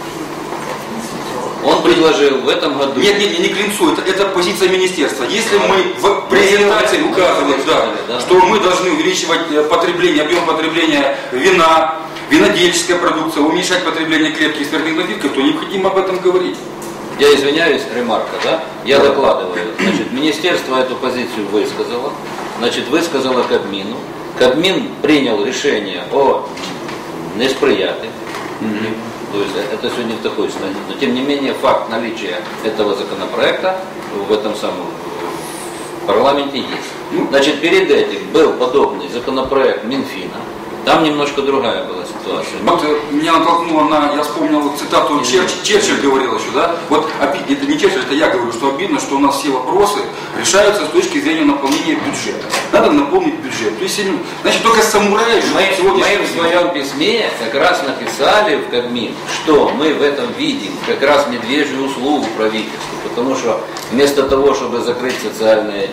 Он предложил в этом году... Нет, не клинцу, это позиция министерства. Если мы в презентации указываем, что мы должны увеличивать потребление, объем потребления вина, винодельческая продукция, уменьшать потребление крепких и спиртных напитков, то необходимо об этом говорить. Я извиняюсь, ремарка, да? Я докладываю. Значит, министерство эту позицию высказало, высказало Кабмину. Кабмин принял решение о несприяти. То есть это сегодня в такой стране. Но тем не менее факт наличия этого законопроекта в этом самом парламенте есть. Значит, перед этим был подобный законопроект Минфина. Там немножко другая была ситуация. Вот меня натолкнуло я вспомнил цитату Черчилль говорил еще, да? Вот это не Черчилль, это я говорю, что обидно, что у нас все вопросы решаются с точки зрения наполнения бюджета. Надо наполнить бюджет. То есть, значит, только самураи мы в своем письме как раз написали в Кабмин, что мы в этом видим как раз медвежью услугу правительству, потому что вместо того, чтобы закрыть социальные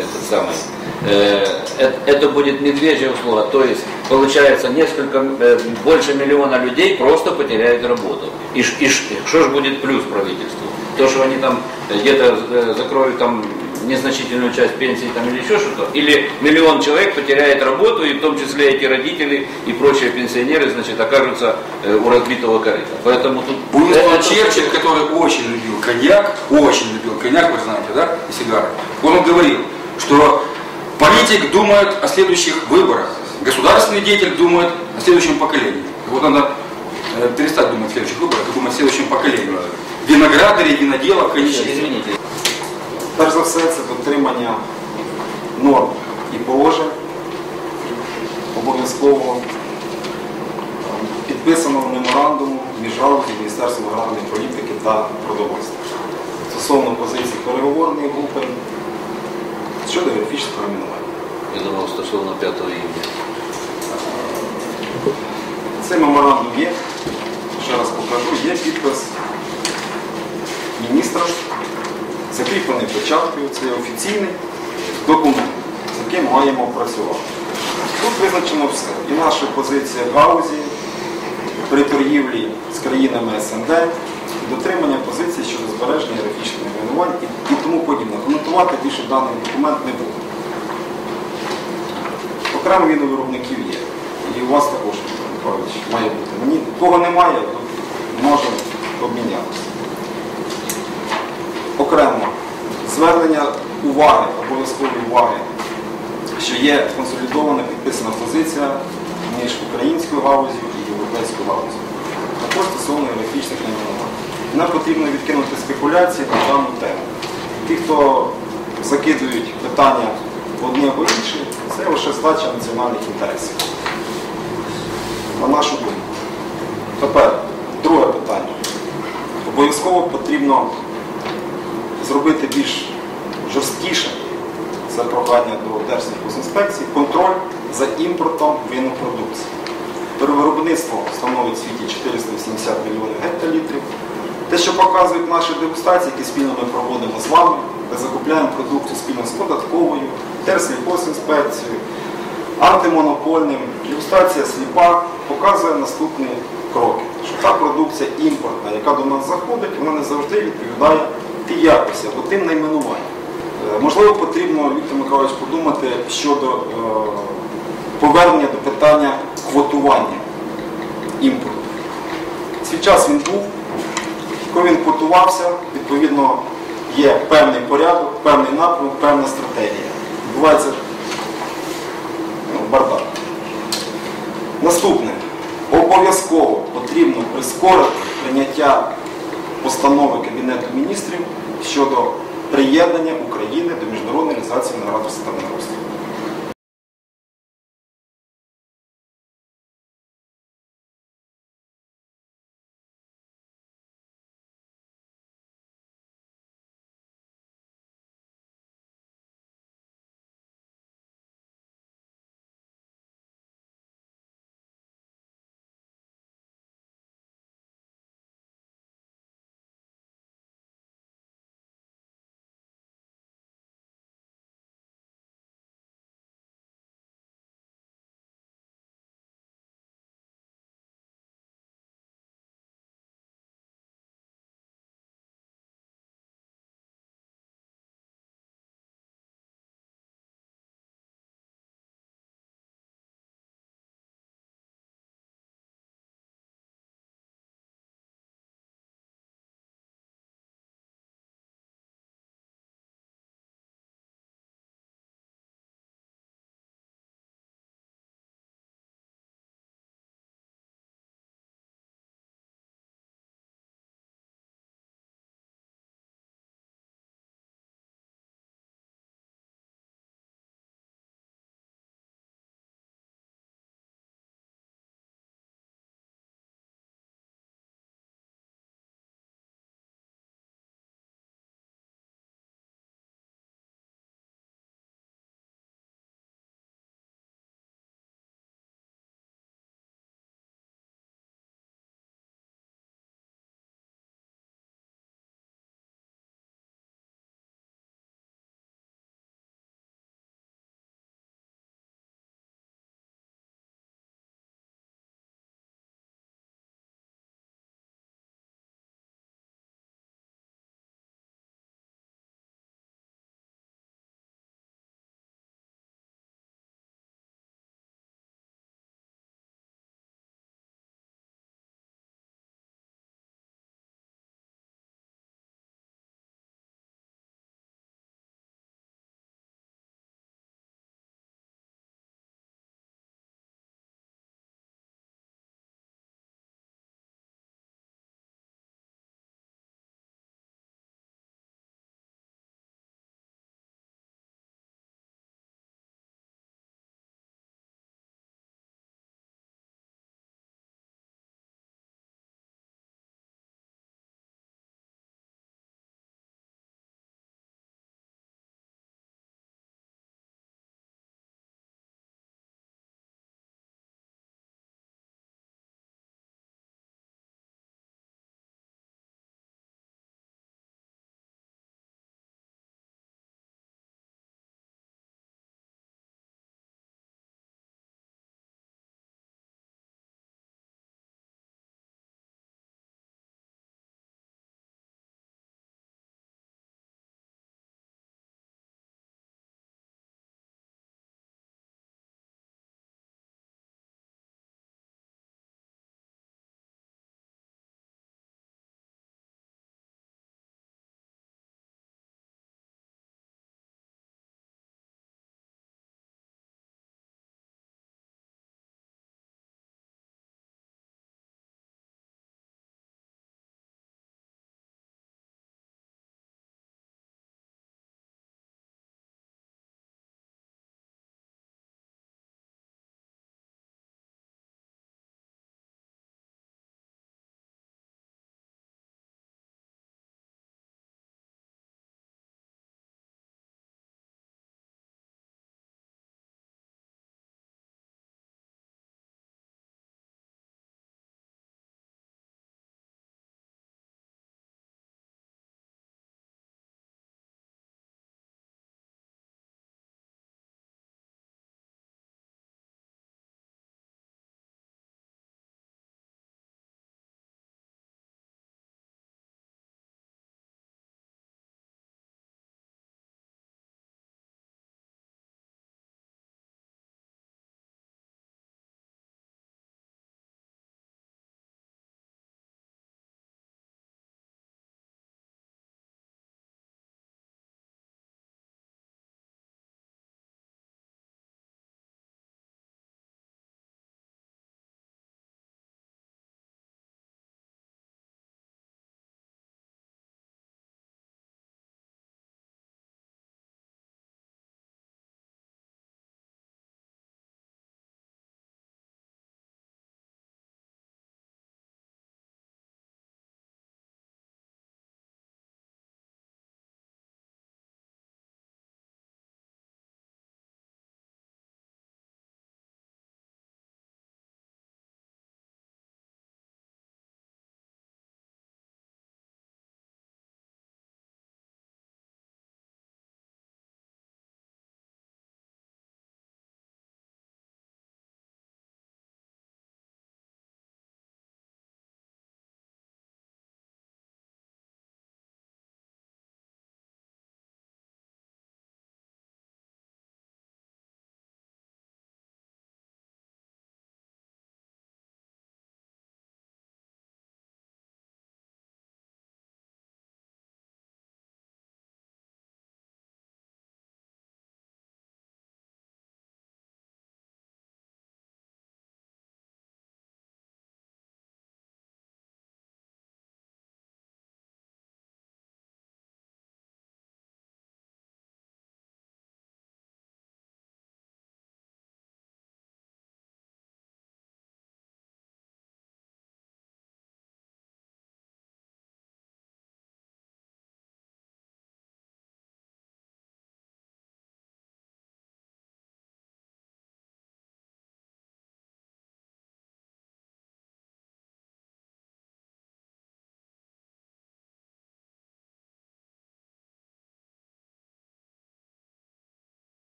это будет медвежья услуга, то есть получается больше миллиона людей просто потеряют работу. И что же будет плюс правительству? То, что они там где-то закроют там незначительную часть пенсии там, или еще что-то, или миллион человек потеряет работу, и в том числе эти родители и прочие пенсионеры, значит, окажутся у разбитого корыта. Поэтому тут... Черчилль, который очень любил коньяк, вы знаете, да, и сигары, он говорил, что политик думает о следующих выборах, государственный деятель думает о следующем поколении. Вот надо перестать думать о следующих выборах, а думать о следующем поколении. Виноградарі, виноделов, коньячників. Извините. Перш за все, це дотримання норм і положень обов'язково підписаного меморандуму між галузі Міністерством аграрної політики та продовольства. Стосовно позиції переговорної групи щодо географічного перейменування. Я думав, стосовно 5 июня. Цей меморандум є, ще раз покажу, є підпис міністра, закріплений печаткою, це офіційний документ, з яким маємо працювати. Тут визначено все. І наша позиція галузі при торгівлі з країнами СНД, дотримання позиції щодо збереження географічних найменувань і тому подібне. Коментувати більше даний документ не буду. Окремо він у виробників є. І у вас також, Михайлович, має бути. Кого немає, то можемо обмінятися. Окремо звернення уваги, обов'язкової уваги, що є консолідована підписана позиція між українською галузю і європейською галузю. Також стосовно географічних найменувань. Нам потрібно відкинути спекуляції на дану тему. Ті, хто закидують питання в одне або інше, це лише здача національних інтересів. На нашу думку. Тепер, друге питання. Обов'язково потрібно зробити більш жорсткіше, це прохання до Держсільгоспінспекції, контроль за імпортом винопродукції. Виробництво становить в світі 480 мільйонів гектолітрів. Те, що показують наші дегустації, які спільно ми проводимо з вами, де закупляємо продукцію спільно з податковою, Держсільхозінспекцією, антимонопольним, дегустація сліпа показує наступні кроки. Що та продукція імпортна, яка до нас заходить, вона не завжди відповідає тій якості або тим найменуванням. Можливо, потрібно, Віктор Миколаївич, подумати щодо повернення до питання квотування імпорту. Свій час він був, коли він квотувався, відповідно, є певний порядок, певний напрямок, певна стратегія. Відбувається бардак. Наступне. Обов'язково потрібно прискорити прийняття постанови Кабінету міністрів щодо приєднання України до Міжнародної організації виноградарства та виноробства.